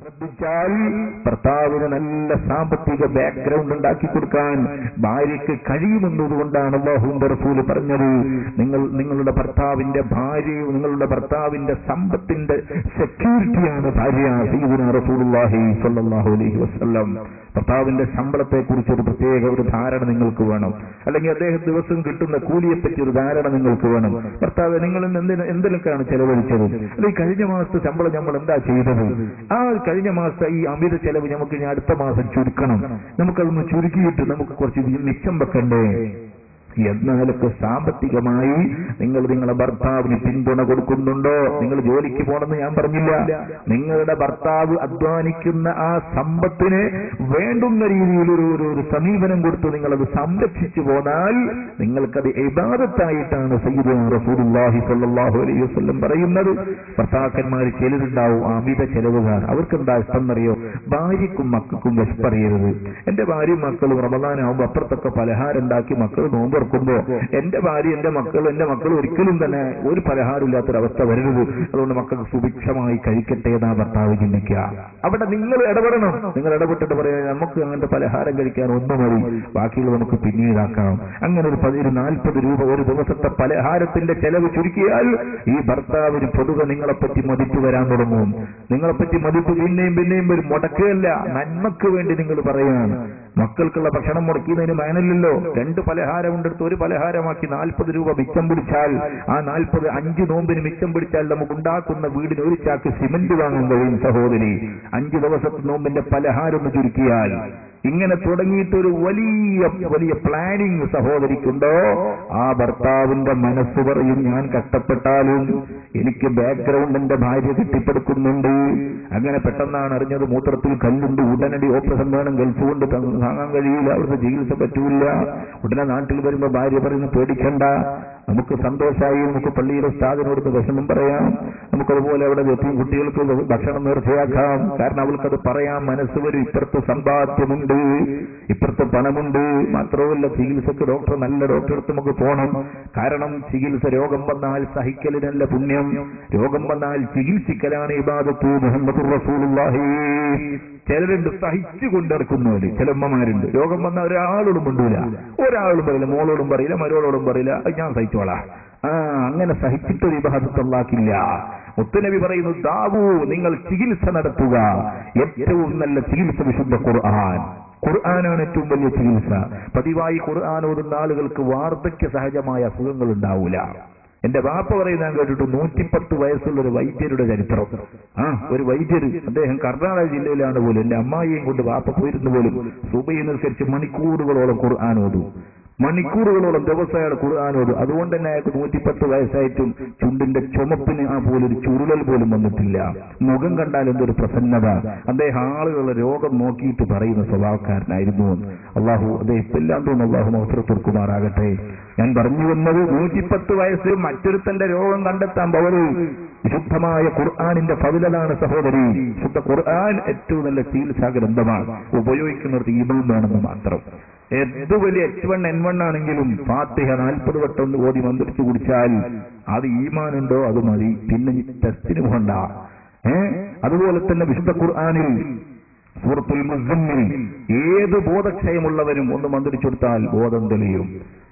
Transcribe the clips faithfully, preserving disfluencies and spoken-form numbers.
ശ്രദ്ധിച്ചാൽ ഭർത്താവിന് നല്ല സാമ്പത്തിക ബാക്ക്ഗ്രൗണ്ട് ഉണ്ടാക്കി കൊടുക്കാൻ ഭാര്യയ്ക്ക് കഴിയുമെന്നതുകൊണ്ടാണ് അല്ലാഹുവിന്റെ റസൂൽ പറഞ്ഞത്, നിങ്ങൾ നിങ്ങളുടെ ഭർത്താവിന്റെ ഭാര്യയും നിങ്ങളുടെ ഭർത്താവിന്റെ സമ്പത്തിന്റെ സെക്യൂരിറ്റിയാണ് ഭാര്യ. സയ്യിദുനാ റസൂലുള്ളാഹി സ്വല്ലല്ലാഹു അലൈഹി വസല്ലം. ഭർത്താവിന്റെ ശമ്പളത്തെ കുറിച്ച് ഒരു പ്രത്യേക ഒരു ധാരണ നിങ്ങൾക്ക് വേണം, അല്ലെങ്കിൽ അദ്ദേഹം ദിവസം കിട്ടുന്ന കൂലിയെ പറ്റി ഒരു ധാരണ നിങ്ങൾക്ക് വേണം. ഭർത്താവ് നിങ്ങൾ എന്തിന് എന്തിനൊക്കെയാണ് ചെലവഴിച്ചത്, അല്ലെങ്കിൽ കഴിഞ്ഞ മാസത്തെ ശമ്പളം നമ്മൾ എന്താ ചെയ്തത്, ആ കഴിഞ്ഞ മാസത്തെ ഈ അമിത ചെലവ് നമുക്ക് ഇനി അടുത്ത മാസം ചുരുക്കണം, നമുക്കതൊന്ന് ചുരുക്കിയിട്ട് നമുക്ക് കുറച്ച് മിച്ചം വെക്കണ്ടേ എന്നതിലൊക്കെ സാമ്പത്തികമായി നിങ്ങൾ നിങ്ങളുടെ ഭർത്താവിന് പിന്തുണ കൊടുക്കുന്നുണ്ടോ? നിങ്ങൾ ജോലിക്ക് പോകണമെന്ന് ഞാൻ പറഞ്ഞില്ല. നിങ്ങളുടെ ഭർത്താവ് അധ്വാനിക്കുന്ന ആ സമ്പത്തിന് വേണ്ടുന്ന രീതിയിൽ ഒരു ഒരു സമീപനം കൊടുത്ത് നിങ്ങളത് സംരക്ഷിച്ചു പോന്നാൽ നിങ്ങൾക്കത് ഇബാദത്തായിട്ടാണ് സയ്യിദുനാ റസൂലുള്ളാഹി സ്വല്ലല്ലാഹു അലൈഹി വസല്ലം പറയുന്നത്. ഭർത്താക്കന്മാർ ചിലരുണ്ടാവും അമിത ചെലവുകാർ. അവർക്ക് എന്താ ഇഷ്ടം എന്നറിയോ? ഭാര്യക്കും മക്കൾക്കും വിശപ്പറിയരുത്. എന്റെ ഭാര്യയും മക്കളും റമദാനാവുമ്പോ അപ്പുറത്തൊക്കെ പലഹാരം ഉണ്ടാക്കി മക്കൾ നോമ്പ് ുമ്പോ എന്റെ ഭാര്യ എന്റെ മക്കൾ എന്റെ മക്കൾ ഒരിക്കലും തന്നെ ഒരു പലഹാരമില്ലാത്തൊരവസ്ഥ വരരുത്, അതുകൊണ്ട് മക്കൾക്ക് സുഭിക്ഷമായി കഴിക്കട്ടെ എന്നാ ഭർത്താവ് ചിന്തിക്കുക. അവിടെ നിങ്ങൾ ഇടപെടണം. നിങ്ങൾ ഇടപെട്ടിട്ട് പറയാം നമുക്ക് അങ്ങനത്തെ പലഹാരം കഴിക്കാൻ ഒന്നും മതി, ബാക്കിയുള്ള നമുക്ക് പിന്നീടാക്കാം. അങ്ങനെ ഒരു പതിന് നാൽപ്പത് രൂപ ഒരു ദിവസത്തെ പലഹാരത്തിന്റെ ചെലവ് ചുരുക്കിയാൽ ഈ ഭർത്താവിന് പൊതുവെ നിങ്ങളെപ്പറ്റി മതിപ്പ് വരാൻ തുടങ്ങും. നിങ്ങളെപ്പറ്റി മതിപ്പ് പിന്നെയും പിന്നെയും വരും. മുടക്കുകയല്ല, നന്മക്ക് വേണ്ടി നിങ്ങൾ പറയാണ്. മക്കൾക്കുള്ള ഭക്ഷണം മുടക്കിയതിന് മാനല്ലല്ലോ. രണ്ട് പലഹാരം കൊണ്ടെടുത്ത് ഒരു പലഹാരമാക്കി നാൽപ്പത് രൂപ മിച്ചം പിടിച്ചാൽ ആ നാൽപ്പത് അഞ്ച് നോമ്പിന് മിച്ചം പിടിച്ചാൽ നമുക്ക് ഉണ്ടാക്കുന്ന വീടിന് ഒരു ചാക്ക് സിമന്റ് വാങ്ങാൻ കഴിയും സഹോദരി. അഞ്ചു ദിവസത്തെ നോമ്പിന്റെ പലഹാരം ഒന്ന് ചുരുക്കിയാൽ. ഇങ്ങനെ തുടങ്ങിയിട്ടൊരു വലിയ വലിയ പ്ലാനിങ് സഹോദരിക്കുണ്ടോ? ആ ഭർത്താവിന്റെ മനസ്സ് പറയും ഞാൻ കഷ്ടപ്പെട്ടാലും എനിക്ക് ബാക്ക്ഗ്രൗണ്ട് എന്റെ ഭാര്യ കെട്ടിപ്പടുക്കുന്നുണ്ട്. അങ്ങനെ പെട്ടെന്നാണ് അറിഞ്ഞത് മൂത്രത്തിൽ കല്ലുണ്ട്, ഉടനടി ഓപ്പറേഷൻ വേണം, ഗൾഫ് കൊണ്ട് താങ്ങാൻ കഴിയില്ല, അവിടുത്തെ ചികിത്സ പറ്റൂല. ഉടനെ നാട്ടിൽ വരുമ്പോ ഭാര്യ പറയുന്നു പേടിക്കണ്ട, നമുക്ക് സന്തോഷമായി, നമുക്ക് പള്ളിയിലെ ഉസ്താദിനോട് വിഷമം പറയാം, നമുക്കതുപോലെ അവിടെ കുട്ടികൾക്ക് ഭക്ഷണം നേർച്ചയാക്കാം. കാരണം അവൾക്കത് പറയാം, മനസ്സ് വരും. ഇപ്പുറത്ത് സമ്പാദ്യമുണ്ട്, ഇപ്പുറത്ത് പണമുണ്ട്. മാത്രമല്ല ചികിത്സക്ക് ഡോക്ടർ നല്ല ഡോക്ടറെ അടുത്ത് നമുക്ക് പോകണം. കാരണം ചികിത്സ രോഗം വന്നാൽ സഹിക്കലിനല്ല പുണ്യം, രോഗം വന്നാൽ ചികിത്സിക്കലാണ് ഇബാദത്ത്. മുഹമ്മദുർ റസൂലുള്ളാഹി. ചിലരുണ്ട് സഹിച്ചു കൊണ്ടിറക്കുന്നവര്, ചില അമ്മമാരുണ്ട്. രോഗം വന്ന ഒരാളോടും കൊണ്ടൂല, ഒരാളോടും പറയില്ല, മോളോടും പറയില്ല, മരോളോടും പറയില്ല, ഞാൻ സഹിച്ചോളാം. ആ അങ്ങനെ സഹിച്ചിട്ടൊരു ഇബാദത്ത് അല്ലാഹ്ക്കില്ല. മുത്തുനബി പറയുന്നു ദാവൂ നിങ്ങൾ ചികിത്സ നടത്തുക. ഏറ്റവും നല്ല ചികിത്സ വിശുദ്ധ ഖുർആൻ. ഖുർആനാണ് ഏറ്റവും വലിയ ചികിത്സ. പതിവായി ഖുർആൻ ഓതുന്ന ആളുകൾക്ക് വാർദ്ധക്യ സഹജമായ അസുഖങ്ങൾ ഉണ്ടാവൂല. എന്റെ വാപ്പ പറയുന്ന കേട്ടിട്ട് നൂറ്റിപ്പത്ത് വയസ്സുള്ള ഒരു വൈദ്യരുടെ ചരിത്രം. ആ ഒരു വൈദ്യര്, അദ്ദേഹം കർണാടക ജില്ലയിലാണ് പോലും. എന്റെ അമ്മായിയും കൊണ്ട് വാപ്പ പോയിരുന്നു പോലും. സുബഹി നിസ്കരിച്ച് മണിക്കൂറുകളോളം ഖുർആൻ ഓതും, മണിക്കൂറുകളോളം ദിവസം അയാൾ ഖുർആൻ ഓതും. അതുകൊണ്ട് തന്നെ അയാൾക്ക് നൂറ്റിപ്പത്ത് വയസ്സായിട്ടും ചുണ്ടിന്റെ ചുമപ്പിന് ആ പോലൊരു ചുരുളൽ പോലും വന്നിട്ടില്ല. മുഖം കണ്ടാൽ എന്തൊരു പ്രസന്നത. അദ്ദേഹം ആളുകളുടെ രോഗം നോക്കിയിട്ട് പറയുന്ന സ്വഭാവക്കാരനായിരുന്നു. അള്ളാഹു അദ്ദേഹം എല്ലാം തോന്നുന്നു അള്ളാഹു മഹ്ഫിറത്തുമാറാകട്ടെ. ഞാൻ പറഞ്ഞു വന്നത് നൂറ്റിപ്പത്ത് വയസ്സ് മറ്റൊരുത്തന്റെ രോഗം കണ്ടെത്താൻ പവറ് വിശുദ്ധമായ ഖുർആനിന്റെ ഫളിലാണ് സഹോദരി. വിശുദ്ധ ഖുർആൻ ഏറ്റവും നല്ല ചികിത്സാ ഗ്രന്ഥമാണ്. ഉപയോഗിക്കുന്നവർക്ക് ഈമാൻ വേണമെന്ന് മാത്രം. എന്ത് വലിയ എച്ച് വൺ എൻ വൺ ആണെങ്കിലും ഫാത്തിഹ നാൽപ്പത് വട്ടം ഒന്ന് ഓതി മന്ത്രിച്ചു കുടിച്ചാൽ അത് ഈമാനുണ്ടോ അത് മതി, പിന്നെ ടെസ്റ്റിന് പോകണ്ട. ഏഹ് അതുപോലെ തന്നെ വിശുദ്ധ ഖുർആനിൽ സൂറത്തുൽ മുസമ്മിൽ ഏത് ബോധക്ഷയമുള്ളവരും ഒന്ന് മന്ത്രിച്ചു കൊടുത്താൽ ബോധം തെളിയും.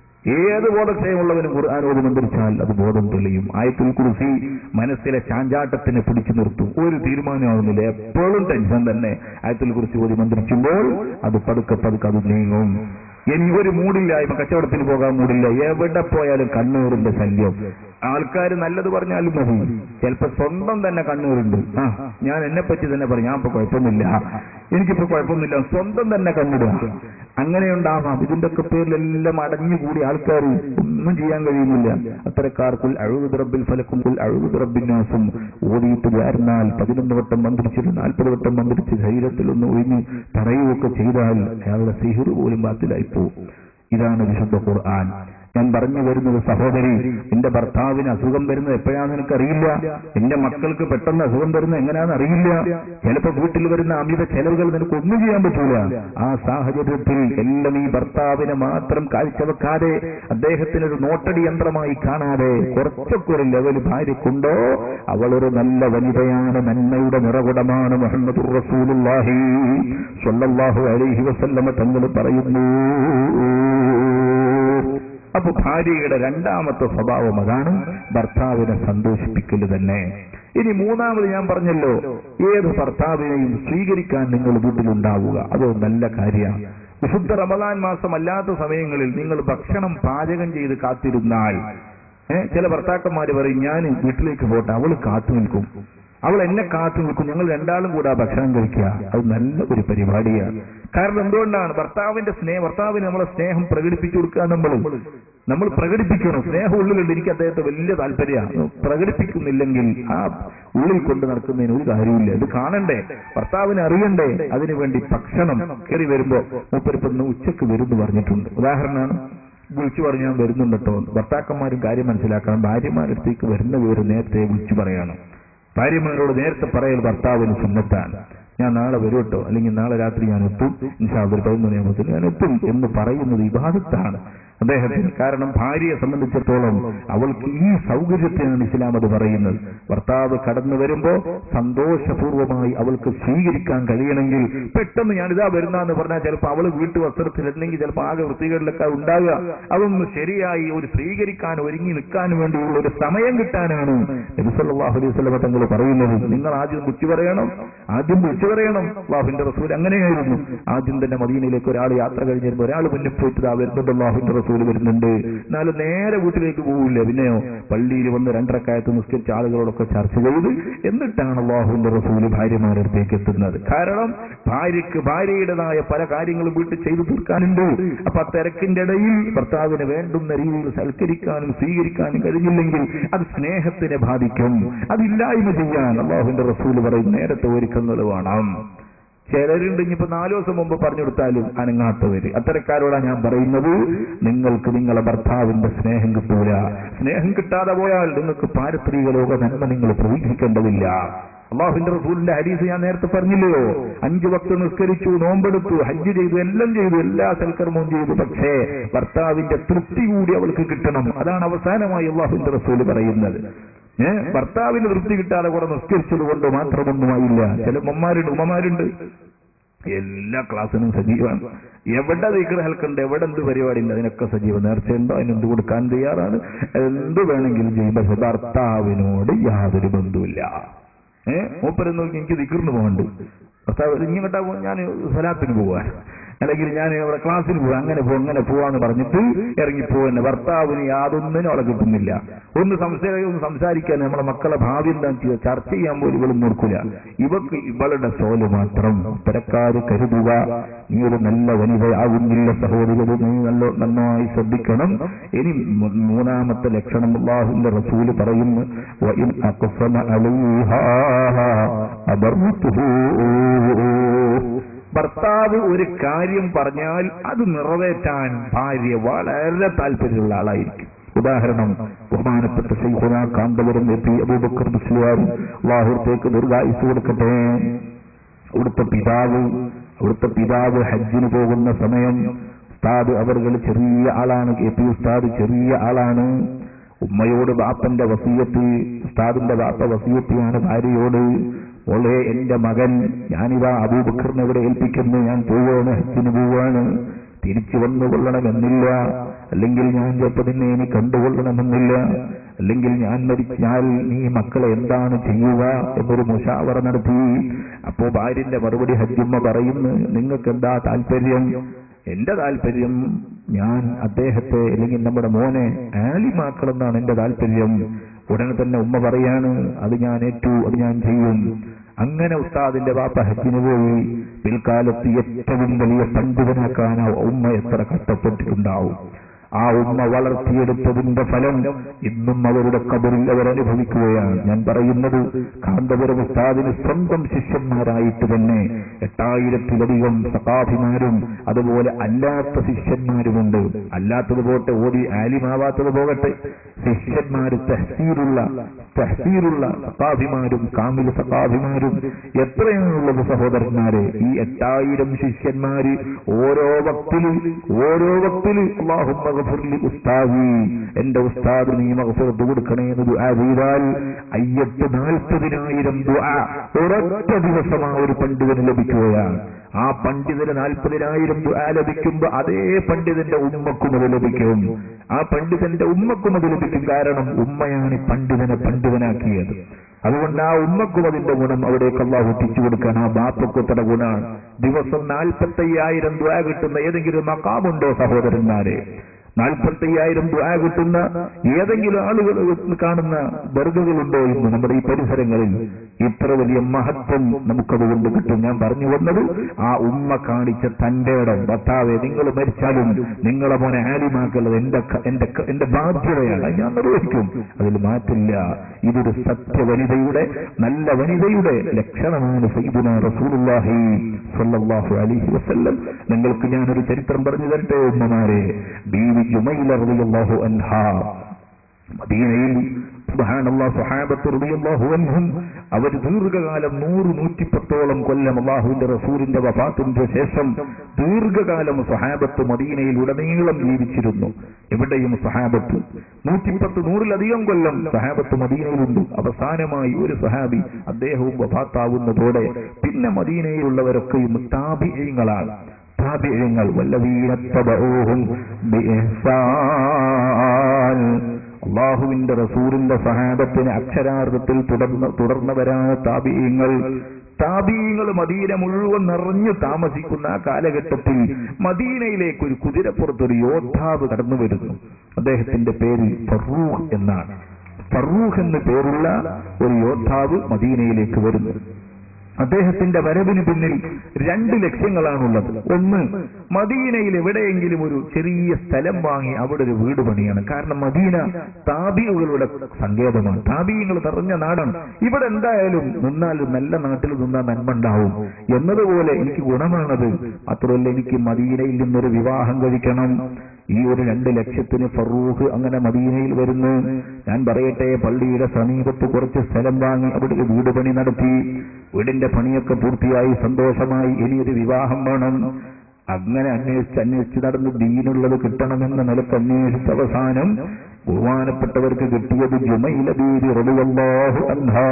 ഏത് ബോധക്ഷയമുള്ളവനും ഖുർആൻ ഓതി മന്ത്രിച്ചാൽ അത് ബോധം തെളിയും. ആയത്തുൽ കുർസി മനസ്സിലെ ചാഞ്ചാട്ടത്തിനെ പിടിച്ചു നിർത്തും. ഒരു തീരുമാനമാകുന്നില്ല, എപ്പോഴും ടെൻഷൻ തന്നെ. ആയത്തുൽ കുർസി ഓതി മന്ത്രിക്കുമ്പോൾ അത് പതുക്കെ പതുക്കെ അത് നീങ്ങും. ഇനി ഒരു മൂടില്ലായ്മ, കച്ചവടത്തിന് പോകാൻ മൂടില്ല, എവിടെ പോയാലും കണ്ണൂറിന്റെ ശല്യം. ആൾക്കാർ നല്ലത് പറഞ്ഞാലും മതി, ചിലപ്പോ സ്വന്തം തന്നെ കണ്ണൂരുണ്ട്. ആ ഞാൻ എന്നെ പറ്റി തന്നെ പറയും, ഞാൻ ഇപ്പൊ കുഴപ്പമൊന്നുമില്ല, എനിക്കിപ്പോ കുഴപ്പമൊന്നുമില്ല, സ്വന്തം തന്നെ കണ്ണിടുക. അങ്ങനെയുണ്ടാവാം. ഇതിന്റെ ഒക്കെ പേരിലെല്ലാം അടഞ്ഞുകൂടി ആൾക്കാർ ഒന്നും ചെയ്യാൻ കഴിയുന്നില്ല. അത്തരക്കാർക്കുൽ അഊദു ബിറബ്ബിൽ ഫലക്കും കുൽ അഊദു ബിറബ്ബിൻ നാസും ഓതിയിട്ട് ചേർന്നാൽ പതിനൊന്ന് വട്ടം മന്ത്രിച്ചിട്ട് നാൽപ്പത് വട്ടം മന്ത്രിച്ച് ശരീരത്തിൽ ഒന്ന് ഒഴിഞ്ഞ് പറയുകയൊക്കെ ചെയ്താൽ അയാളുടെ സിഹിർ പോലും ബാത്തിലായിപ്പോ. ഇതാണ് വിശുദ്ധ ഖുർആൻ. ഞാൻ പറഞ്ഞു വരുന്നത് സഹോദരി, എന്റെ ഭർത്താവിന് അസുഖം വരുന്നത് എപ്പോഴാണെന്ന് എനിക്കറിയില്ല, എന്റെ മക്കൾക്ക് പെട്ടെന്ന് അസുഖം വരുന്നത് എങ്ങനെയാണെന്ന് അറിയില്ല, ചിലപ്പോൾ വീട്ടിൽ വരുന്ന അമിത ചെലവുകൾ നിനക്ക് ഒന്നും ചെയ്യാൻ പറ്റൂല. ആ സാഹചര്യത്തിൽ എല്ലാം ഈ ഭർത്താവിനെ മാത്രം കാഴ്ചവെക്കാതെ, അദ്ദേഹത്തിനൊരു നോട്ടടി യന്ത്രമായി കാണാതെ, കുറച്ചൊക്കെ ഒരു ലെവൽ ഭാര്യക്കുണ്ടോ അവളൊരു നല്ല വനിതയാണ്, നന്മയുടെ നിറകുടമാണ്. മുഹമ്മദുർ റസൂലുള്ളാഹി സ്വല്ലല്ലാഹു അലൈഹി വസല്ലമ തങ്ങൾ പറയുന്നു. അപ്പൊ ഭാര്യയുടെ രണ്ടാമത്തെ സ്വഭാവം അതാണ്, ഭർത്താവിനെ സന്തോഷിപ്പിക്കല് തന്നെ. ഇനി മൂന്നാമത് ഞാൻ പറഞ്ഞല്ലോ, ഏത് ഭർത്താവിനെയും സ്വീകരിക്കാൻ നിങ്ങൾ വീട്ടിലുണ്ടാവുക, അത് നല്ല കാര്യമാണ്. വിശുദ്ധ റമദാൻ മാസം അല്ലാത്ത സമയങ്ങളിൽ നിങ്ങൾ ഭക്ഷണം പാചകം ചെയ്ത് കാത്തിരുന്നാൽ, ഏഹ് ചില ഭർത്താക്കന്മാര് പറയും, ഞാൻ വീട്ടിലേക്ക് പോട്ടെ, അവള് കാത്തു നിൽക്കും, അവൾ എന്നെ കാത്തു നിൽക്കും, ഞങ്ങൾ രണ്ടാളും കൂടെ ഭക്ഷണം കഴിക്കുക. അത് നല്ല ഒരു പരിപാടിയാണ്. കാരണം എന്തുകൊണ്ടാണ്? ഭർത്താവിന്റെ സ്നേഹം, ഭർത്താവിന് നമ്മളെ സ്നേഹം പ്രകടിപ്പിച്ചു കൊടുക്കുക. നമ്മൾ നമ്മൾ പ്രകടിപ്പിക്കണം. സ്നേഹം ഉള്ളിലുണ്ട്, എനിക്ക് അദ്ദേഹത്തെ വലിയ താല്പര്യമാണ്, പ്രകടിപ്പിക്കുന്നില്ലെങ്കിൽ ആ ഉള്ളിൽ കൊണ്ട് നടക്കുന്നതിന് ഒരു കാര്യമില്ല. ഇത് കാണണ്ടേ, ഭർത്താവിനെ അറിയണ്ടേ. അതിനുവേണ്ടി ഭക്ഷണം കയറി വരുമ്പോ മൂപ്പരിപ്പൊന്ന് ഉച്ചക്ക് വരുന്നു പറഞ്ഞിട്ടുണ്ട്. ഉദാഹരണമാണ്, വിളിച്ചു പറഞ്ഞു ഞാൻ വരുന്നുണ്ട് കേട്ടോ. ഭർത്താക്കന്മാരും കാര്യം മനസ്സിലാക്കണം. ഭാര്യമാരടുത്തേക്ക് വരുന്ന വിവരം നേരത്തെ വിളിച്ചു പറയണം. ഭാര്യമാരോട് നേരത്തെ പറയൽ ഭർത്താവിന് സുന്നത്താണ്. ഞാൻ നാളെ വരും കേട്ടോ, അല്ലെങ്കിൽ നാളെ രാത്രി ഞാൻ എത്തും, ഇൻഷാ അല്ലാഹ് ഒരു പതിനൊന്ന് മണിയാകുമ്പോൾ ഞാൻ എത്തും എന്ന് പറയുന്നത് ഇബാദത്താണ് അദ്ദേഹത്തിന്. കാരണം ഭാര്യയെ സംബന്ധിച്ചിടത്തോളം അവൾക്ക് ഈ സൗകര്യത്തിനാണ് ഇസ്ലാം അത് പറയുന്നത്. ഭർത്താവ് കടന്നു വരുമ്പോ സന്തോഷപൂർവ്വമായി അവൾക്ക് സ്വീകരിക്കാൻ കഴിയണമെങ്കിൽ, പെട്ടെന്ന് ഞാനിതാ വരുന്നാന്ന് പറഞ്ഞാൽ ചിലപ്പോൾ അവള് വീട്ടു വസ്ത്രത്തിലില്ലെങ്കിൽ ചിലപ്പോൾ ആകെ വൃത്തികളിലൊക്കെ ഉണ്ടാകുക. അതൊന്ന് ശരിയായി ഒരു സ്വീകരിക്കാൻ ഒരുങ്ങി നിൽക്കാൻ വേണ്ടിയുള്ള ഒരു സമയം കിട്ടാനാണ് നബി സല്ലല്ലാഹു അലൈഹി വസല്ലം തങ്ങൾ പറയുന്നത്. നിങ്ങൾ ആദ്യം വിളിച്ചു പറയണം, ആദ്യം വിളിച്ചു പറയണം. അല്ലാഹുവിന്റെ റസൂൽ അങ്ങനെയായിരുന്നു. ആദ്യം തന്നെ മദീനയിലേക്ക് ഒരാൾ യാത്ര കഴിഞ്ഞ് വരുമ്പോൾ ഒരാൾ മുന്നിൽ പോയിട്ട് ആ വരുന്നുണ്ട്, അല്ലാഹുവിന്റെ റസൂൽ വരുന്നുണ്ട്, എന്നാലും നേരെ വീട്ടിലേക്ക് പോകില്ല. പിന്നെയോ പള്ളിയിൽ വന്ന് രണ്ടരക്കായത്ത് നിസ്കരിച്ച ആളുകളോടൊക്കെ ചർച്ച ചെയ്ത് എന്നിട്ടാണ് അല്ലാഹുവിന്റെ റസൂൽ ഭാര്യമാരുടെ അടുത്തേക്ക് എത്തുന്നത്. കാരണം ഭാര്യയ്ക്ക് ഭാര്യയുടേതായ പല കാര്യങ്ങളും വീട്ടിൽ ചെയ്തു തീർക്കാനുണ്ട്. അപ്പൊ ആ തിരക്കിന്റെ ഇടയിൽ ഭർത്താവിനെ വേണ്ടുന്ന രീതിയിൽ സൽക്കരിക്കാനും സ്വീകരിക്കാനും കഴിഞ്ഞില്ലെങ്കിൽ അത് സ്നേഹത്തിനെ ബാധിക്കും. അതില്ലായ്മ ചെയ്യാൻ അല്ലാഹുവിന്റെ റസൂൽ പറയും നേരത്തെ ഒരുക്കങ്ങൾ വേണം. ചിലരുണ്ട് ഇനിയിപ്പോ നാലു ദിവസം മുമ്പ് പറഞ്ഞു കൊടുത്താലും അനങ്ങാത്തവര്. അത്തരക്കാരോടാണ് ഞാൻ പറയുന്നത്, നിങ്ങൾക്ക് നിങ്ങളെ ഭർത്താവിന്റെ സ്നേഹം കിട്ടൂല. സ്നേഹം കിട്ടാതെ പോയാൽ നിങ്ങൾക്ക് പാരത്രിക ലോക നന്മ നിങ്ങൾ പ്രതീക്ഷിക്കേണ്ടതില്ല. അല്ലാഹുവിന്റെ റസൂലിന്റെ ഹദീസ് ഞാൻ നേരത്തെ പറഞ്ഞില്ലയോ, അഞ്ചു വക്ത് നിസ്കരിച്ചു, നോമ്പെടുത്തു, ഹജ്ജ് ചെയ്തു, എല്ലാം ചെയ്തു, എല്ലാ സൽക്കർമ്മവും ചെയ്തു, പക്ഷേ ഭർത്താവിന്റെ തൃപ്തി കൂടി അവൾക്ക് കിട്ടണം. അതാണ് അവസാനമായി അല്ലാഹുവിന്റെ റസൂൽ പറയുന്നത്. ഏഹ് ഭർത്താവിന് തൃപ്തി കിട്ടാതെ കൂടെ നിസ്കരിച്ചത് കൊണ്ട് മാത്രമൊന്നുമായില്ല. ചില ഉമ്മമാരുണ്ട് ഉമ്മമാരുണ്ട് എല്ലാ ക്ലാസ്സിനും സജീവമാണ്. എവിടെ ദിക്ർ ഹൽക്കുണ്ട്, എവിടെ എന്ത് പരിപാടി ഉണ്ട്, അതിനൊക്കെ സജീവം. നേർച്ചയുണ്ടോ അതിനെന്ത് കൊടുക്കാൻ തയ്യാറാണ്, എന്ത് വേണമെങ്കിലും ചെയ്യും. പക്ഷെ ഭർത്താവിനോട് യാതൊരു ബന്ധവുമില്ല. ഏഹ് മൂപ്പരെന്ന് നോക്കി എനിക്ക് ദിക്റിന് പോകണ്ട്, ഭർത്താവ് ഇങ്ങോട്ടാ പോ, ഞാൻ സ്വലാത്തിന് പോവാൻ, അല്ലെങ്കിൽ ഞാൻ അവിടെ ക്ലാസ്സിൽ പോവാ, അങ്ങനെ പോ അങ്ങനെ പോവാന്ന് പറഞ്ഞിട്ട് ഇറങ്ങിപ്പോന്നെ. ഭർത്താവിന് യാതൊന്നിനും അവിടെ കിട്ടുന്നില്ല. ഒന്ന് സംസാരിക്കാൻ ഒന്ന് സംസാരിക്കാൻ നമ്മളെ മക്കളെ ഭാവി എന്താണെന്ന് ചെയ്യുക, ചർച്ച ചെയ്യാൻ പോലും ഇവളും നോക്കൂല. ഇവക്ക് ഇവളുടെ സോല് മാത്രം. പരക്കാര് കരുതുക, നീ ഒരു നല്ല വനിതയാകുന്നില്ല സഹോദരൻ, നീ നല്ല നന്നായി ശ്രദ്ധിക്കണം. ഇനി മൂന്നാമത്തെ ലക്ഷണം അല്ലാഹുവിന്റെ റസൂല് പറയുന്നു, വഇൻ അഖ്സമ അലൈഹാ അബർതുഹു. ഭർത്താവ് ഒരു കാര്യം പറഞ്ഞാൽ അത് നിറവേറ്റാൻ ഭാര്യ വളരെ താല്പര്യമുള്ള ആളായിരിക്കും. ഉദാഹരണം, ബഹുമാനപ്പെട്ട ശൈഖുനാ കാന്തപുരം എ പി അബൂബക്കർ മുസ്ലിയാർ അല്ലാഹുവിലേക്ക് ദീർഘായുസ്സ് കൊടുക്കട്ടെ. അവിടുത്തെ പിതാവ് അവിടുത്തെ പിതാവ് ഹജ്ജിന് പോകുന്ന സമയം ഉസ്താദ് അവർകൾ ചെറിയ ആളാണ്, എ പി ഉസ്താദ് ചെറിയ ആളാണ്. ഉമ്മയോട് ബാപ്പന്റെ വസിയത്ത്, ഉസ്താദിന്റെ ബാപ്പ വസിയത്തിയാണ് ഭാര്യയോട്, ഓളെ എന്റെ മകൻ ഞാനിതാ അബൂബക്കറിനെ ഇവിടെ ഏൽപ്പിക്കുന്നു, ഞാൻ പോവാണ്, ഹജ്ജിന് പോവാണ്, തിരിച്ചു വന്നുകൊള്ളണമെന്നില്ല, അല്ലെങ്കിൽ ഞാൻ ചിലപ്പോൾ നിന്നെ ഇനി കണ്ടുകൊള്ളണമെന്നില്ല, അല്ലെങ്കിൽ ഞാൻ മരിച്ചാൽ നീ മക്കളെ എന്താണ് ചെയ്യുക എന്നൊരു മുഷാവറ നടത്തി. അപ്പോ ഭാര്യന്റെ മറുപടി ഹജ്ജുമ്മ പറയുന്നു, നിങ്ങൾക്ക് എന്താ താല്പര്യം? എന്റെ താല്പര്യം ഞാൻ അദ്ദേഹത്തെ അല്ലെങ്കിൽ നമ്മുടെ മോനെ ആലിമാക്കളെന്നാണ് എന്റെ താല്പര്യം. ഉടനെ തന്നെ ഉമ്മ പറയാണ്, അത് ഞാൻ ഏറ്റു, അത് ഞാൻ ചെയ്യും. അങ്ങനെ ഉസ്താദിന്റെ വാപ്പ ഹജ്ജിന് പോയി. പിൽക്കാലത്ത് ഏറ്റവും വലിയ പണ്ഡിതനാക്കാൻ ഉമ്മ എത്ര കഷ്ടപ്പെട്ടിട്ടുണ്ടാവും. ആ ഉമ്മ വളർത്തിയെടുത്തതിന്റെ ഫലം ഇന്നും അവരുടെ ഖബറിൽ അവർ അനുഭവിക്കുകയാണ്. ഞാൻ പറയുന്നത് കാന്തപുരം ഉസ്താദിന് സ്വന്തം ശിഷ്യന്മാരായിട്ട് തന്നെ എട്ടായിരത്തിലധികം സഖാഫിമാരും അതുപോലെ അല്ലാത്ത ശിഷ്യന്മാരുമുണ്ട്. അല്ലാത്തത് പോട്ടെ, ഓടി ആലിമാവാത്തത് പോകട്ടെ, ശിഷ്യന്മാര് തഹ്സീലുള്ള തഹ്സീലുള്ള സഖാഫിമാരും കാമിൽ സഖാഫിമാരും എത്രയാണുള്ളത് സഹോദരന്മാരെ. ഈ എട്ടായിരം ശിഷ്യന്മാര് ഓരോ വക്തില് ഓരോ വക്തില് അല്ലാഹുമ്മ ഗഫിർലി ഉസ്താദി, എന്റെ ഉസ്താദ് നീ മഗ്ഫിറത്ത് കൊടുക്കണേ എന്ന് ദുആ ചെയ്താൽ അയ്യത്ത് നാൽപ്പതിനായിരം ദുആ ഒരൊറ്റ ദിവസം ആ ഒരു പണ്ഡിതന് ലഭിക്കുകയാണ്. ആ പണ്ഡിതന് നാൽപ്പതിനായിരം ദുആ ലഭിക്കുമ്പോ അതേ പണ്ഡിതന്റെ ഉമ്മക്കും അത് ലഭിക്കും. ആ പണ്ഡിതന്റെ ഉമ്മക്കും അത് ലഭിക്കും. കാരണം ഉമ്മയാണ് പണ്ഡിതനെ പണ്ഡിതനാക്കിയത്. അതുകൊണ്ട് ആ ഉമ്മക്കും അതിന്റെ ഗുണം അവിടേക്ക് അല്ലാഹു എത്തിച്ചു കൊടുക്കാൻ ആ ബാപ്പക്കുത്തട ഗുണമാണ്. ദിവസം നാൽപ്പത്തയ്യായിരം ദുആ കിട്ടുന്ന ഏതെങ്കിലും മഖാമുണ്ടോ സഹോദരന്മാരെ? നാൽപ്പത്തയ്യായിരം ദുആ കിട്ടുന്ന ഏതെങ്കിലും ആളുകൾ കാണുന്ന ദർഗകളുണ്ടോ ഇന്ന് നമ്മുടെ ഈ പരിസരങ്ങളിൽ? ഇത്ര വലിയ മഹത്വം നമുക്കതുകൊണ്ട് കിട്ടും. ഞാൻ പറഞ്ഞു വന്നത് ആ ഉമ്മ കാണിച്ച തന്റെ ഇടം. ഭർത്താവെ, നിങ്ങൾ മരിച്ചാലും നിങ്ങളെ മോനെ ആലിമാക്കുള്ളത് എന്റെ എന്റെ എന്റെ ബാധ്യതയാണ്, ഞാൻ നിർവഹിക്കും, അതിൽ മാറ്റില്ല. ഇതൊരു സത്യവനിതയുടെ നല്ല വനിതയുടെ ലക്ഷണമാണ് സയ്യിദുനാ റസൂലുള്ളാഹി സ്വല്ലല്ലാഹു അലൈഹി വസല്ലം. നിങ്ങൾക്ക് ഞാനൊരു ചരിത്രം പറഞ്ഞു തരട്ടെ ഉമ്മമാരെ. ബീവി ജുമൈല റളിയല്ലാഹു അൻഹാ മദീനയിൽ സുബ്ഹാനല്ലാഹ് സ്വഹാബത്ത് റളിയല്ലാഹു അൻഹും അവർ ദീർഘകാലം നൂറ് നൂറ്റിപ്പത്തോളം കൊല്ലം അല്ലാഹുവിന്റെ റസൂലിന്റെ വഫാത്തിന്റെ ശേഷം ദീർഘകാലം സ്വഹാബത്ത് മദീനയിൽ ഉടനീളം ജീവിച്ചിരുന്നു. എവിടെയും സ്വഹാബത്ത് നൂറ്റിപ്പത്ത് നൂറിലധികം കൊല്ലം സ്വഹാബത്ത് മദീനയിലുണ്ട്. അവസാനമായി ഒരു സ്വഹാബി അദ്ദേഹവും വഫാത്താവുന്നതോടെ പിന്നെ മദീനയിലുള്ളവരൊക്കെയും താബിഈങ്ങളാണ്. താബിഈങ്ങൾ വല്ലദീന തബഊഹും ബിഇഹ്സാൻ, അല്ലാഹുവിന്റെ റസൂലിന്റെ സ്വഹാബത്തിനെ അക്ഷരാർത്ഥത്തിൽ തുടർന്ന് തുടർന്നവരാണ് താബിഈങ്ങൾ. താബിഈങ്ങൾ മദീന മുഴുവൻ നിറഞ്ഞു താമസിക്കുന്ന ആ കാലഘട്ടത്തിൽ മദീനയിലേക്ക് ഒരു കുതിരപ്പുറത്തൊരു യോദ്ധാവ് കടന്നു വരുന്നു. അദ്ദേഹത്തിന്റെ പേര് ഫറൂഖ് എന്നാണ്. ഫറൂഖ് എന്ന് പേരുള്ള ഒരു യോദ്ധാവ് മദീനയിലേക്ക് വരുന്നു. അദ്ദേഹത്തിന്റെ വരവിന് പിന്നിൽ രണ്ട് ലക്ഷ്യങ്ങളാണുള്ളത്. ഒന്ന്, മദീനയിൽ എവിടെയെങ്കിലും ഒരു ചെറിയ സ്ഥലം വാങ്ങി അവിടെ ഒരു വീട് പണിയാണ്. കാരണം മദീന താബിഈകളുടെ സങ്കേതമാണ്, താബിഈങ്ങൾ നിറഞ്ഞ നാടാണ്. ഇവിടെ എന്തായാലും നിന്നാൽ നല്ല നാട്ടിൽ നിന്നാൽ നന്മ ഉണ്ടാവും എന്നതുപോലെ എനിക്ക് ഗുണമാണത്. മാത്രമല്ല, എനിക്ക് മദീനയിൽ നിന്നൊരു വിവാഹം കഴിക്കണം. ഈ ഒരു രണ്ട് ലക്ഷ്യത്തിന് ഫറൂഖ് അങ്ങനെ മദീനയിൽ വരുന്നു. ഞാൻ പറയട്ടെ, പള്ളിയുടെ സമീപത്ത് കുറച്ച് സ്ഥലം വാങ്ങി അവിടെ ഒരു വീട് പണി നടത്തി. വീടിന്റെ പണിയൊക്കെ പൂർത്തിയായി സന്തോഷമായി. ഇനിയൊരു വിവാഹം വേണം. അങ്ങനെ അന്വേഷിച്ച് അന്വേഷിച്ച് നടന്ന് ദീനുള്ളത് കിട്ടണമെന്ന നിലക്ക് അന്വേഷിച്ച അവസാനം ബഹുമാനപ്പെട്ടവർക്ക് കിട്ടിയത് ജുമൈല ബീവി റളിയല്ലാഹു അൻഹാ.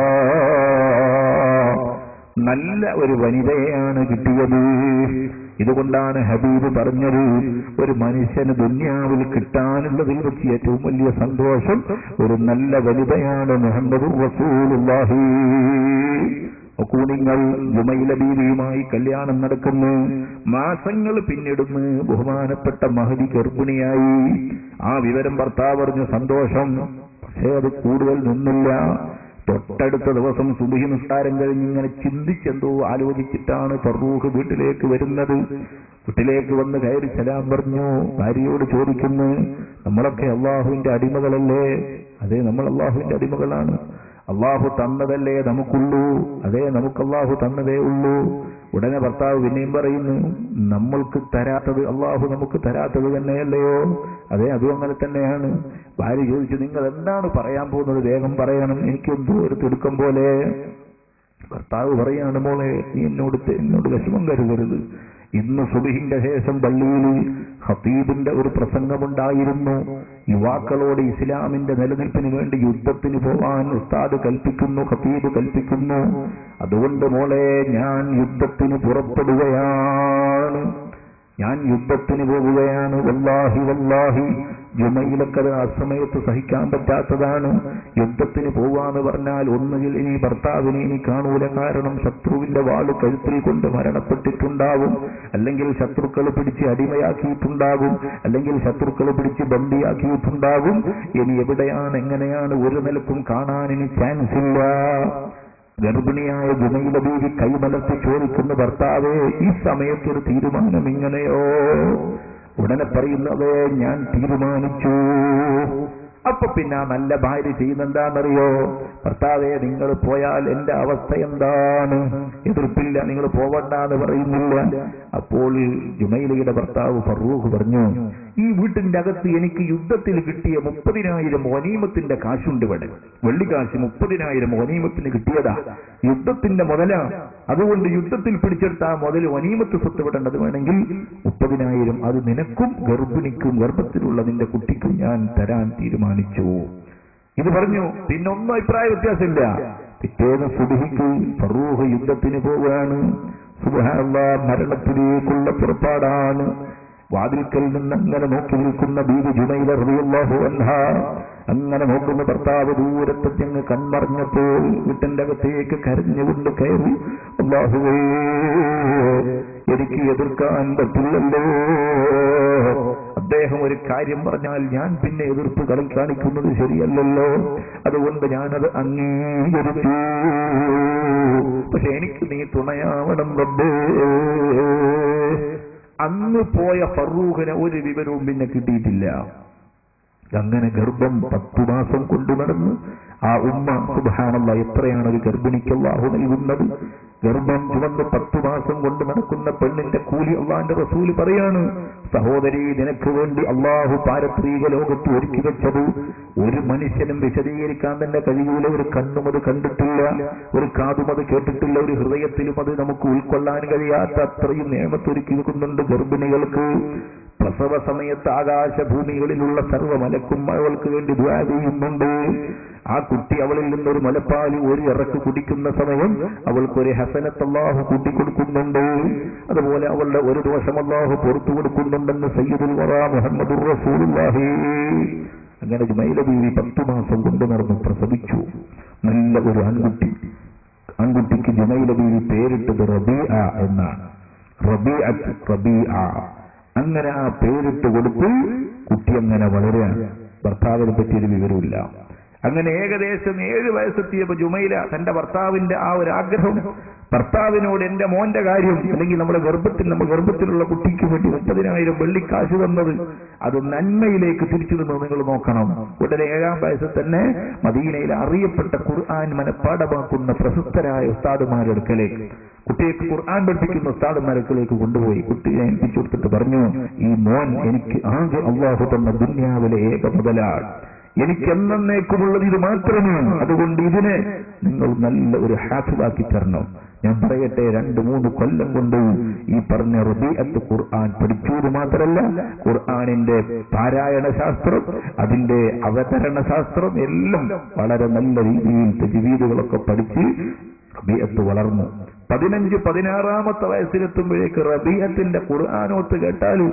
നല്ല ഒരു വനിതയാണ് കിട്ടിയത്. ഇതുകൊണ്ടാണ് ഹബീബ് പറഞ്ഞത്, ഒരു മനുഷ്യന് ദുനിയാവിൽ കിട്ടാനുള്ളതിൽ വെച്ച് ഏറ്റവും വലിയ സന്തോഷം ഒരു നല്ല വനിതയാണ് മുഹമ്മദുർ റസൂലുള്ളാഹി. നിങ്ങൾ ജുമൈല ബീവിയുമായി കല്യാണം നടക്കുന്നു. മാസങ്ങൾ പിന്നിടുന്നു. ബഹുമാനപ്പെട്ട മഹദി ഗർഭിണിയായി. ആ വിവരം ഭർത്താവ് പറഞ്ഞു, സന്തോഷം. പക്ഷേ അത് കൂടുതൽ നിന്നില്ല. തൊട്ടടുത്ത ദിവസം സുബഹി നിസ്കാരം കഴിഞ്ഞ് ഇങ്ങനെ ചിന്തിച്ചെന്തോ ആലോചിച്ചിട്ടാണ് ഫറൂഖ് വീട്ടിലേക്ക് വരുന്നത്. വീട്ടിലേക്ക് വന്ന് കയറി സലാം പറഞ്ഞു. ഭാര്യയോട് ചോദിക്കുന്നു, നമ്മളൊക്കെ അള്ളാഹുവിന്റെ അടിമകളല്ലേ? അതെ, നമ്മൾ അള്ളാഹുവിന്റെ അടിമകളാണ്. അള്ളാഹു തന്നതല്ലേ നമുക്കുള്ളൂ? അതെ, നമുക്ക് അള്ളാഹു തന്നതേ ഉള്ളൂ. ഉടനെ ഭർത്താവ് പിന്നെയും പറയുന്നു, നമ്മൾക്ക് തരാത്തത് അള്ളാഹു നമുക്ക് തരാത്തത് തന്നെയല്ലയോ? അതെ, അതും അങ്ങനെ തന്നെയാണ്. ഭാര്യ ചോദിച്ചു, നിങ്ങൾ എന്താണ് പറയാൻ പോകുന്നത്? വേഗം പറയണം, എനിക്കെന്തോ ഒരു തിടുക്കം പോലെ. ഭർത്താവ് പറയാണ്, മോളെ, നീ എന്നോട് എന്നോട് വിഷമം കരുതരുത്. ഇന്ന് സുബഹിന്റെ ശേഷം പള്ളിയിൽ ഖതീബിന്റെ ഒരു പ്രസംഗമുണ്ടായിരുന്നു. യുവാക്കളോട് ഇസ്ലാമിന്റെ നിലനിൽപ്പിന് വേണ്ടി യുദ്ധത്തിന് പോവാൻ ഉസ്താദ് കൽപ്പിക്കുന്നു, ഖതീബ് കൽപ്പിക്കുന്നു. അതുകൊണ്ട് മോളെ, ഞാൻ യുദ്ധത്തിന് പുറപ്പെടുകയാണ്, ഞാൻ യുദ്ധത്തിന് പോവുകയാണ്. വല്ലാഹി വല്ലാഹി ജുമൈലക്കത് ആ സമയത്ത് സഹിക്കാൻ പറ്റാത്തതാണ്. യുദ്ധത്തിന് പോവാന്ന് പറഞ്ഞാൽ ഒന്നുകിൽ ഇനി ഭർത്താവിനെ ഇനി കാണൂല. കാരണം ശത്രുവിന്റെ വാള് കഴുത്തിൽ കൊണ്ട് മരണപ്പെട്ടിട്ടുണ്ടാവും, അല്ലെങ്കിൽ ശത്രുക്കൾ പിടിച്ച് അടിമയാക്കിയിട്ടുണ്ടാകും, അല്ലെങ്കിൽ ശത്രുക്കൾ പിടിച്ച് ബന്ദിയാക്കിയിട്ടുണ്ടാകും. ഇനി എവിടെയാണ് എങ്ങനെയാണ് ഒരു നിലക്കും കാണാൻ ഇനി ചാൻസ് ഇല്ല. ഗർഭിണിയായ ജുമൈല ബീവി കൈമലർത്തി ചോദിക്കുന്ന, ഭർത്താവേ, ഈ സമയത്തൊരു തീരുമാനം ഇങ്ങനെയോ? ഉടനെ പറയുന്നതേ ഞാൻ തീരുമാനിച്ചു. അപ്പൊ പിന്നെ ആ നല്ല ഭാര്യ ചെയ്യുന്നെന്താണെന്നറിയോ? ഭർത്താവേ നിങ്ങൾ പോയാൽ എന്റെ അവസ്ഥ എന്താണ്? എതിർപ്പില്ല, നിങ്ങൾ പോവണ്ടെന്ന് പറയുന്നില്ല. അപ്പോൾ ജുമൈലയുടെ ഭർത്താവ് ഫറൂഖ് പറഞ്ഞു, ഈ വീട്ടിന്റെ അകത്ത് എനിക്ക് യുദ്ധത്തിൽ കിട്ടിയ മുപ്പതിനായിരം ഒനീമത്തിന്റെ കാശുണ്ട്. ഇവിടെ വെള്ളിക്കാശ് മുപ്പതിനായിരം ഒനീമത്തിന് കിട്ടിയതാ, യുദ്ധത്തിന്റെ മുതലാ. അതുകൊണ്ട് യുദ്ധത്തിൽ പിടിച്ചെടുത്ത ആ മുതൽ ഒനീമത്ത് സ്വത്ത് വിടേണ്ടത് വേണമെങ്കിൽ മുപ്പതിനായിരം അത് നിനക്കും ഗർഭിണിക്കും ഗർഭത്തിലുള്ള നിന്റെ കുട്ടിക്കും ഞാൻ തരാൻ തീരുമാനിച്ചു. ഇത് പറഞ്ഞു. പിന്നൊന്നും അഭിപ്രായ വ്യത്യാസമില്ല. പിറ്റേന്ന് സുബ്ഹിക്ക് ഫറൂഖ് യുദ്ധത്തിന് പോവുകയാണ്. സുബ്ഹാനല്ലാഹ്, മരണത്തിലേക്കുള്ള പുറപ്പാടാണ്. വാതിൽക്കൽ നിന്ന് അങ്ങനെ നോക്കി നിൽക്കുന്ന ബീവി ജുമൈല റളിയല്ലാഹു അൻഹാ അങ്ങനെ നോക്കുന്ന ഭർത്താവ് ദൂരത്ത് ഞങ്ങൾ കൺമറഞ്ഞപ്പോൾ വീട്ടിന്റെ അകത്തേക്ക് കരഞ്ഞുകൊണ്ട് കയറി, അല്ലാഹുവേ എനിക്ക് എതിർക്കാൻ പറ്റില്ലല്ലോ. അദ്ദേഹം ഒരു കാര്യം പറഞ്ഞാൽ ഞാൻ പിന്നെ എതിർപ്പ് കളി കാണിക്കുന്നത് ശരിയല്ലല്ലോ. അതുകൊണ്ട് ഞാനത് അംഗീകരിച്ചു. പക്ഷെ എനിക്ക് നീ തുണയാവണം റബ്ബേ. അന്ന് പോയ ഫറൂഖിനെ ഒരു വിവരവും പിന്നെ കിട്ടിയിട്ടില്ല. അങ്ങനെ ഗർഭം പത്തു മാസം കൊണ്ടു നടന്ന് ആ ഉമ്മ, സുബ്ഹാനല്ലാഹ്, എത്രയാണ് ഒരു ഗർഭിണിക്ക് അല്ലാഹു നൽകുന്നത്? ഗർഭം ചുവന്ന് പത്തു മാസം കൊണ്ട് നടക്കുന്ന പെണ്ണിന്റെ കൂലി അള്ളാന്റെ റസൂല് പറയാണ്, സഹോദരി, നിനക്ക് വേണ്ടി അള്ളാഹു പാരത്രീക ലോകത്ത് ഒരുക്കി വെച്ചത് ഒരു മനുഷ്യനും വിശദീകരിക്കാൻ തന്നെ കഴിയൂല. ഒരു കണ്ണും അത് കണ്ടിട്ടില്ല, ഒരു കാതും അത് കേട്ടിട്ടില്ല, ഒരു ഹൃദയത്തിലും അത് നമുക്ക് ഉൾക്കൊള്ളാൻ കഴിയാത്ത അത്രയും നിയമത്തൊരുക്കി വെക്കുന്നുണ്ട് ഗർഭിണികൾക്ക്. പ്രസവ സമയത്ത് ആകാശഭൂമികളിലുള്ള സർവ്വ മലക്കും അവൾക്ക് വേണ്ടി ദുആ ചെയ്യുന്നുണ്ട്. ആ കുട്ടി അവളിൽ നിന്നൊരു മുലപ്പാല് ഒരു ഇറക്ക് കുടിക്കുന്ന സമയം അവൾക്കൊരു ഹസനത്ത് അല്ലാഹു കൂട്ടിക്കൊടുക്കുന്നുണ്ട്. അതുപോലെ അവളുടെ ഒരു ദോഷം അല്ലാഹു പുറത്തു കൊടുക്കുന്നുണ്ടെന്ന് സയ്യിദുൽ വറാ മുഹമ്മദുർ റസൂലുള്ളാഹി. അങ്ങനെ ജുമൈല ബീവി പത്തു മാസം കൊണ്ട് നടന്ന് പ്രസവിച്ചു. നല്ല ഒരു ആൺകുട്ടി. ആൺകുട്ടിക്ക് ജുമൈല ബീവി പേരിട്ടത് റബീഅ എന്നാണ്. റബീഅത്ത്, റബീഅ. അങ്ങനെ ആ പേരിട്ട് കൊടുത്ത് കുട്ടി അങ്ങനെ വളരാൻ ഭർത്താവിനെ പറ്റിയൊരു വിവരമില്ല. അങ്ങനെ ഏകദേശം ഏഴ് വയസ്സെത്തിയപ്പോ ജുമൈല തന്റെ ഭർത്താവിന്റെ ആ ഒരു ആഗ്രഹം, ഭർത്താവിനോട് എന്റെ മോന്റെ കാര്യം, അല്ലെങ്കിൽ നമ്മുടെ ഗർഭത്തിൽ നമ്മൾ ഗർഭത്തിലുള്ള കുട്ടിക്ക് വേണ്ടി മുപ്പതിനായിരം വെള്ളിക്കാശ് തന്നത് അത് നന്മയിലേക്ക് തിരിച്ചു നിന്ന് നിങ്ങൾ നോക്കണം. ഉടനെ ഏഴാം വയസ്സിൽ തന്നെ മദീനയിൽ അറിയപ്പെട്ട ഖുർആൻ മനഃപ്പാഠമാക്കുന്ന പ്രശസ്തരായ ഉസ്താദുമാരുടെ അടുക്കലേക്ക്, കുട്ടിക്ക് ഖുർആൻ പഠിപ്പിക്കുന്ന ഉസ്താദുമാരുടെ അടുക്കലേക്ക് കൊണ്ടുപോയി കുട്ടിയെ ഏൽപ്പിച്ചു കൊടുത്തിട്ട് പറഞ്ഞു, ഈ മോൻ എനിക്ക് ആകെ അല്ലാഹു തന്ന ദുനിയാവിലെ ഏക മുതലാണ്, എനിക്ക് എന്നേക്കുമുള്ളത് ഇത് മാത്രമാണ്. അതുകൊണ്ട് ഇതിനെ നിങ്ങൾ നല്ല ഒരു ഹാഫിളാക്കി തരണം. ഞാൻ പറയട്ടെ, രണ്ട് മൂന്ന് കൊല്ലം കൊണ്ട് ഈ പറഞ്ഞ റബീഅത്ത് ഖുർആൻ പഠിച്ചത് മാത്രമല്ല, ഖുർആനിന്റെ പാരായണ ശാസ്ത്രം, അതിന്റെ അവതരണ ശാസ്ത്രം എല്ലാം വളരെ നല്ല രീതിയിൽ തജ്വീദുകളൊക്കെ പഠിച്ച് റബീഅത്ത് വളർന്നു. പതിനഞ്ച് പതിനാറാമത്തെ വയസ്സിലെത്തുമ്പോഴേക്ക് റബീഅത്തിന്റെ ഖുർആനോത്ത് കേട്ടാൽ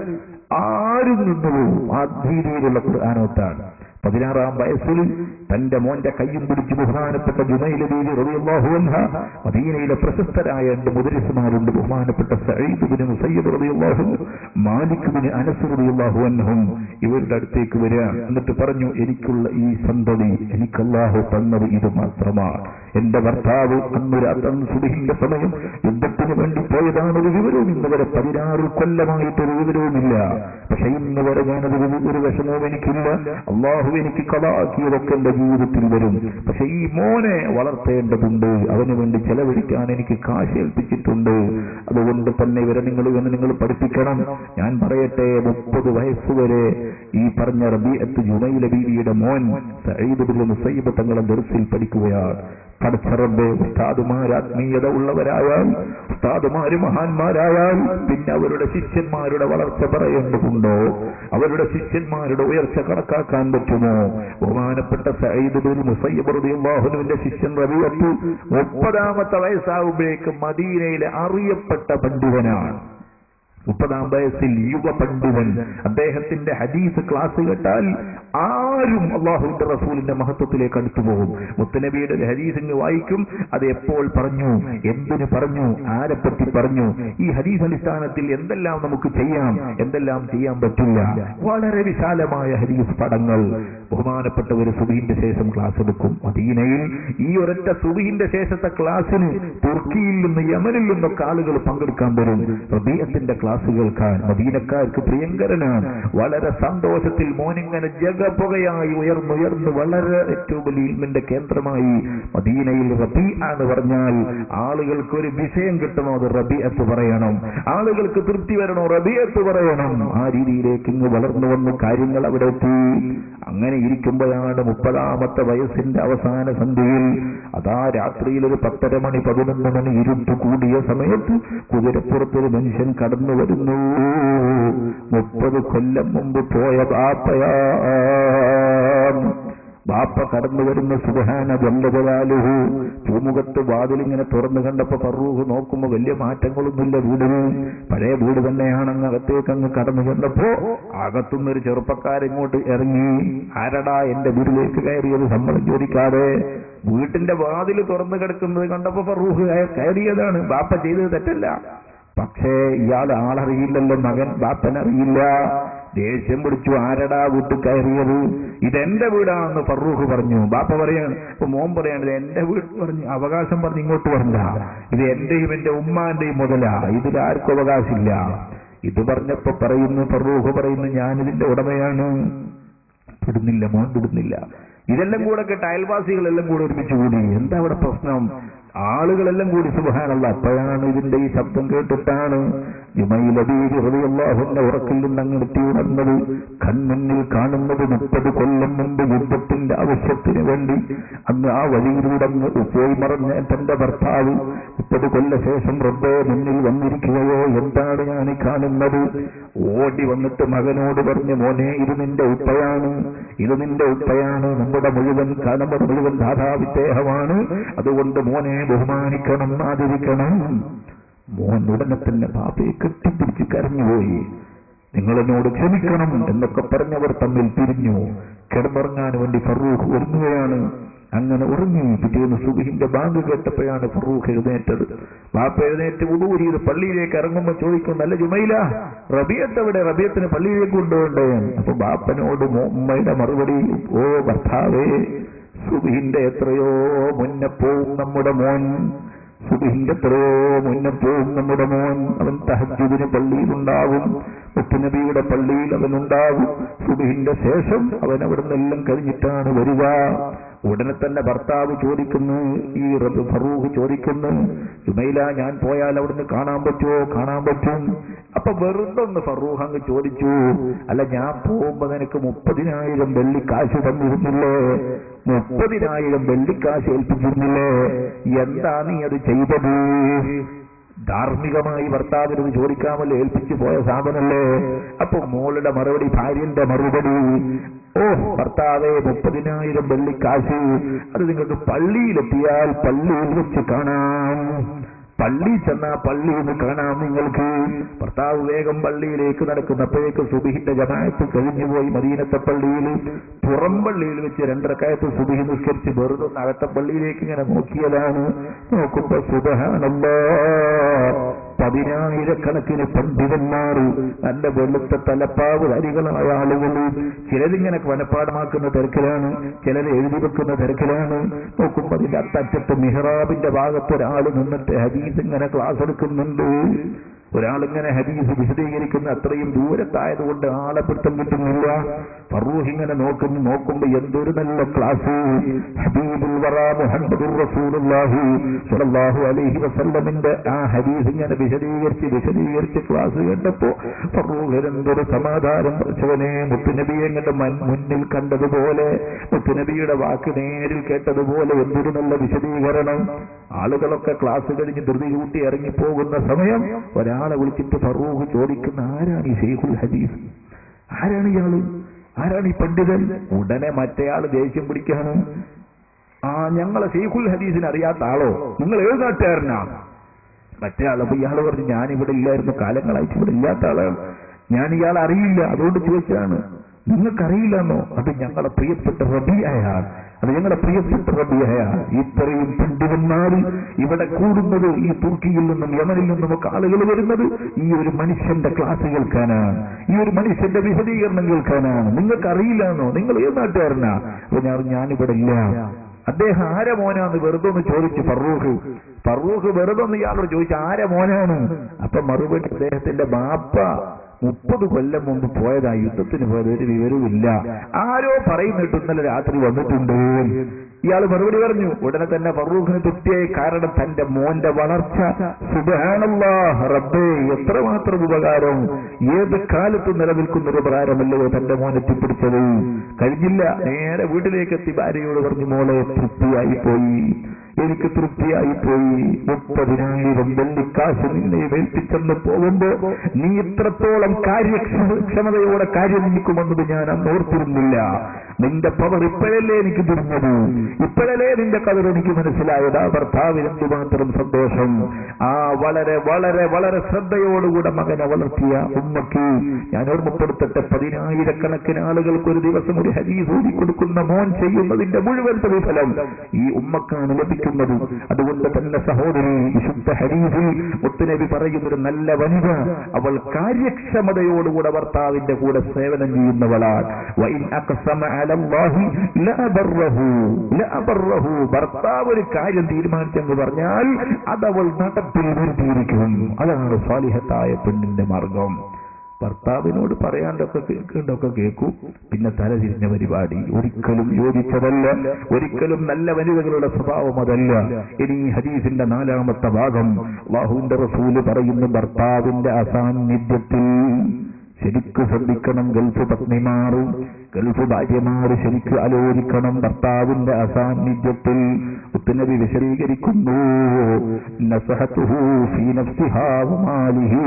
ആരും നിന്നുപോകും. ആ രീതിയിലുള്ള ഖുർആനോത്താണ്. പതിനാറാം വയസ്സിൽ തന്റെ മോന്റെ കയ്യും പിടിച്ച് ബഹുമാനപ്പെട്ട ജുമൈല ബീവി റളിയല്ലാഹു അൻഹാ മദീനയിലെ പ്രശസ്തരായ രണ്ട് മുദരിസുമാരുണ്ട്. ബഹുമാനപ്പെട്ട സഈദ് ഇബ്നു മുസയ്യിബ് റളിയല്ലാഹു അൻഹു, മാലിക് ഇബ്നു അനസ് റളിയല്ലാഹു അൻഹും ഇവരുടെ അടുത്തേക്ക് വരിക. എന്നിട്ട് പറഞ്ഞു, എനിക്കുള്ള ഈ സന്തതി എനിക്ക് അല്ലാഹു തന്നത് ഇത് മാത്രമാണ്. എന്റെ ഭർത്താവ് അന്ന് രാത്രി സുബഹിന്റെ സമയം യുദ്ധത്തിന് വേണ്ടി പോയതാണ്, ഒരു വിവരവും ഇന്ന് വരെ പതിനാറ് കൊല്ലമായിട്ടൊരു വിവരവുമില്ല. പക്ഷെ ഇന്ന് വരെ ഞാനത് ഒരു വിഷമവും എനിക്കില്ല. അള്ളാഹു എനിക്ക് കളാക്കിയതൊക്കെ എന്റെ ജീവിതത്തിൽ വരും. പക്ഷെ ഈ മോനെ വളർത്തേണ്ടതുണ്ട്, അവന് വേണ്ടി ചെലവഴിക്കാൻ എനിക്ക് കാശ് ഏൽപ്പിച്ചിട്ടുണ്ട്. അതുകൊണ്ട് തന്നെ ഇവരെ നിങ്ങൾ ഇവനെ നിങ്ങൾ പഠിപ്പിക്കണം. ഞാൻ പറയട്ടെ, മുപ്പത് വയസ്സുവരെ ഈ പറഞ്ഞ റബീഅത്ത് ജുമൈല ബീവിയുടെ മോൻ സഈദ് ഇബ്നു മുസയ്യിബ് തങ്ങളെ ദർസിൽ പഠിക്കുകയാണ്. പടച്ചറബ്, ഉസ്താദുമാർ ആത്മീയത ഉള്ളവരായാൽ, ഉസ്താദുമാര് മഹാന്മാരായാൽ പിന്നെ അവരുടെ ശിഷ്യന്മാരുടെ വളർച്ച പറയേണ്ടതുണ്ടോ? അവരുടെ ശിഷ്യന്മാരുടെ ഉയർച്ച കണക്കാക്കാൻ പറ്റുമോ? ബഹുമാനപ്പെട്ട സഈദ് ഇബ്നു മുസയ്യിബ് റളിയല്ലാഹു അൻഹുവിന്റെ ശിഷ്യൻ റബീഅത്ത് മുപ്പതാമത്തെ വയസ്സാകുമ്പോഴേക്ക് മദീനയിലെ അറിയപ്പെട്ട പണ്ഡിതനാണ്. മുപ്പതാം വയസ്സിൽ യുവ പണ്ഡിതൻ. അദ്ദേഹത്തിന്റെ ഹദീസ് ക്ലാസ് കേട്ടാൽ ആരും അല്ലാഹുവിന്റെ റസൂലിന്റെ മഹത്വത്തിലേക്ക് അടുത്തു പോകും. മുത്തനബിയുടെ ഹദീസിന് വായിക്കും, അത് എപ്പോൾ പറഞ്ഞു, എന്തിനു പറഞ്ഞു, ആരെപ്പറ്റി പറഞ്ഞു, ഈ ഹദീസ് അടിസ്ഥാനത്തിൽ എന്തെല്ലാം നമുക്ക് ചെയ്യാം, എന്തെല്ലാം ചെയ്യാൻ പറ്റില്ല. വളരെ വിശാലമായ ഹദീസ് പടങ്ങൾ. ബഹുമാനപ്പെട്ട ഒരു സുബഹിന്റെ ശേഷം ക്ലാസ് എടുക്കും മദീനയിൽ. ഈ ഒരൊറ്റ സുബഹിന്റെ ശേഷത്തെ ക്ലാസ്സിന് തുർക്കിയിൽ നിന്ന് യമനിൽ നിന്നൊക്കെ ആളുകൾ പങ്കെടുക്കാൻ വരും. റബീഅത്തിന്റെ ക്ലാസ് ക്ലാസ് കേൾക്കാൻ. മദീനക്കാർക്ക് പ്രിയങ്കരനാണ്. വളരെ സന്തോഷത്തിൽ മോനിങ്ങനെ ജഗപുകയായി ഉയർന്നുയർന്ന് വളരെ ഏറ്റവും വലിയ ഇൽമിന്റെ കേന്ദ്രമായി മദീനയിൽ റബീഅ എന്ന് പറഞ്ഞാൽ ആളുകൾക്ക് ഒരു വിഷയം കിട്ടണോ അത് റബീഅത്ത് പറയണം, ആളുകൾക്ക് തൃപ്തി വരണോ റബീഅത്ത് പറയണം. ആ രീതിയിലേക്ക് ഇങ്ങ് വളർന്നു വന്നു കാര്യങ്ങൾ അവിടെ എത്തി. അങ്ങനെ ഇരിക്കുമ്പോഴാണ് മുപ്പതാമത്തെ വയസ്സിന്റെ അവസാന സന്ധ്യയിൽ അതാ രാത്രിയിൽ ഒരു പത്തര മണി പതിനൊന്ന് മണി ഇരുട്ട് കൂടിയ സമയത്ത് കുതിരപ്പുറത്തൊരു മനുഷ്യൻ കടന്നു വരുന്നു. മുപ്പത് കൊല്ലം മുമ്പ് പോയ ബാപ്പയാ. ബാപ്പ കടന്നു വരുന്ന സുബ്ഹാന ജല്ലജലാലുഹു. പൂമുഖത്ത് വാതിലിങ്ങനെ തുറന്നു കണ്ടപ്പോ ഫറൂഖ് നോക്കുമ്പോ വലിയ മാറ്റങ്ങളൊന്നുമില്ല വീടിന്, പഴയ വീട് തന്നെയാണെന്ന് അകത്തേക്ക് അങ്ങ് കടന്നു ചെന്നപ്പോ അകത്തുനിന്നൊരു ചെറുപ്പക്കാരിങ്ങോട്ട് ഇറങ്ങി. ആരടാ എന്റെ വീട്ടിലേക്ക് കയറിയത് സമ്മതം ചോദിക്കാതെ? വീട്ടിന്റെ വാതിൽ തുറന്നു കിടക്കുന്നത് കണ്ടപ്പോ ഫറൂഖ് കയറിയതാണ്. ബാപ്പ ചെയ്തത് തെറ്റല്ല, പക്ഷേ ഇയാൾ ആളറിയില്ലല്ലോ, മകൻ ബാപ്പനറിയില്ല. ദേഷ്യം പിടിച്ചു. ആരടാ വീട്ടിൽ കയറിയത്? ഇതെന്റെ വീടാണെന്ന് ഫറൂഖ് പറഞ്ഞു. ബാപ്പ പറയാണ്, ഇപ്പൊ മോൻ പറയാണ് ഇത് എന്റെ വീട് പറഞ്ഞു, അവകാശം പറഞ്ഞ് ഇങ്ങോട്ട് വരണ്ട, ഇത് എന്റെയും എന്റെ ഉമ്മാന്റെയും മുതലാ, ഇതിലാർക്കും അവകാശമില്ല. ഇത് പറഞ്ഞപ്പോ പറയുന്നു, ഫറൂഖ് പറയുന്നു, ഞാനിതിന്റെ ഉടമയാണ്. വിടുന്നില്ല, മോൻ വിടുന്നില്ല. ഇതെല്ലാം കൂടെ കേട്ട അയൽവാസികളെല്ലാം കൂടെ ഒരുമിച്ച് കൂടി. എന്താ അവിടെ പ്രശ്നം? ആളുകളെല്ലാം കൂടി സുബ്ഹാനല്ലാഹ്. അപ്പോഴാണ് ഇതിന്റെ ഈ ശബ്ദം കേട്ടിട്ടാണ് റളിയല്ലാഹുവിന്റെ ഉറക്കിൽ നിന്ന് അങ്ങെത്തി ഉണർന്നത്. കൺമുന്നിൽ കാണുന്നത് മുപ്പത് കൊല്ലം മുമ്പ് യുദ്ധത്തിന്റെ ആവശ്യത്തിന് വേണ്ടി അന്ന് ആ വഴിയിലൂടെ പോയി മറഞ്ഞ തന്റെ ഭർത്താവ് മുപ്പത് കൊല്ല ശേഷം റബ്ബേ മുന്നിൽ വന്നിരിക്കുകയോ, എന്താണ് ഞാൻ കാണുന്നത്? ഓടി വന്നിട്ട് മകനോട് പറഞ്ഞു, മോനെ ഇത് നിന്റെ ഉപ്പയാണ്, ഇത് നിന്റെ ഉപ്പയാണ്, നമ്മുടെ മുഴുവൻ നമ്മുടെ മുഴുവൻ ധാതാവിദ്ദേഹമാണ്, അതുകൊണ്ട് മോനെ ബഹുമാനിക്കണം, ആദരിക്കണം. മോൻ ഉടനെ തന്നെ ബാപ്പയെ കെട്ടിപ്പിടിച്ച് കരഞ്ഞുപോയി. നിങ്ങളെന്നോട് ക്ഷമിക്കണം എന്നൊക്കെ പറഞ്ഞവർ തമ്മിൽ പിരിഞ്ഞു. കിടന്നുറങ്ങാൻ വേണ്ടി ഫറൂഖ് ഒരുങ്ങുകയാണ്. അങ്ങനെ ഉറങ്ങി. പിറ്റേന്ന് സുബ്ഹിന്റെ ബാങ്ക് കേട്ടപ്പോഴാണ് ഫറൂഖ് എഴുന്നേറ്റത്. ബാപ്പ എഴുന്നേറ്റ് വുളൂ ചെയ്ത് പള്ളിയിലേക്ക് ഇറങ്ങുമ്പോൾ ചോദിക്കും, നല്ല ജുമൈല, റബീഅത്ത് എവിടെ? റബീഅത്തിന് പള്ളിയിലേക്ക് കൊണ്ടുപോകണ്ടേ? അപ്പൊ ബാപ്പനോട് ഉമ്മയുടെ മറുപടി, ഓ ഭർത്താവേ, സുബ്ഹിന്റെ എത്രയോ മുന്നെ പോവും നമ്മുടെ മോൻ, സുബ്ഹിന്റെ എത്രയോ മുന്നെ പോവും നമ്മുടെ മോൻ. അവൻ തഹജ്ജുദിന് പള്ളിയിലുണ്ടാവും, മുത്തുനബിയുടെ പള്ളിയിൽ അവനുണ്ടാവും. സുബ്ഹിന്റെ ശേഷം അവൻ അവിടെ നിന്നെല്ലാം കഴിഞ്ഞിട്ടാണ് വരിക. ഉടനെ തന്നെ ഭർത്താവ് ചോദിക്കുന്നു, ഈ ഫറൂഖ് ചോദിക്കുന്നു, ജുമൈല ഞാൻ പോയാൽ അവിടുന്ന് കാണാൻ പറ്റുമോ? കാണാൻ പറ്റും. അപ്പൊ വെറുതെ ഒന്ന് ഫറൂഖ് അങ്ങ് ചോദിച്ചു, അല്ല ഞാൻ പോകുമ്പോ നിനക്ക് മുപ്പതിനായിരം വെള്ളിക്കാശ് തന്നിരുന്നില്ലേ? മുപ്പതിനായിരം വെള്ളിക്കാശ് ഏൽപ്പിച്ചിരുന്നില്ലേ? എന്താ നീ അത് ചെയ്തത്? ധാർമ്മികമായി ഭർത്താവിനത് ചോദിക്കാമല്ലോ, ഏൽപ്പിച്ചു പോയ സാധനല്ലേ. അപ്പൊ മോളുടെ മറുപടി, ഭാര്യന്റെ മറുപടി, ഓ ഭർത്താവേ, മുപ്പതിനായിരം വെള്ളിക്കാശ് അത് നിങ്ങൾക്ക് പള്ളിയിലെത്തിയാൽ പള്ളിയിൽ വെച്ച് കാണാം, പള്ളി ചെന്നാ പള്ളിയിൽ നിന്ന് കാണാം നിങ്ങൾക്ക്. ഭർത്താവ് വേഗം പള്ളിയിലേക്ക് നടക്കുന്നപ്പോഴേക്ക് സുബ്ഹിന്റെ ജമാഅത്ത് കഴിഞ്ഞുപോയി. മദീനത്തെ പള്ളിയിൽ പുറം പള്ളിയിൽ വെച്ച് രണ്ടരക്കായത്ത് സുബ്ഹി നിസ്കരിച്ച് വെറുതെ അകത്തെ പള്ളിയിലേക്ക് ഇങ്ങനെ നോക്കിയതാണ്. നോക്കുമ്പോ സുബ്ഹാനല്ലാഹ്, പതിനായിരക്കണക്കിന് പണ്ഡിതന്മാർ, നല്ല വെളുത്ത തലപ്പാവ് ധരികളായ ആളുകൾ, ചിലരിങ്ങനെ വനപ്പാടമാക്കുന്ന തിരക്കിലാണ്, ചിലർ എഴുതി വെക്കുന്ന തിരക്കിലാണ്. നോക്കുമ്പോ അതിന്റെ അത്തറ്റത്ത് മിഹ്റാബിന്റെ ഭാഗത്ത് ഒരാൾ നിന്നിട്ട് ഹദീസ് ഇങ്ങനെ ക്ലാസ് എടുക്കുന്നുണ്ട്. ഒരാളിങ്ങനെ ഹദീസ് വിശദീകരിക്കുന്ന അത്രയും ദൂരത്തായതുകൊണ്ട് ആളെ പിടുത്തം കിട്ടുന്നില്ല. ഫറൂഖ് ഇങ്ങനെ നോക്കുന്നു. നോക്കുമ്പോ എന്തൊരു നല്ല ക്ലാസ്. ഹബീബുൽ വറാ മുഹമ്മദുർ റസൂലുള്ളാഹി സ്വല്ലല്ലാഹു അലൈഹി വസല്ലമിന്റെ ആ ഹദീസ് ഇങ്ങനെ വിശദീകരിച്ച് വിശദീകരിച്ച് ക്ലാസ് കേട്ടപ്പോ ഫറൂഖ് എന്തൊരു സമാധാനം. പഠിച്ചവനെ, മുത്തുനബിയെ എങ്ങനെ മുന്നിൽ കണ്ടതുപോലെ, മുത്തുനബിയുടെ വാക്ക് നേരിൽ കേട്ടതുപോലെ എന്തൊരു നല്ല വിശദീകരണം. ആളുകളൊക്കെ ക്ലാസ് കഴിഞ്ഞ് ധൃതി കൂട്ടി ഇറങ്ങിപ്പോകുന്ന സമയം ഒരാളെ വിളിച്ചിട്ട് ഫറൂഖ് ചോദിക്കുന്ന, ആരാണ് ഈ ശൈഖുൽ ഹദീസ്? ആരാണ് ഇയാള്? ആരാണ് ഈ പണ്ഡിതൻ? ഉടനെ മറ്റേയാള് ദേഷ്യം പിടിക്കാണ്. ആ ഞങ്ങളെ ശൈഖുൽ ഹദീസിന് അറിയാത്ത ആളോ? നിങ്ങൾ ഏത് നാട്ടുകാരനാ? മറ്റേ ആൾ. അപ്പൊ ഇയാള് പറഞ്ഞു, ഞാനിവിടെ ഇല്ലായിരുന്നു, കാലങ്ങളായിട്ട് ഇവിടെ ഇല്ലാത്ത ആളാണ്, ഞാൻ ഇയാൾ അറിയില്ല, അതുകൊണ്ട് ചോദിച്ചാണ്. നിങ്ങൾക്കറിയില്ലെന്നോ? അത് ഞങ്ങളെ പ്രിയപ്പെട്ട റബീഅയാണ്, അത് ഞങ്ങളുടെ പ്രിയപ്പെട്ട റബീഅയാണ്. ഇത്രയും പണ്ഡിതന്മാർ ഇവിടെ കൂടുന്നത്, ഈ തുർക്കിയിൽ നിന്നും യമനിൽ നിന്നും ഒക്കെ ആളുകൾ വരുന്നത് ഈ ഒരു മനുഷ്യന്റെ ക്ലാസ് കേൾക്കാനാണ്, ഈ ഒരു മനുഷ്യന്റെ വിശദീകരണം കേൾക്കാനാണ്. നിങ്ങൾക്ക് അറിയില്ലെന്നോ? നിങ്ങൾ ഏത് നാട്ടുകാരനാ? അപ്പൊ ഞാൻ ഞാനിവിടെ ഇല്ല. അദ്ദേഹം ആരെ മോനാന്ന് വെറുതെ ഒന്ന് ചോദിച്ചു ഫറൂഖ്. ഫറൂഖ് വെറുതെ ഒന്ന് ഇയാളോട് ചോദിച്ചു ആരെ മോനാണ്. അപ്പൊ മറുപടി അദ്ദേഹത്തിന്റെ ബാപ്പ മുപ്പത് കൊല്ലം മുമ്പ് പോയതാ, യുദ്ധത്തിന് പോയത്, ഒരു വിവരവുമില്ല, ആരോ പറയുന്നിട്ട് ഇന്നലെ രാത്രി വന്നിട്ടുണ്ട്. ഇയാൾ മറുപടി പറഞ്ഞു. ഉടനെ തന്നെ ഫറൂഖിന് തൃപ്തിയായി. കാരണം തന്റെ മോന്റെ വളർച്ച, സുബ്ഹാനല്ലാഹ് റബ്ബേ, എത്രമാത്രം ഉപകാരം, ഏത് കാലത്തും നിലനിൽക്കുന്ന ഒരു ഉപകാരമല്ലോ തന്റെ മോൻ എത്തിപ്പിടിച്ചത്. കഴിഞ്ഞില്ല, നേരെ വീട്ടിലേക്ക് എത്തി ഭാര്യയോട് പറഞ്ഞു, മോളെ തൃപ്തിയായി പോയി, എനിക്ക് തൃപ്തിയായി പോയി. മുപ്പതിനായിരം വെള്ളിക്കാശ് നിന്നെ ഏൽപ്പിച്ചെന്ന് പോകുമ്പോ നീ ഇത്രത്തോളം കാര്യക്ഷമതയോടെ കാര്യം നീക്കുമെന്നത് ഞാൻ അന്ന് ഓർത്തിരുന്നില്ല. നിന്റെ പവർ ഇപ്പോഴല്ലേ എനിക്ക് തിരിഞ്ഞത്, ഇപ്പോഴല്ലേ നിന്റെ കവർ എനിക്ക് മനസ്സിലായതാ. ഭർത്താവിന് എന്തുമാത്രം സന്തോഷം. ആ വളരെ വളരെ വളരെ ശ്രദ്ധയോടുകൂടെ മകനെ വളർത്തിയ ഉമ്മക്ക് ഞാൻ ഓർമ്മപ്പെടുത്തട്ടെ, പതിനായിരക്കണക്കിന് ആളുകൾക്ക് ഒരു ദിവസം ഒരു ഹദീസ് ഓതി കൊടുക്കുന്ന മോൻ ചെയ്യുന്നതിന്റെ മുഴുവൻ പ്രതിഫലം ഈ ഉമ്മക്കാണ് ലഭിക്കുന്നത്. അതുകൊണ്ട് തന്നെ സഹോദരി, വിശുദ്ധ ഹദീസിൽ മുത്തുനബി പറയുന്നൊരു നല്ല വനിത, അവൾ കാര്യക്ഷമതയോടുകൂടെ ഭർത്താവിന്റെ കൂടെ സേവനം ചെയ്യുന്നവളാണ്. ഭർത്താവ് ഒരു കാര്യം തീരുമാനിച്ചെന്ന് പറഞ്ഞാൽ അതവൾ നടപ്പിൽ നിർത്തിയിരിക്കും. അതാണ് സ്വാലിഹത്തായ പെണ്ണിന്റെ മാർഗം. ഭർത്താവിനോട് പറയാണ്ടൊക്കെ കേൾക്കേണ്ടൊക്കെ കേൾക്കും, പിന്നെ തലതിരിഞ്ഞ പരിപാടി ഒരിക്കലും യോജിച്ചതല്ല, ഒരിക്കലും നല്ല വനിതകളുടെ സ്വഭാവം അതല്ല. ഇനി ഹദീസിന്റെ നാലാമത്തെ ഭാഗം, അല്ലാഹുവിന്റെ റസൂല് പറയുന്നു, ഭർത്താവിന്റെ അസാന്നിധ്യത്തിൽ ശരിക്ക് ശ്രദ്ധിക്കണം. ഗൾഫ് പത്നിമാർ, ഗൾഫ് ഭാര്യമാർ ശരിക്ക് ആലോചിക്കണം. ഭർത്താവിന്റെ അസാന്നിധ്യത്തിൽ മുത്തുനബി വിശദീകരിക്കുന്നു, നസഹതുഹു ഫീ നഫ്സിഹാ വമാലിഹി,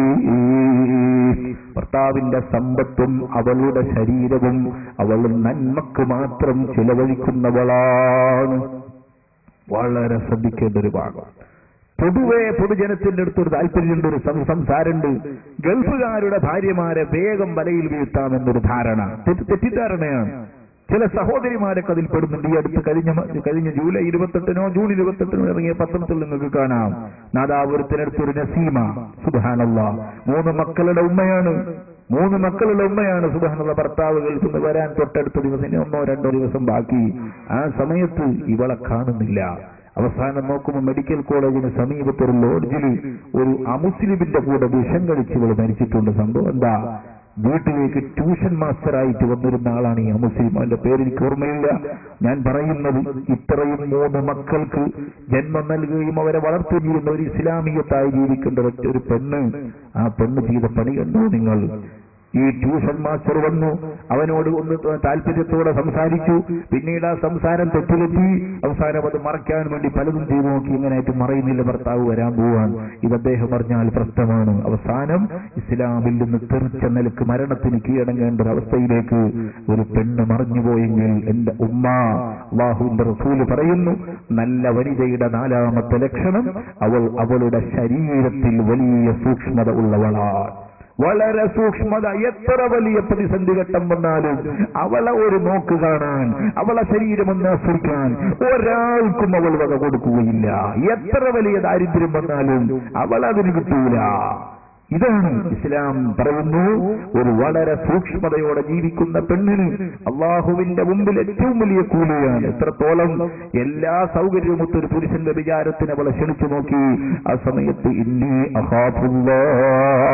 ഭർത്താവിന്റെ സമ്പത്തും അവളുടെ ശരീരവും അവൾ നന്മക്ക് മാത്രം ചിലവഴിക്കുന്നവളാണ്. വളരെ ശ്രദ്ധിക്കേണ്ട ഒരു ഭാഗം. പൊതുവെ പൊതുജനത്തിന്റെ അടുത്തൊരു താല്പര്യമുണ്ട്, ഒരു സംസാരമുണ്ട്, ഗൾഫുകാരുടെ ഭാര്യമാരെ വേഗം വലയിൽ വീഴ്ത്താമെന്നൊരു ധാരണ, തെറ്റിദ്ധാരണയാണ്. ചില സഹോദരിമാരൊക്കെ അതിൽ പെടുന്നുണ്ട്. ഈ അടുത്ത് കഴിഞ്ഞ കഴിഞ്ഞ ജൂലൈ ഇരുപത്തെട്ടിനോ ജൂൺ ഇരുപത്തെട്ടിനോ ഇറങ്ങിയ പത്രത്തിൽ നിങ്ങൾക്ക് കാണാം, നാദാപുരത്തിനടുത്തൊരു നസീമ, സുബ്ഹാനല്ലാഹ്, മൂന്ന് മക്കളുടെ ഉമ്മയാണ്, മൂന്ന് മക്കളുടെ ഉമ്മയാണ്. സുബ്ഹാനല്ലാഹ്, ഭർത്താവ് ഗൾഫിൽ നിന്ന് വരാൻ തൊട്ടടുത്ത ദിവസം ഒന്നോ രണ്ടോ ദിവസം ബാക്കി. ആ സമയത്ത് ഇവളെ കാണുന്നില്ല. അവസാനം നോക്കുമ്പോൾ മെഡിക്കൽ കോളേജിന് സമീപത്തൊരു ലോഡ്ജിൽ ഒരു അമുസ്ലിമിന്റെ കൂടെ വിഷം കഴിച്ച് ഇവൾ മരിച്ചിട്ടുണ്ട്. സംഭവം എന്താ? വീട്ടിലേക്ക് ട്യൂഷൻ മാസ്റ്ററായിട്ട് വന്നിരുന്ന ആളാണ് ഈ അമുസ്ലിം. അവന്റെ പേര് എനിക്ക് ഓർമ്മയില്ല. ഞാൻ പറയുന്നത്, ഇത്രയും മൂന്ന് മക്കൾക്ക് ജന്മം നൽകുകയും അവരെ വളർത്തുകയും ഒരു ഇസ്ലാമിയത്തായി ജീവിക്കേണ്ട ഒരു പെണ്ണ്, ആ പെണ്ണ് ചെയ്ത പണി കണ്ടു നിങ്ങൾ. ഈ ട്യൂഷൻ മാസ്റ്റർ വന്നു, അവനോട് ഒന്ന് താല്പര്യത്തോടെ സംസാരിച്ചു. പിന്നീട് ആ സംസാരം തെറ്റിലെത്തി. അവസാനം അത് മറയ്ക്കാൻ വേണ്ടി പലതും ചെയ്തു നോക്കി. ഇങ്ങനെയായിട്ട് മറയുന്നില്ല, ഭർത്താവ് വരാൻ പോവാൻ. ഇത് അദ്ദേഹം പറഞ്ഞാൽ പ്രശ്നമാണ്. അവസാനം ഇസ്ലാമിൽ നിന്ന് തെറിച്ച നിലക്ക് മരണത്തിന് കീഴടങ്ങേണ്ട ഒരു അവസ്ഥയിലേക്ക് ഒരു പെണ്ണ് മറിഞ്ഞുപോയെങ്കിൽ എന്റെ ഉമ്മ, അല്ലാഹുവിന്റെ റസൂല് പറയുന്നു, നല്ല വനിതയുടെ നാലാമത്തെ ലക്ഷണം അവൾ അവളുടെ ശരീരത്തിൽ വലിയ സൂക്ഷ്മത ഉള്ളവളാണ്. വളരെ സൂക്ഷ്മത. എത്ര വലിയ പ്രതിസന്ധി ഘട്ടം വന്നാലും അവളെ ഒരു നോക്ക് കാണാൻ, അവളെ ശരീരം ഒന്ന് ആസ്വദിക്കാൻ ഒരാൾക്കും അവൾ വക കൊടുക്കുകയില്ല. എത്ര വലിയ ദാരിദ്ര്യം വന്നാലും അവൾ അതിന് കിട്ടൂല. ഇതാണ് ഇസ്ലാം പറയുന്നു, ഒരു വളരെ സൂക്ഷ്മതയോടെ ജീവിക്കുന്ന പെണ്ണിന് അള്ളാഹുവിന്റെ മുമ്പിൽ ഏറ്റവും വലിയ കൂലിയാണ്. എത്രത്തോളം എല്ലാ സൗകര്യവും ഒത്തൊരു പുരുഷന്റെ വിചാരത്തിന് അവളെ ക്ഷണിച്ചു നോക്കി. ആ സമയത്ത് ഇന്നി അഖാഫുല്ലാഹ്,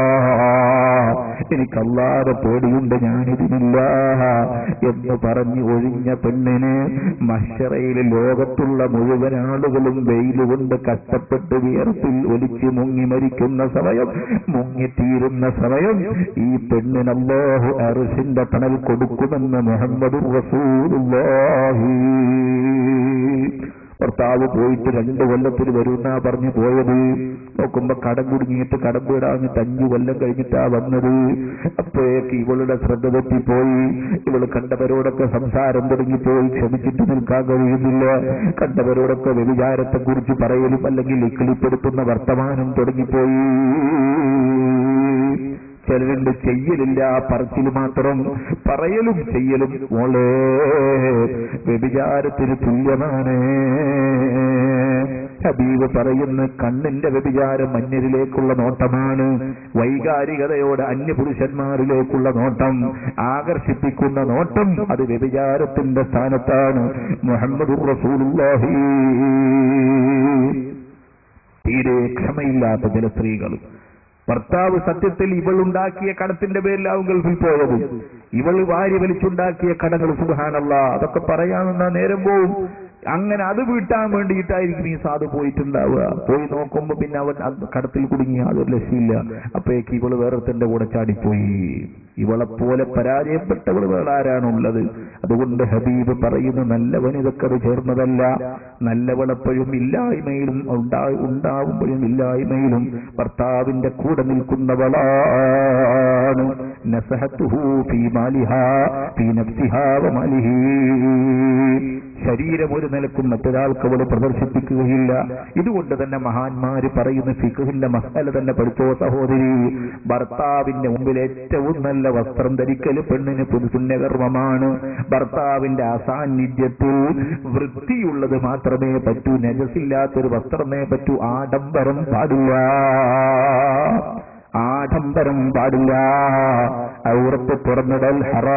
എനിക്ക് അല്ലാഹുവെ പേടിയുണ്ട്, ഞാനിതിനില്ല എന്ന് പറഞ്ഞ് ഒഴിഞ്ഞ പെണ്ണിന് മഹ്ശറയിൽ ലോകത്തുള്ള മുഴുവൻ ആളുകളും വെയിലുകൊണ്ട് കഷ്ടപ്പെട്ട് വിയർപ്പിൽ ഒലിച്ച് മുങ്ങി മരിക്കുന്ന സമയം, മുങ്ങിത്തീരുന്ന സമയം ഈ പെണ്ണിന് അല്ലാഹു അർശിന്റെ തണൽ കൊടുക്കുമെന്ന് മുഹമ്മദുർ റസൂലുള്ളാഹി. ഭർത്താവ് പോയിട്ട് രണ്ടു കൊല്ലത്തിൽ വരുന്നാ പറഞ്ഞു പോയത്. നോക്കുമ്പോ കടം കുടുങ്ങിയിട്ട് കടം വീടാഞ്ഞിട്ട് അഞ്ചു കൊല്ലം കഴിഞ്ഞിട്ടാ വന്നത്. അപ്പോഴേക്ക് ഇവളുടെ ശ്രദ്ധ തെറ്റിപ്പോയി. ഇവള് കണ്ടവരോടൊക്കെ സംസാരം തുടങ്ങിപ്പോയി. ക്ഷമിച്ചിട്ട് നിൽക്കാൻ കഴിയുന്നില്ല. കണ്ടവരോടൊക്കെ വ്യഭിചാരത്തെ കുറിച്ച് പറയലും അല്ലെങ്കിൽ ഇക്കിളിപ്പെടുത്തുന്ന വർത്തമാനം തുടങ്ങിപ്പോയി. ചിലരുണ്ട് ചെയ്യലില്ല, പറച്ചിൽ മാത്രം, പറയലും ചെയ്യലും മോളെ വ്യഭിചാരത്തിന് തുല്യമാണ്. ഹബീബ് പറയുന്ന കണ്ണിന്റെ വ്യഭിചാരം അന്യരിലേക്കുള്ള നോട്ടമാണ്. വൈകാരികതയോടെ അന്യപുരുഷന്മാരിലേക്കുള്ള നോട്ടം, ആകർഷിപ്പിക്കുന്ന നോട്ടം, അത് വ്യഭിചാരത്തിന്റെ സ്ഥാനത്താണ്. മുഹമ്മദുർ റസൂലുള്ളാഹി. തീരെ ക്ഷമയില്ലാത്ത ചില സ്ത്രീകൾ, ഭർത്താവ് സത്യത്തിൽ ഇവളുണ്ടാക്കിയ കടത്തിന്റെ പേരിലാവും ഗൾഫിൽ പോയത്, ഇവൾ വാരി വലിച്ചുണ്ടാക്കിയ കടങ്ങൾ, സുബ്ഹാനല്ലാഹ്, അതൊക്കെ പറയാമെന്ന നേരം പോവും. അങ്ങനെ അത് വീട്ടാൻ വേണ്ടിയിട്ടായിരിക്കും ഈ സാധു പോയിട്ടുണ്ടാവുക. പോയി നോക്കുമ്പോ പിന്നെ അവൻ കടത്തിൽ കുടുങ്ങി, അതൊരു ലക്ഷ്യമില്ല. അപ്പോഴേക്ക് ഇവള് വേറെത്തിന്റെ കൂടെ ചാടിപ്പോയി. ഇവളെപ്പോലെ പരാജയപ്പെട്ടവൾ വേറെ ആരാണുള്ളത്? അതുകൊണ്ട് ഹബീബ് പറയുന്നു, നല്ലവൻ ഇതൊക്കെ അത് ചേർന്നതല്ല. നല്ലവളെപ്പോഴും ഇല്ലായ്മയിലും ഉണ്ടാവുമ്പോഴും ഇല്ലായ്മയിലും ഭർത്താവിന്റെ കൂടെ നിൽക്കുന്നവളാണ്. നസഹതുഹു ഫീ മാലിഹാ ഫീ നഫ്സിഹാ വ മാലിഹി. ശരീരം ഒരു നിലക്കും മറ്റൊരാൾക്ക് അവൾ പ്രദർശിപ്പിക്കുകയില്ല. ഇതുകൊണ്ട് തന്നെ മഹാന്മാര് പറയുന്ന ഫിഖ്ഹിന്റെ മസാല തന്നെ പഠിച്ചോ സഹോദരി. ഭർത്താവിന്റെ മുമ്പിൽ ഏറ്റവും നല്ല വസ്ത്രം ധരിക്കൽ പെണ്ണിന് പുണ്യകർമ്മമാണ്. ഭർത്താവിന്റെ അസാന്നിധ്യത്തിൽ വൃത്തിയുള്ളത് മാത്രമേ പറ്റൂ, നജസില്ലാത്തൊരു വസ്ത്രമേ പറ്റൂ. ആഡംബരം പാടില്ല, ആഡംബരം പാടില്ല. ഔറത്ത് തുറന്നിടൽ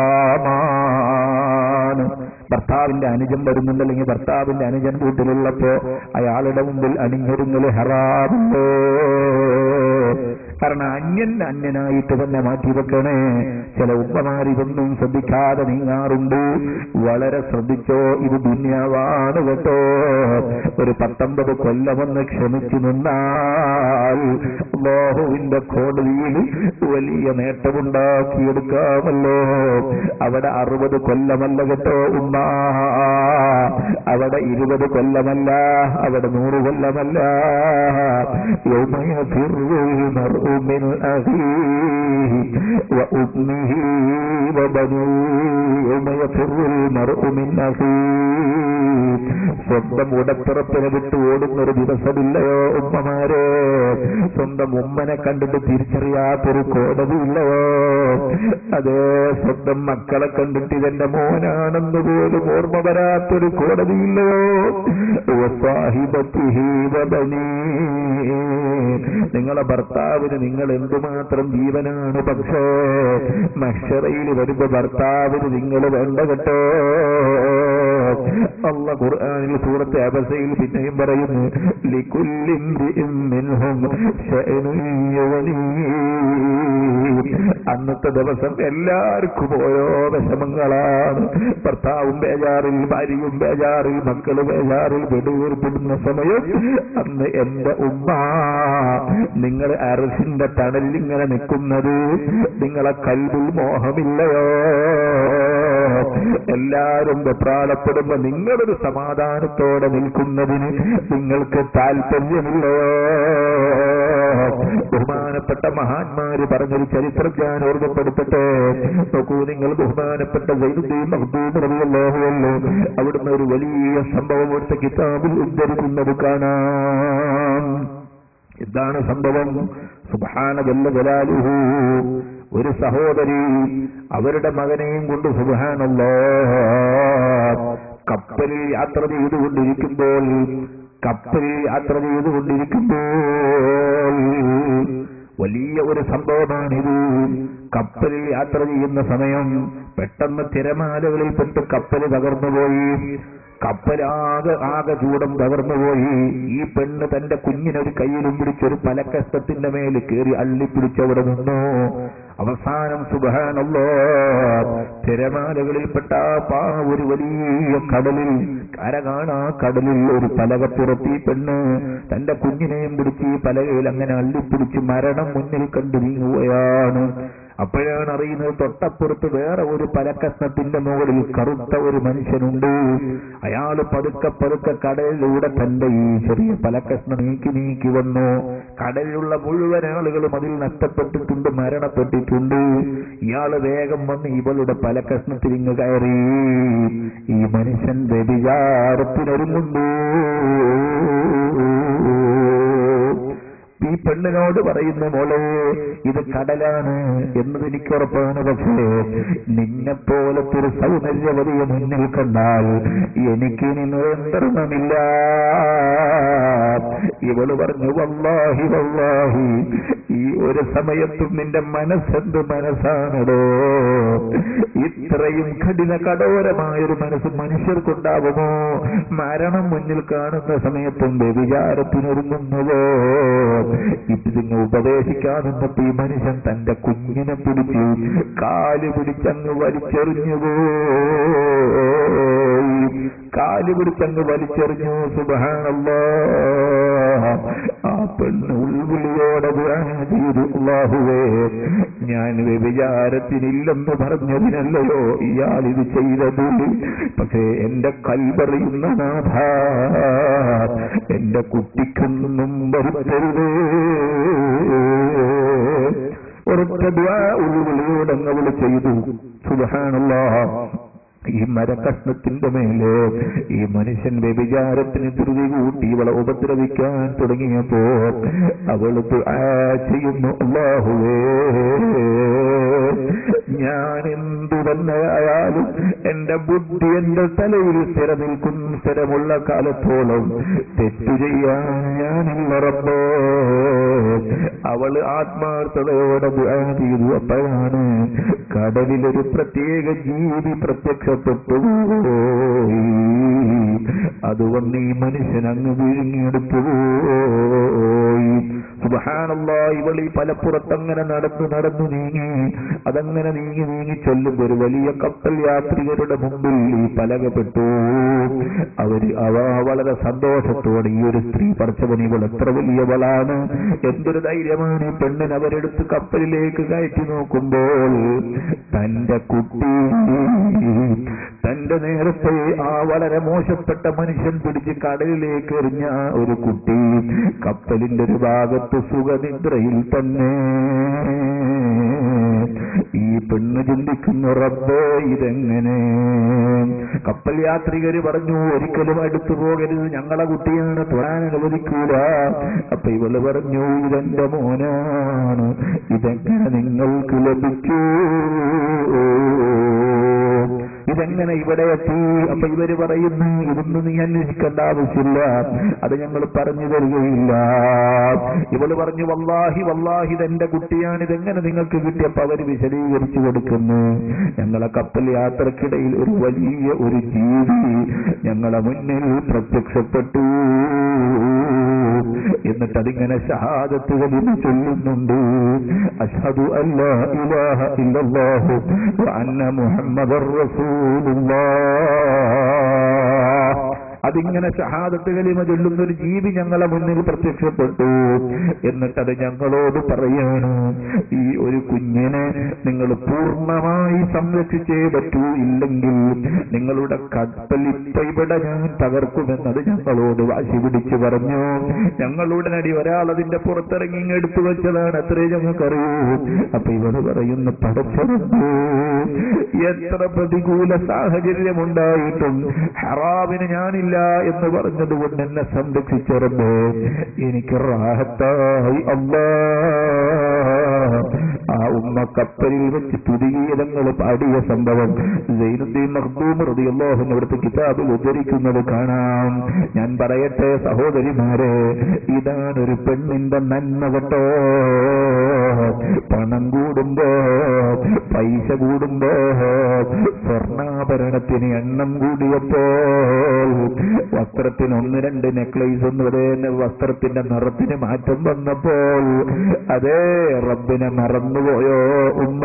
ഹറാമാണ്. ഭർത്താവിന്റെ അനുജൻ വരുന്നുണ്ടല്ലെങ്കിൽ ഭർത്താവിന്റെ അനുജൻ വീട്ടിലുള്ളപ്പോ അയാളുടെ മുമ്പിൽ അണിഞ്ഞൊരുങ്ങൽ ഹറാമുണ്ടോ? കാരണം അന്യൻ അന്യനായിട്ട് തന്നെ മാറ്റിവെക്കണേ. ചില ഉമ്മമാർ ഇതൊന്നും ശ്രദ്ധിക്കാതെ നീങ്ങാറുണ്ട്. വളരെ ശ്രദ്ധിച്ചോ, ഇത് ദുന്യാവാണ് കേട്ടോ. ഒരു പത്തൊമ്പത് കൊല്ലമൊന്ന് ക്ഷമിച്ചു നിന്നാൽ അല്ലാഹുവിന്റെ കോടതിയിൽ വലിയ നേട്ടമുണ്ടാക്കിയെടുക്കാമല്ലോ. അവിടെ അറുപത് കൊല്ലമല്ല കേട്ടോ ഉമ്മ, അവിടെ ഇരുപത് കൊല്ലമല്ല, അവിടെ നൂറ് കൊല്ലമല്ല. من أخيه وأمه وبنيه يوم يفر المرء من أخيه. സ്വന്തം ഉടപ്പിറപ്പിനെ വിട്ട് ഓടുന്നൊരു ദിവസമില്ലയോ ഉമ്മമാരെ? സ്വന്തം ഉമ്മനെ കണ്ടിട്ട് തിരിച്ചറിയാത്തൊരു കോടതിയില്ലയോ? അതേ, സ്വന്തം മക്കളെ കണ്ടിട്ട് ഇതെന്റെ മോനാണെന്ന് പോലും ഓർമ്മ വരാത്തൊരു കോടതിയില്ലയോ? നിങ്ങളെ ഭർത്താവിന് നിങ്ങൾ എന്തുമാത്രം ജീവനാണ്, പക്ഷേ മഹ്ശറയിൽ വരുമ്പോ ഭർത്താവിന് നിങ്ങൾ വേണ്ട കേട്ടോ. അല്ലാഹു ഖുർആനിൽ സൂറത്ത് അബസയിൽ പിന്നെയും പറയുന്നു, ലികുല്ലി ഇംറിഇൻ മിൻഹും ശഅനുൻ യുഗ്നീ. അന്നത്തെ ദിവസം എല്ലാവർക്കും ഓരോ വിഷമങ്ങളാണ്. ഭർത്താവും ബേജാറിൽ, ഭാര്യയും ബേജാറിൽ, മക്കള് ബേജാറിൽ, വെടിവീർപ്പിടുന്ന സമയം അന്ന് എന്റെ ഉമ്മ നിങ്ങൾ അർശിന്റെ തണലിൽ ഇങ്ങനെ നിൽക്കുന്നത് നിങ്ങളെ കൽബിൽ മോഹമില്ലയോ? എല്ലാരും വെപ്രാളപ്പെടുമ്പോ നിങ്ങളൊരു സമാധാനത്തോടെ നിൽക്കുന്നതിന് നിങ്ങൾക്ക് താല്പര്യമില്ലയോ? ബഹുമാനപ്പെട്ട മഹാന്മാര് പറഞ്ഞൊരു ചരിത്രം ഞാൻ ഓർമ്മപ്പെടുത്തട്ടെ. നോക്കൂ, നിങ്ങൾ ബഹുമാനപ്പെട്ട സൈനുദ്ദീൻ മഖ്ദൂം റളിയല്ലാഹു അൻഹു അവിടുന്ന് ഒരു വലിയ സംഭവം എടുത്ത കിതാബിൽ ഉദ്ധരിക്കുന്നത് കാണാം. എന്താണ് സംഭവം? സുബ്ഹാന ജല്ല ജലാലുഹു. ഒരു സഹോദരി അവരുടെ മകനെയും കൊണ്ട് സുബ്ഹാനല്ലാഹ് കപ്പലിൽ യാത്ര ചെയ്തുകൊണ്ടിരിക്കുമ്പോൾ കപ്പലിൽ യാത്ര ചെയ്തുകൊണ്ടിരിക്കുമ്പോൾ വലിയ ഒരു സംഭവമാണിത്. കപ്പലിൽ യാത്ര ചെയ്യുന്ന സമയം പെട്ടെന്ന് തിരമാലകളിൽ പെട്ട് കപ്പൽ തകർന്നുപോയി. കപ്പലാകെ ആകെ ചൂടം തകർന്നുപോയി. ഈ പെണ്ണ് തന്റെ കുഞ്ഞിനൊരു കയ്യിലും പിടിച്ചൊരു പലക്കഷ്ടത്തിന്റെ മേൽ കയറി അള്ളിപ്പിടിച്ചവിടെ നിന്നു. അവസാനം സുബ്ഹാനല്ലാഹ് തിരമാലകളിൽപ്പെട്ട ആ ഒരു വലിയ കടലിൽ, കര കാണാ കടലിൽ ഒരു പലക പുറത്തി പെണ്ണ് തന്റെ കുഞ്ഞിനെയും പിടിച്ച് ഈ പലകയിൽ അങ്ങനെ അള്ളിപ്പിടിച്ച് മരണം മുന്നിൽ കണ്ടു നീങ്ങുകയാണ്. അപ്പോഴാണ് അറിയുന്നത് തൊട്ടപ്പുറത്ത് വേറെ ഒരു പലക്കഷ്ണത്തിന്റെ മുകളിൽ കറുത്ത ഒരു മനുഷ്യനുണ്ട്. അയാള് പതുക്കെ പതുക്കെ കടലിലൂടെ തന്റെ ഈ ചെറിയ പലക്കഷ്ണം നീക്കി നീക്കി വന്നു. കടലിലുള്ള മുഴുവൻ ആളുകളും അതിൽ നഷ്ടപ്പെട്ടിട്ടുണ്ട്, മരണപ്പെട്ടിട്ടുണ്ട്. ഇയാള് വേഗം വന്ന് ഇവളുടെ പലക്കഷ്ണത്തിൽ ഇങ്ങ് കയറി. ഈ മനുഷ്യൻ വ്യഭിചാരത്തിനൊരുങ്ങുന്നു. ഈ പെണ്ണിനോട് പറയുന്നു, മോളെ ഇത് കടലാണ് എന്നത് എനിക്കുറപ്പാണ്, പക്ഷേ നിന്നെപ്പോലത്തെ ഒരു സൗന്ദര്യവതിയെ മുന്നിൽ കണ്ടാൽ എനിക്കിനി നിയന്ത്രണമില്ല. ഇവള് പറഞ്ഞു വല്ലാഹി വല്ലാഹി ഈ ഒരു സമയത്തും നിന്റെ മനസ്സെന്ത് മനസ്സാണോ? ഇത്രയും കഠിന കഠോരമായൊരു മനസ്സ് മനുഷ്യർക്കുണ്ടാവുമോ? മരണം മുന്നിൽ കാണുന്ന സമയത്തും വ്യഭിചാരത്തിനൊരുങ്ങുന്നുവോ? ഇതിനെ ഉപദേശിക്കാൻ നിന്നപ്പോ ഈ മനുഷ്യൻ തന്റെ കുഞ്ഞിനെ പിടിച്ച് കാല് പിടിച്ചങ്ങ് വലിച്ചെറിഞ്ഞുവോ? കാല് പിടിച്ചങ്ങ് വലിച്ചെറിഞ്ഞു. സുബ്ഹാനല്ലാഹ്. ആ പെണ്ണ് ഉൾവിളിയോടെ ചെയ്തു, അല്ലാഹുവേ, ഞാൻ വ്യഭിചാരത്തിനില്ലെന്ന് പറഞ്ഞതിനല്ലയോ ഇയാൾ ഇത് ചെയ്തത്? പക്ഷേ എന്റെ കൽബറിയുന്ന നാഥ, എന്റെ കുട്ടിക്കൊന്നും വരുത്തരുതേ. ഒരൊറ്റ ദുആ ഉൾവിളിയോടെ അവൾ ചെയ്തു. സുബ്ഹാനല്ലാഹ്. ഈ മരക്കഷ്ണത്തിന്റെ മേലെ ഈ മനുഷ്യൻ വ്യഭിചാരത്തിന് ധൃതി കൂട്ടി ഇവളെ ഉപദ്രവിക്കാൻ തുടങ്ങിയപ്പോ അവൾ ദുആ ചെയ്യുന്നു, അല്ലാഹുവേ, ഞാൻ എന്തു തന്നെയായാലും എന്റെ ബുദ്ധി എന്റെ തലയിൽ സ്ഥിര നിൽക്കുന്ന സ്ഥിരമുള്ള കാലത്തോളം തെറ്റു ചെയ്യാൻ ഞാനില്ല റബ്ബേ. അവള് ആത്മാർത്ഥതയോടെ ദുആ ചെയ്തു. അപ്പോഴാണ് കടലിലൊരു പ്രത്യേക ജീവി പ്രത്യക്ഷപ്പെട്ടു. അതുകൊണ്ട് ഈ മനുഷ്യൻ അങ്ങ് വിഴുങ്ങിയെടുത്തു പോയി. സുബ്ഹാനല്ലാഹ്. ഇവളി പലപ്പുറത്തങ്ങനെ നടന്നു നടന്നു നീങ്ങി. അതങ്ങനെ നീങ്ങി നീങ്ങി ചൊല്ലുമ്പോൾ ഒരു വലിയ കപ്പൽ യാത്രികരുടെ മുമ്പിൽ ഈ പലകപ്പെട്ടു. അവര് അവ വളരെ സന്തോഷത്തോടെ ഈ ഒരു സ്ത്രീ പറിച്ചവൻ ഇവൾ എത്ര വലിയവളാണ്, എന്തൊരു ധൈര്യമാണ് ഈ പെണ്ണിന്. അവരെടുത്ത് കപ്പലിലേക്ക് കയറ്റി നോക്കുമ്പോൾ തന്റെ കുട്ടി, തന്റെ നേരത്തെ ആ വളരെ മോശപ്പെട്ട മനുഷ്യൻ പിടിച്ച് കടലിലേക്ക് എറിഞ്ഞ ഒരു കുട്ടി കപ്പലിന്റെ ഒരു ഭാഗത്ത് സുഖനിദ്രയിൽ തന്നെ. ഈ പെണ്ണ് ചിന്തിക്കുന്നു, റബ്ബേ, ഇതെങ്ങനെ? കപ്പൽ യാത്രികര് പറഞ്ഞു, ഒരിക്കലും അടുത്തു പോകരുത്, ഞങ്ങളെ കുട്ടിയാണ്, തൊടാൻ അനുവദിക്കൂല. അപ്പൊ ഇവള് പറഞ്ഞു, ഇതെന്റെ മോനാണ്, ഇതെങ്ങനെ നിങ്ങൾക്ക് ലഭിച്ചു? ഇതെങ്ങനെ ഇവിടെ എത്തി? അപ്പൊ ഇവര് പറയുന്നു, ഇതൊന്നും നീ അന്വേഷിക്കേണ്ട ആവശ്യമില്ല, അത് ഞങ്ങൾ പറഞ്ഞു തരികയില്ല. ഇവള് പറഞ്ഞു, വല്ലാഹി വല്ലാഹി ഇതെന്റെ കുട്ടിയാണ്, ഇതെങ്ങനെ നിങ്ങൾക്ക് കിട്ടിയപ്പോ അവര് വിശദീകരിച്ചു കൊടുക്കുന്നു. ഞങ്ങളെ കപ്പൽ യാത്രക്കിടയിൽ ഒരു വലിയ ഒരു ജീവി ഞങ്ങളെ മുന്നിൽ പ്രത്യക്ഷപ്പെട്ടു. എന്നിട്ട് അതിങ്ങനെ ഷഹാദത്ത് കലിമ ചൊല്ലുന്നുണ്ട്. അശ്ഹദു അല്ലാ ഇലാഹ ഇല്ലല്ലാഹു വ അന്ന മുഹമ്മദർ റസൂലുള്ളാഹ്. അതിങ്ങനെ ഷഹാദത്ത് കലിമ ചൊല്ലുന്ന ഒരു ജീവി ഞങ്ങളെ മുന്നിൽ പ്രത്യക്ഷപ്പെട്ടു. എന്നിട്ടത് ഞങ്ങളോട് പറയാണ്, ഈ ഒരു കുഞ്ഞിനെ നിങ്ങൾ പൂർണ്ണമായി സംരക്ഷിച്ചേ പറ്റൂ, ഇല്ലെങ്കിൽ നിങ്ങളുടെ കപ്പൽ ഇപ്പൊ ഇവിടെ ഞാൻ തകർക്കുമെന്നത് ഞങ്ങളോട് വാശി പിടിച്ചു പറഞ്ഞു. ഞങ്ങളുടനടി ഒരാൾ അതിന്റെ പുറത്തിറങ്ങി എടുത്തു വെച്ചതാണ്, അത്രേ ഞങ്ങൾക്കറിയൂ. അപ്പൊ ഇവർ പറയുന്നു, പടച്ചവനേ, എത്ര പ്രതികൂല സാഹചര്യമുണ്ടായിട്ടും ഹറാമിന് ഞാനില്ല എന്ന് പറഞ്ഞതുകൊണ്ട് എന്നെ സംരക്ഷിച്ചറമ്പോ എനിക്ക് റാഹത്തായി. അല്ലാഹ്. ആ ഉമ്മ കപ്പലിൽ വെച്ച് തുതിഗീതങ്ങൾ പാടിയ സംഭവം സൈനുദ്ദീൻ മഖ്ദൂം റളിയല്ലാഹു അൻഹു അവിടുത്തെ കിതാബിൽ ഉദ്ധരിക്കുന്നത് കാണാം. ഞാൻ പറയട്ടെ സഹോദരിമാരെ, ഇതാണൊരു പെണ്ണിന്റെ നന്മ കേട്ടോ. പണം കൂടുമ്പോ, പൈസ കൂടുമ്പോ, സ്വർണ്ണാഭരണത്തിന് എണ്ണം കൂടിയപ്പോൾ, വസ്ത്രത്തിന് ഒന്ന് രണ്ട് നെക്ലേസ് ഒന്നും അതേ വസ്ത്രത്തിന്റെ നിറത്തിന് മാറ്റം വന്നപ്പോൾ, അതേ റബ്ബിനെ മറന്നുപോയോ ഉമ്മ?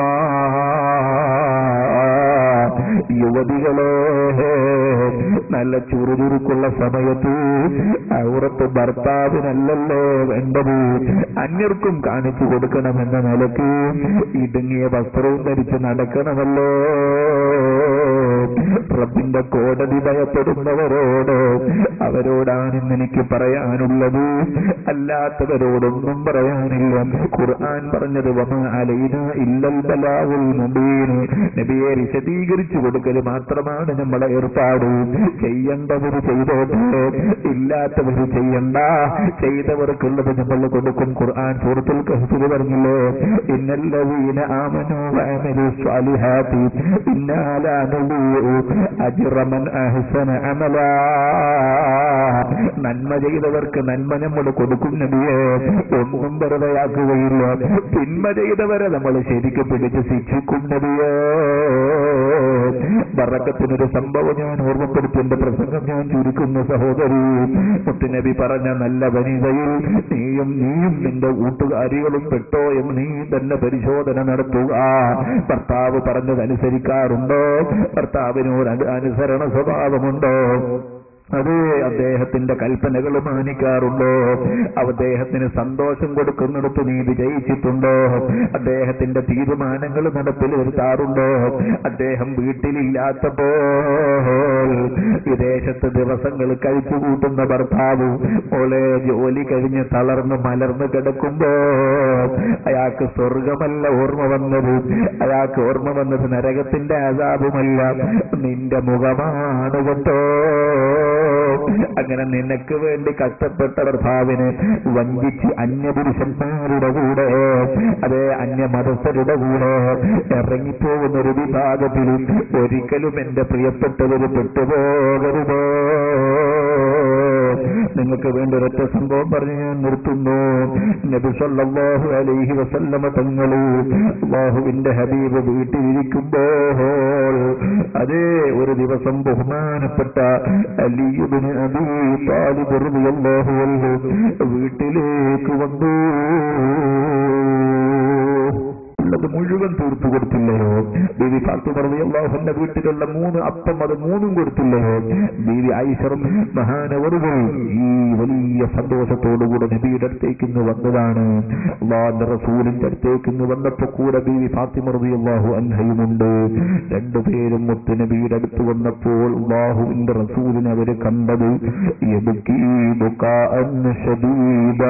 യുവതികളെ, നല്ല ചുറുചുറുക്കുള്ള സമയത്ത് ഔറത്ത് ഭർത്താവിനല്ലല്ലോ വേണ്ടത്, അന്യർക്കും കാണിച്ചു കൊടുക്കണമെന്ന നിലയ്ക്ക് ഇടുങ്ങിയ വസ്ത്രവും ധരിച്ച് നടക്കണമല്ലോ. റബ്ബിന്റെ കോടതി ഭയപ്പെടുന്നവരോട് അവരോടാണ് ഇന്ന് എനിക്ക് പറയാനുള്ളത്, അല്ലാത്തവരോടൊന്നും പറയാനില്ല. ഖുർആൻ പറഞ്ഞത് വമാ അലൈനാ ഇല്ലൽ ബലാഉൽ മുബീൻ, നബിയെ വിശദീകരിച്ചു കൊടുക്കൽ മാത്രമാണ് നമ്മുടെ ഏർപ്പാട്. ചെയ്യേണ്ടവർ ചെയ്തോട്ടെ, ഇല്ലാത്തവർ ചെയ്യണ്ട, ചെയ്തവർക്കുള്ളത് നമ്മൾ കൊടുക്കും. ഖുർആൻ സൂറത്തുൽ കഹ്ഫിൽ പറഞ്ഞില്ലേ, ഇന്നല്ലദീന ആമനൂ വഅമിലു സ്വാലിഹാത്തി ഇന്നാ ലാ നുളീഉ അജ്റ മൻ അഹ്സന അമലാ. നന്മ ചെയ്തവർക്ക് നന്മ നമ്മൾ കൊടുക്കും നബിയെ, ഒന്നും വെറുതെയാക്കുകയില്ല. തിന്മ ചെയ്തവരെ നമ്മൾ ശരിക്കും പിടിച്ച് ശിക്ഷിക്കും നബിയെ. ബറക്കത്തിനൊരു സംഭവം ഞാൻ ഓർമ്മപ്പെടുത്തി എന്റെ പ്രസംഗം ഞാൻ ചുരുക്കുന്നു സഹോദരി. മുത്തുനബി പറഞ്ഞ നല്ല വനിതയിൽ നീയും നീയും നിന്റെ കൂട്ടുകാരികളും പെട്ടോ എന്ന് നീ തന്നെ പരിശോധന നടത്തുക. ഭർത്താവ് പറഞ്ഞതനുസരിക്കാറുണ്ടോ? ഭർത്താവിനോട് അനുസരണ സ്വഭാവമുണ്ടോ? അതെ, അദ്ദേഹത്തിന്റെ കൽപ്പനകൾ മാനിക്കാറുണ്ടോ? അദ്ദേഹത്തിന് സന്തോഷം കൊടുക്കുന്നിടത്ത് നീ വിജയിച്ചിട്ടുണ്ടോ? അദ്ദേഹത്തിന്റെ തീരുമാനങ്ങൾ നടപ്പിൽ വരുത്താറുണ്ടോ? അദ്ദേഹം വീട്ടിലില്ലാത്തപ്പോൾ വിദേശത്ത് ദിവസങ്ങൾ കഴിച്ചുകൂട്ടുന്ന ഭർത്താവ് ഓളെ ജോലി കഴിഞ്ഞ് തളർന്ന് മലർന്ന് കിടക്കുമ്പോ അയാൾക്ക് സ്വർഗമല്ല ഓർമ്മ വന്നത്, അയാൾക്ക് ഓർമ്മ വന്നത് നരകത്തിന്റെ അസാബുമല്ല, നിന്റെ മുഖമാണ് കേട്ടോ. അങ്ങനെ നിനക്ക് വേണ്ടി കഷ്ടപ്പെട്ട ഭർത്താവിനെ വഞ്ചിച്ച് അന്യപുരുഷന്മാരുടെ കൂടെ, അതേ അന്യമതസ്ഥരുടെ കൂടെ ഇറങ്ങിപ്പോകുന്ന ഒരു വിഭാഗത്തിലും ഒരിക്കലും എന്റെ പ്രിയപ്പെട്ടവര് പെട്ടുപോകരുതോ. നിങ്ങൾക്ക് വേണ്ടി ഒരൊറ്റ സംഭവം പറഞ്ഞ് ഞാൻ നിർത്തുന്നു. നബി സല്ലല്ലാഹു അലൈഹി വസല്ലമ തങ്ങള് അല്ലാഹുവിന്റെ ഹബീബ് വീട്ടിലിരിക്കുമ്പോൾ അതേ ഒരു ദിവസം ബഹുമാനപ്പെട്ട അലി ഇബ്നു അബീ ത്വാലിബ് റളിയല്ലാഹു അൻഹു വീട്ടിലേക്ക് വന്നു. ഉള്ളത് മുഴുവൻ തീർത്തു കൊടുത്തില്ലയോ? ബീവി ഫാത്തിമ റളിയല്ലാഹു അൻഹ വീട്ടിലുള്ള മൂന്ന് അപ്പം അത് മൂന്നും കൊടുത്തില്ലയോ? ബീവി ആയിഷ മഹാനവറുകൾ ഈ വലിയ സന്തോഷത്തോടുകൂടെ നബിയുടെ അടുത്തേക്ക് ഇന്ന് വന്നതാണ്. അല്ലാഹുവിന്റെ റസൂലിന്റെ അടുത്തേക്ക് ഇന്ന് വന്നപ്പോ കൂടെ ബീവി ഫാത്തിമ റളിയല്ലാഹു അൻഹയുമുണ്ട്. രണ്ടുപേരും മുത്ത് നബിയുടെ അടുത്ത് വന്നപ്പോൾ അല്ലാഹുവിന്റെ റസൂലിനെ അവര് കണ്ടത് യബ്കീ ബുകാഅൻ ശദീദാ,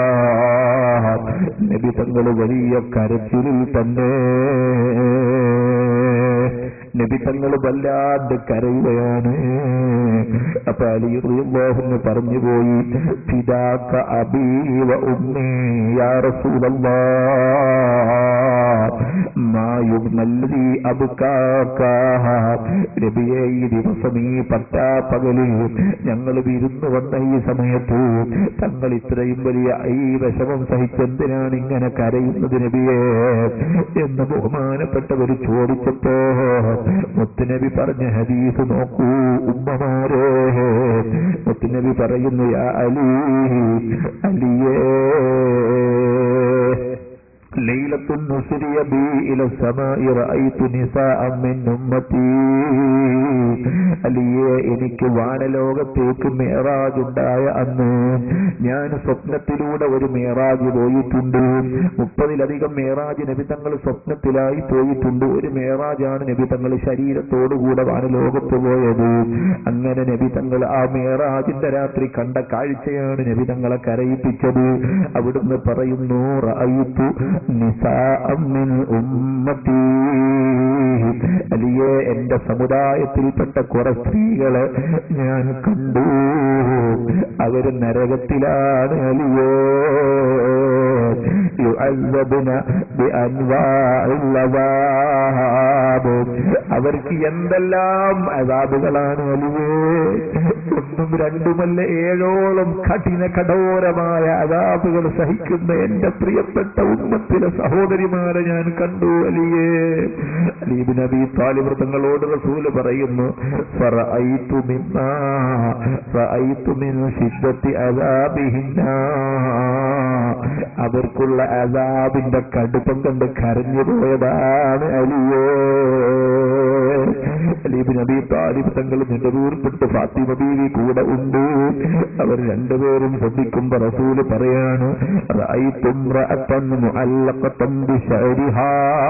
നബി തങ്ങൾ വലിയ കരച്ചിലിൽ തന്നെ. നബി തങ്ങൾ വല്ലാണ്ട് കരയുകയാണ്. അപ്പൊ അലി റളിയല്ലാഹു അൻഹു പറഞ്ഞുപോയി, ഫിദാക അബീ വ ഉമ്മീ യാ റസൂലല്ലാഹ് മാ യുബ്നല്ലദീ അബ്കാക. നബിയേ, ഈ ദിവസം ഈ പട്ടാപ്പകലിൽ ഞങ്ങൾ വിരുന്നു വന്ന ഈ സമയത്ത് തങ്ങൾ ഇത്രയും വലിയ ഈ വിഷമം സഹിച്ചെന്തിനാണ് ഇങ്ങനെ കരയുന്നത് നബിയേ എന്ന് ബഹുമാനപ്പെട്ടവർ ചോദിച്ചപ്പോ മുത്തുനബി പറഞ്ഞ ഹദീസ് നോക്കൂ ഉമ്മമാരെ. മുത്തുനബി പറയുന്നു, യാ അലി, അലിയേ ലൈലത്തുൻ നുസ്രിയ ബി ഇല സമാഇ റഅയ്തു നിസാഅൻ മിൻ ഉമ്മത്തി. അലിയെ, എനിക്ക് വാനലോകത്തേക്ക് മേറാജ് ഉണ്ടായ അന്ന് ഞാൻ സ്വപ്നത്തിലൂടെ ഒരു മേറാജ് പോയിട്ടുണ്ട്. മുപ്പതിലധികം മേറാജ് നബി തങ്ങൾ സ്വപ്നത്തിലായി പോയിട്ടുണ്ട്. ഒരു മേറാജാണ് നബി തങ്ങൾ ശരീരത്തോടുകൂടെ വാനലോകത്ത് പോയത്. അങ്ങനെ നബി തങ്ങൾ ആ മേറാജിന്റെ രാത്രി കണ്ട കാഴ്ചയാണ് നബി തങ്ങളെ കരയിപ്പിച്ചത്. അവിടുന്ന് പറയുന്നു, റഅയ്തു നിസാഅൻ മിൻ ഉമ്മത്തി. അലിയെ, എന്റെ സമുദായത്തിൽപ്പെട്ട കുറെ സ്ത്രീകളെ ഞാൻ കണ്ടു, അവര് നരകത്തിലാണ്. അലിയോ, യുഅസ്സബുന ബിഅൻവാഇൽ അദാബ്, അവർക്ക് എന്തെല്ലാം അദാബുകളാണ് അലിയേ. ഒന്നും രണ്ടുമല്ല, ഏഴോളം കഠിന കഠോരമായ അദാബുകൾ സഹിക്കുന്ന എന്റെ പ്രിയപ്പെട്ട ഉമ്മത്തിലെ സഹോദരിമാരെ ഞാൻ കണ്ടു അലിയേ. അലി ഇബ്നു അബീ ത്വാലിബ് തങ്ങളോട് റസൂൽ പറയുന്നു, ഫറഅയ്തു മിമ്മാ റഅയ്തു മിൻ ശിദ്ദത്തി അദാബിഹിന്ന, അവർക്കുള്ള അദാബിന്റെ കടുപ്പം കണ്ട് കരഞ്ഞു പോയതാണ് അലിയേ. അലി ഇബ്നു അബീ ത്വാലിബ് തങ്ങൾ നെടുവീർപ്പിട്ട് ഫാത്തിമ ബീവി കൂടെ ഉണ്ട്. അവർ രണ്ടുപേരും ശ്രദ്ധിക്കുമ്പോ റസൂല് പറയാണ്, റഅയ്തു ഇംറഅതൻ മുഅല്ലഖതൻ ബിശഅരിഹാ,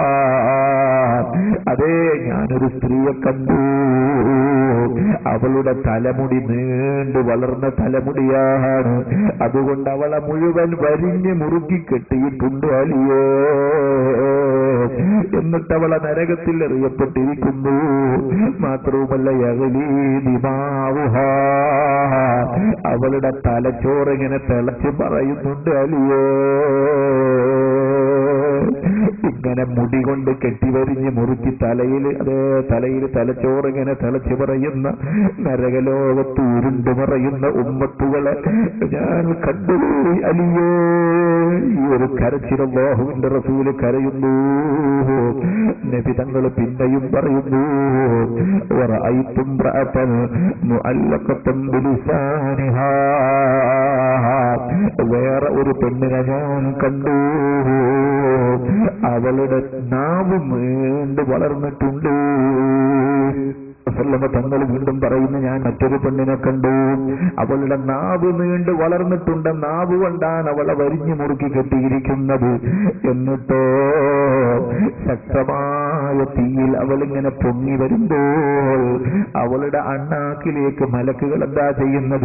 അതേ ഞാനൊരു സ്ത്രീയെ കണ്ടു, അവളുടെ തലമുടി നീണ്ടു വളർന്ന തലമുടിയാണ്, അതുകൊണ്ട് അവളെ മുഴുവൻ വരിഞ്ഞ് മുറുക്കി കെട്ടിയിട്ടുണ്ട് അലിയേ. എന്നിട്ട് അവളെ നരകത്തിൽ എറിയപ്പെട്ടിരിക്കുന്നു. മാത്രവുമല്ല, യഗ്ലീ ദിമാഉഹാ, അവളുടെ തലച്ചോറ് ഇങ്ങനെ തിളച്ച് പറയുന്നുണ്ട് അലിയേ. ഇങ്ങനെ മുടി കൊണ്ട് കെട്ടിവരിഞ്ഞ് മുറുക്കി തലയിൽ അതേ തലയിൽ തലച്ചോറിങ്ങനെ തിളച്ചു പറയുന്ന നരകലോകത്ത് ഉരുണ്ടു മറയുന്ന ഉമ്മത്തുകളെ ഞാൻ കണ്ടുപോയി അലിയേ. ഈ ഒരു കരച്ചിൽ അല്ലാഹുവിന്റെ റസൂല് കരയുന്നു. നബി തങ്ങൾ പിന്നെയും പറയുന്നു, വറഅയ്തു ഇംറഅതൻ മുഅല്ലഖതൻ ബിലിസാനിഹാ, വേറെ ഒരു പെണ്ണിനെ ഞാൻ കണ്ടു, അവളുടെ നാവ് നീണ്ടു വളർന്നിട്ടുണ്ട്. തങ്ങൾ വീണ്ടും പറയുന്നു, ഞാൻ മറ്റൊരു പെണ്ണിനെ കണ്ടു, അവളുടെ നാവ് നീണ്ട് വളർന്നിട്ടുണ്ട്, നാവ് കൊണ്ടാണ് അവളെ വരിഞ്ഞു മുറുക്കി കെട്ടിയിരിക്കുന്നത്. എന്നിട്ടോ ശക്തമായ തീയിൽ അവളിങ്ങനെ പൊങ്ങി വരുമ്പോൾ അവളുടെ അണ്ണാക്കിലേക്ക് മലക്കുകൾ എന്താ ചെയ്യുന്നത്?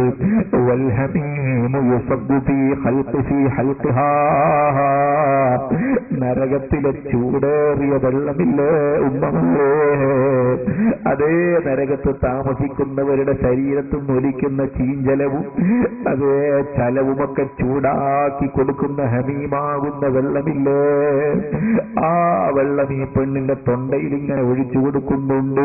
നരകത്തിലെ ചൂടേറിയ വെള്ളമില്ലേ ഉമ്മമേ, അതേ നരകത്ത് താമസിക്കുന്നവരുടെ ശരീരത്തിൽ നൊലിക്കുന്ന ചീഞ്ചലവും അതേ ചലവുമൊക്കെ ചൂടാക്കി കൊടുക്കുന്ന ഹമീമാകുന്ന വെള്ളമില്ലേ, ആ വെള്ളം ഈ പെണ്ണിന്റെ തൊണ്ടയിൽ ഇങ്ങനെ ഒഴിച്ചു കൊടുക്കുന്നുണ്ട്.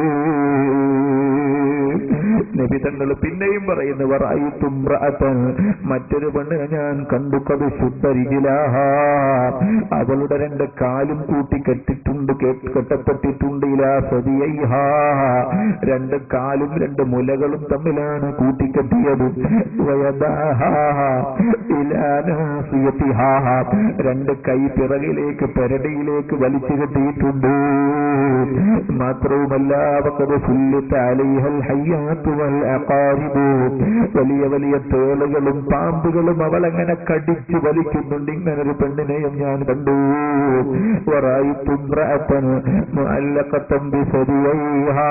നബി തങ്ങൾ പിന്നെയും പറയുന്നു, വറഅയ്തു ഇംറഅതൻ, മറ്റൊരു പെണ്ണിനെ ഞാൻ കണ്ടു, കത് ശുദ്ധരിജിലാഹ, അവളുടെ രണ്ട് കാലും കൂട്ടി കെട്ടിട്ടുണ്ട് കെട്ടപ്പെട്ടിട്ടുണ്ട്, ഇലാ സദിയൈഹാ, രണ്ട് കാലും രണ്ട് മുലകളും തമ്മിലാണ് കൂട്ടിക്കെട്ടിയത്, വയദാഹാ ഇലാ നാസിയതിഹാ, രണ്ട് കൈ പിറകിലേക്ക് പെരടിയിലേക്ക് വലിച്ചു കെട്ടിയിട്ടുണ്ട്. മാത്രവുമല്ല വഖദ് ഫുല്ലിത അലൈഹൽ ഹയ്യാത്തു വൽ അഖാരിബു, വലിയ വലിയ തേളുകളും പാമ്പുകളും അവളെങ്ങനെ കടിച്ചു വലിക്കുന്നുണ്ട്. ഇങ്ങനൊരു പെണ്ണിനെയും ഞാൻ കണ്ടു. വറഅയ്തു ഇംറഅതൻ മുഅല്ലഖതൻ ബിസദിയൈഹാ,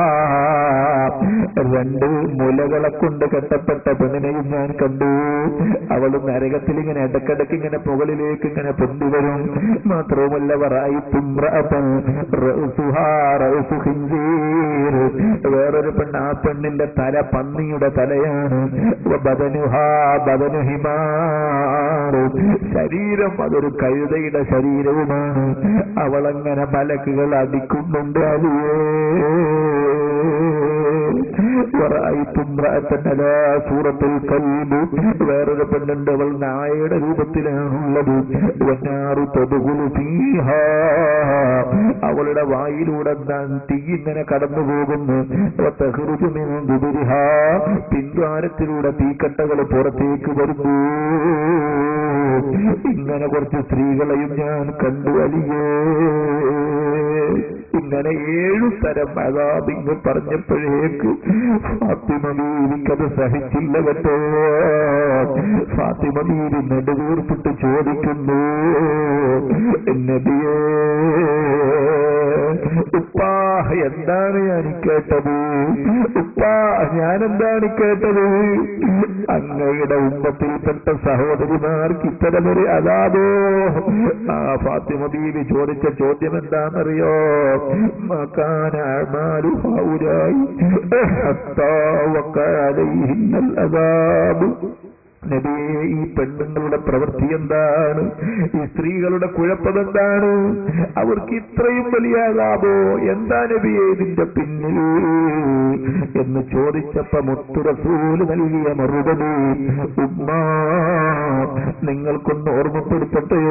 രണ്ട് മുലകളെ കൊണ്ട് കെട്ടപ്പെട്ട പെണ്ണിനെയും ഞാൻ കണ്ടു. അവൾ നരകത്തിൽ ഇങ്ങനെ ഇടക്കിടക്ക് ഇങ്ങനെ മുകളിലേക്ക് ഇങ്ങനെ പൊന്തിവരും. മാത്രവുമല്ല വറഅയ്തു ഇംറഅതൻ റഅസുഹാ റഅസു ഖിൻസീർ, വേറൊരു പെണ്ണ്, ആ പെണ്ണിന്റെ തല പന്നിയുടെ തലയാണ്. ബദനുഹാ ബദനു ഹിമാർ, ശരീരം അതൊരു കഴുതയുടെ ശരീരവുമാണ്. അവളങ്ങനെ മലക്കുകൾ അടിക്കുന്നുണ്ട്. അലിയേ സൂറത്തുൽ കൽബ്, വേറൊരു പെണ്ണുണ്ട്, അവൾ നായയുടെ രൂപത്തിലാണുള്ളത്. അവളുടെ വായിലൂടെ തീ ഇങ്ങനെ കടന്നു പോകുന്നു. പിൻദ്വാരത്തിലൂടെ തീക്കട്ടകൾ പുറത്തേക്ക് വരുന്നു. ഇങ്ങനെ കുറച്ച് സ്ത്രീകളെയും ഞാൻ കണ്ടു. അലിയേ ഇങ്ങനെ ഏഴു തരം അദാബിങ് പറഞ്ഞപ്പോഴേക്ക് ഫാത്തിമ ബീവിക്കത് സഹിച്ചില്ല കേട്ടോ. ഫാത്തിമ ബീവി നെടുവീർപ്പിട്ട് ചോദിക്കുന്നു, നബിയേ ഉപ്പാ എന്താണ് ഞാൻ കേട്ടത്? ഉപ്പാ ഞാനെന്താണ് കേട്ടത്? അങ്ങയുടെ ഉമ്മത്തിൽപ്പെട്ട സഹോദരിമാർക്ക് ഇത്തരമൊരു അദാബോ? ആ ഫാത്തിമ ബീവി ചോദിച്ച ചോദ്യം എന്താണെന്നറിയോ? മകാന അഅ്മാലു ഹൗലായി ഹത്താ വഖഅ അലൈഹിന്നൽ അദാബ്. നബിയെ ഈ പെണ്ണുങ്ങളുടെ പ്രവൃത്തി എന്താണ്? ഈ സ്ത്രീകളുടെ കുഴപ്പമെന്താണ്? അവർക്ക് ഇത്രയും വലിയ അദാബോ? എന്താ നബിയെ ഇതിന്റെ പിന്നിൽ എന്ന് ചോദിച്ചപ്പോ മുത്തു റസൂൽ നൽകിയ മറുപടി, ഉമ്മാ നിങ്ങൾക്കൊന്ന് ഓർമ്മപ്പെടുത്തട്ടെ.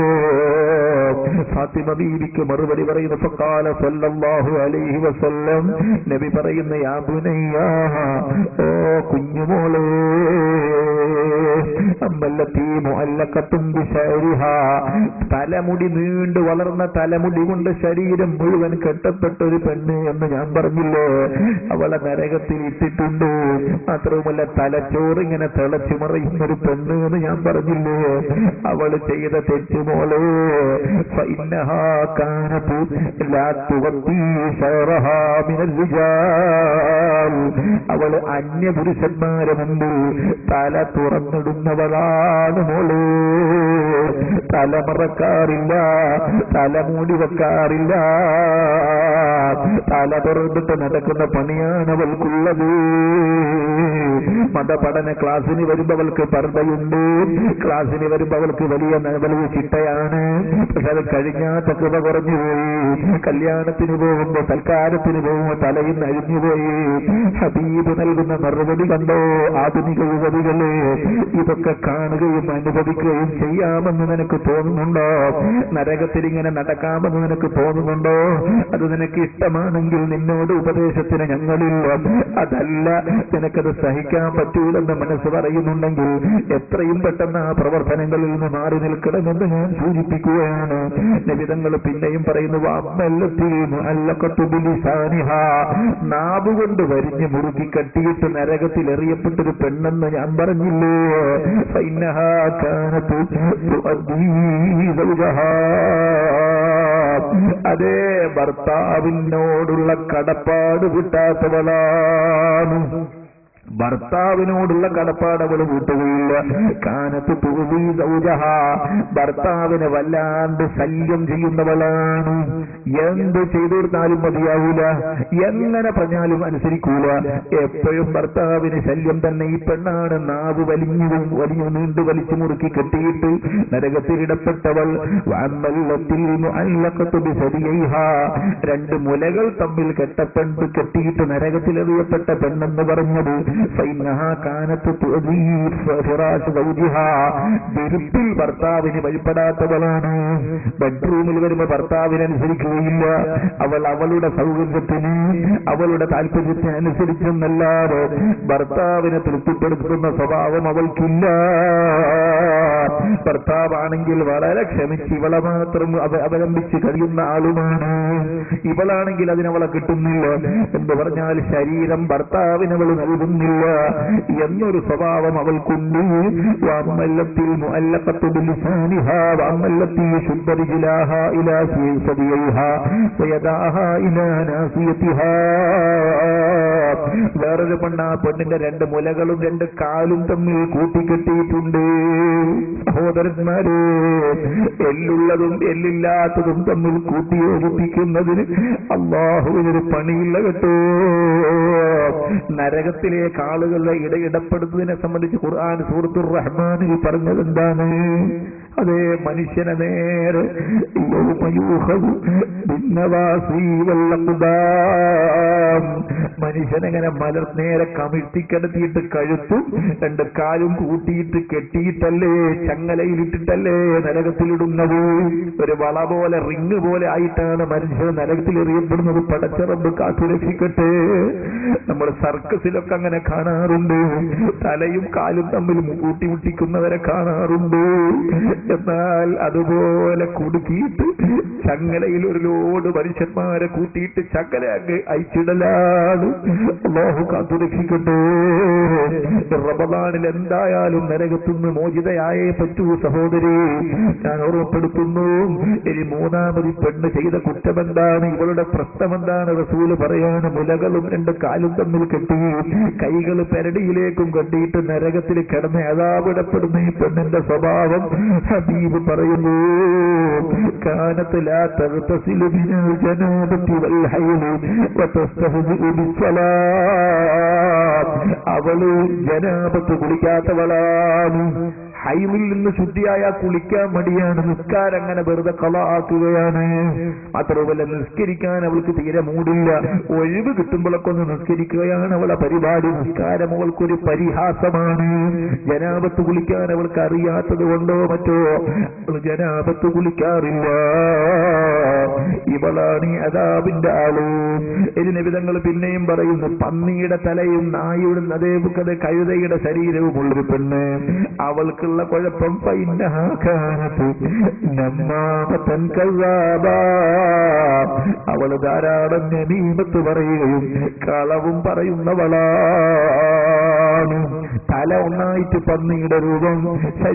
ഫാത്തിമ ബീവിക്ക് മറുപടി പറയുന്നു, ഫഖാല സല്ലല്ലാഹു അലൈഹി വസല്ലം, നബി പറയുന്ന, യാ ബുനയ്യ, ഓ കുഞ്ഞുമോളെ, തലമുടി നീണ്ടു വളർന്ന തലമുടി കൊണ്ട് ശരീരം മുഴുവൻ കെട്ടപ്പെട്ട ഒരു പെണ്ണ് എന്ന് ഞാൻ പറഞ്ഞില്ലേ, അവളെ നരകത്തിൽ ഇട്ടിട്ടുണ്ട്. മാത്രവുമല്ല തലച്ചോറ് ഇങ്ങനെ തിളച്ചു മറിയുന്ന ഒരു പെണ്ണ് എന്ന് ഞാൻ പറഞ്ഞില്ലേ. അവള് ചെയ്ത തെറ്റുമോളെ, അവള് അന്യപുരുഷന്മാരെ മുമ്പിൽ തല തുറന്നിടുന്നവളാണ് മോള്. തലമറക്കാറില്ല, തലമൂടി വെക്കാറില്ല, തല തുറന്നിട്ട് നടക്കുന്ന പണിയാണ് അവൾക്കുള്ളത്. മതപഠന ക്ലാസ്സിന് വരുമ്പോ അവൾക്ക് പർദ്ദയുണ്ട്, ക്ലാസ്സിന് വരുമ്പോ അവൾക്ക് വലിയ വലിയ ചിട്ടയാണ്. പക്ഷെ അത് കഴിഞ്ഞാൽ തക്കവ കുറഞ്ഞുപോയി. കല്യാണത്തിന് പോകുമ്പോ സൽക്കാരത്തിന് പോകുമ്പോ തലയിൽ അഴിഞ്ഞുപോയി. ഹബീബ് നൽകുന്ന മറുപടി കണ്ടോ? ആധുനിക യുവതികളെ, ഇതൊക്കെ കാണുകയും അനുഭവിക്കുകയും ചെയ്യാമെന്ന് നിനക്ക് തോന്നുന്നുണ്ടോ? നരകത്തിൽ ഇങ്ങനെ നടക്കാമെന്ന് നിനക്ക് തോന്നുന്നുണ്ടോ? അത് നിനക്ക് ഇഷ്ടമാണെങ്കിൽ നിന്നോട് ഉപദേശത്തിന് ഞങ്ങളില്ല. അതല്ല, നിനക്കത് സഹിക്കാൻ പറ്റൂലെന്ന് മനസ്സ് പറയുന്നുണ്ടെങ്കിൽ എത്രയും പെട്ടെന്ന് ആ പ്രവർത്തനങ്ങളിൽ നിന്ന് മാറി നിൽക്കണമെന്ന് ഞാൻ സൂചിപ്പിക്കുകയാണ്. നബിതങ്ങൾ പിന്നെയും പറയുന്നു, നാവ് കൊണ്ട് വരിഞ്ഞ് മുറുക്കി കെട്ടിയിട്ട് നരകത്തിൽ എറിയപ്പെട്ടൊരു പെണ്ണെന്ന് ഞാൻ പറഞ്ഞില്ലേ? അതേ ഭർത്താവിനോടുള്ള കടപ്പാട് വിട്ടാത്തവളാണ്. ഭർത്താവിനോടുള്ള കടപ്പാട് അവൾ വീട്ടുകയില്ല. കാനത്ത് തുഅദീ സൗജഹാ, ഭർത്താവിനെ വല്ലാണ്ട് ശല്യം ചെയ്യുന്നവളാണ്. എന്ത് ചെയ്തു കൊടുത്താലും മതിയാവൂല, എങ്ങനെ പറഞ്ഞാലും അനുസരിക്കൂല. എപ്പോഴും ഭർത്താവിന് ശല്യം തന്നെ. ഈ പെണ്ണാണ് നാവ് വലിഞ്ഞു വലിഞ്ഞു നീണ്ടു വലിച്ചു മുറുക്കി കെട്ടിയിട്ട് നരകത്തിലിടപ്പെട്ടവൾ. രണ്ട് മുലകൾ തമ്മിൽ കെട്ടപ്പെട്ട് കെട്ടിയിട്ട് നരകത്തിലെറിയപ്പെട്ട പെണ്ണെന്ന് പറഞ്ഞത് വിരുപ്പിൽ ഭർത്താവിന് വഴിപ്പെടാത്തവളാണ്. ബെഡ്റൂമിൽ വരുമ്പോ ഭർത്താവിനനുസരിക്കുകയില്ല. അവൾ അവളുടെ സൗകര്യത്തിന് അവളുടെ താല്പര്യത്തിന് അനുസരിച്ചെന്നല്ലാതെ ഭർത്താവിനെ തൃപ്തിപ്പെടുത്തുന്ന സ്വഭാവം അവൾക്കില്ല. ഭർത്താവാണെങ്കിൽ വളരെ ക്ഷമിച്ച് ഇവളെ മാത്രം അവലംബിച്ച് കഴിയുന്ന ആളുമാണ്. ഇവളാണെങ്കിൽ അതിനവളെ കിട്ടുന്നില്ല എന്ന് പറഞ്ഞാൽ ശരീരം ഭർത്താവിനവൾ നൽകുന്നില്ല എന്നൊരു സ്വഭാവം അവൾക്കുണ്ട്. വഅമ്മല്ലത്തിൽ മുഅല്ലഖത്തു ബിലിസാനിഹാ വഅമ്മല്ലത്തി ശുദ്ദ റിജ്ലാഹാ ഇലാ സദിയൈഹാ വയദാഹാ ഇലാ നാസിയതിഹാ. വേറൊരു പെണ്ണ്, ആ പെണ്ണിന്റെ രണ്ട് മുലകളും രണ്ട് കാലും തമ്മിൽ കൂട്ടിക്കെട്ടിയിട്ടുണ്ട്. സഹോദരന്മാരെ, എല്ലുള്ളതും എല്ലില്ലാത്തതും തമ്മിൽ കൂട്ടിയോജിപ്പിക്കുന്നതിന് അല്ലാഹുവിനൊരു പണിയില്ല കേട്ടോ. നരകത്തിലേക്ക് ആളുകളെ ഇടയിടപ്പെടുന്നതിനെ സംബന്ധിച്ച് ഖുർആൻ സൂറത്തുർ റഹ്മാനിൽ പറഞ്ഞത് എന്താണ്? അതേ മനുഷ്യനെ നേരെ മനുഷ്യനെങ്ങനെ മലർ നേരെ കമിഴ്ത്തിക്കിടത്തിയിട്ട് കഴുത്തും രണ്ട് കാലും കൂട്ടിയിട്ട് കെട്ടിയിട്ടല്ലേ ചങ്ങലയിലിട്ടിട്ടല്ലേ നരകത്തിലിടുന്നത്. ഒരു വള പോലെ റിങ് പോലെ ആയിട്ടാണ് മനുഷ്യൻ നരകത്തിലെറിയപ്പെടുന്നത്. പടച്ചറബ് കാത്തുരക്ഷിക്കട്ടെ. നമ്മൾ സർക്കസിലൊക്കെ അങ്ങനെ കാണാറുണ്ട്. തലയും കാലും തമ്മിൽ കൂട്ടിമുട്ടിക്കുന്നവരെ കാണാറുണ്ട്. എന്നാൽ അതുപോലെ കുടുക്കിയിട്ട് ചങ്ങലയിൽ ഒരു ലോഡ് മനുഷ്യന്മാരെ കൂട്ടിയിട്ട് ചങ്ങല അങ്ങ് അയച്ചിടലാണ്. അല്ലാഹു കാത്തുരക്ഷിക്കട്ടെ. റമദാനിൽ എന്തായാലും നരകത്തുനിന്ന് മോചിതയായേ പറ്റൂ സഹോദരി. ഞാൻ ഓർമ്മപ്പെടുത്തുന്നു. ഇനി മൂന്നാമത് പെണ്ണ് ചെയ്ത കുറ്റമെന്താണ്? ഇവളുടെ പ്രശ്നമെന്താണ്? റസൂല് പറയാണ്, മുലകളും രണ്ട് കാലും തമ്മിൽ കെട്ടി കൈകൾ പെരടിയിലേക്കും കെട്ടിയിട്ട് നരകത്തിൽ കിടന്ന് അദാബിടപ്പെടുന്ന ഈ പെണ്ണിന്റെ സ്വഭാവം ഹബീബ് പറയുന്നു, കാനത്ത് ലാ തഗ്തസിലു മിനൽ ജനാബത്തി വൽ ഹൈദി വതസ്തഹ്ദിഉ ബിസ്സലാത്ത്. അവള് ജനാബത്ത് കുളിക്കാത്തവളാണ്. ഹൈമിൽ നിന്ന് ശുദ്ധിയായ കുളിക്കാൻ മടിയാണ്. നിസ്കാരം അങ്ങനെ വെറുതെ കളാക്കുകയാണ്. മാത്രമല്ല നിസ്കരിക്കാൻ അവൾക്ക് തീരെ മൂടില്ല. ഒഴിവ് കിട്ടുമ്പോഴൊക്കെ ഒന്ന് നിസ്കരിക്കുകയാണ് അവളെ പരിപാടി. നിസ്കാരം അവൾക്കൊരു പരിഹാസമാണ്. ജനാബത്ത് കുളിക്കാൻ അവൾക്ക് അറിയാത്തത് കൊണ്ടോ മറ്റോ അവൾ ജനാബത്ത് കുളിക്കാറില്ല. ഇവളാണ് ഈ അദാബിന്റെ ആള്. ഇതിനെ വിധങ്ങൾ പിന്നെയും പറയുന്നു, പന്നിയുടെ തലയും നായുടെ അതേപോലെ കഴുതയുടെ ശരീരവും ഉള്ളൊരു പെണ്ണ്. അവൾക്കുള്ള കുഴപ്പം അവള് ധാരാളം നമീമത്ത് പറയുകയും കളവും പറയുന്നവളാണ്. തല ഒന്നായിട്ട് പന്നിയുടെ രൂപം,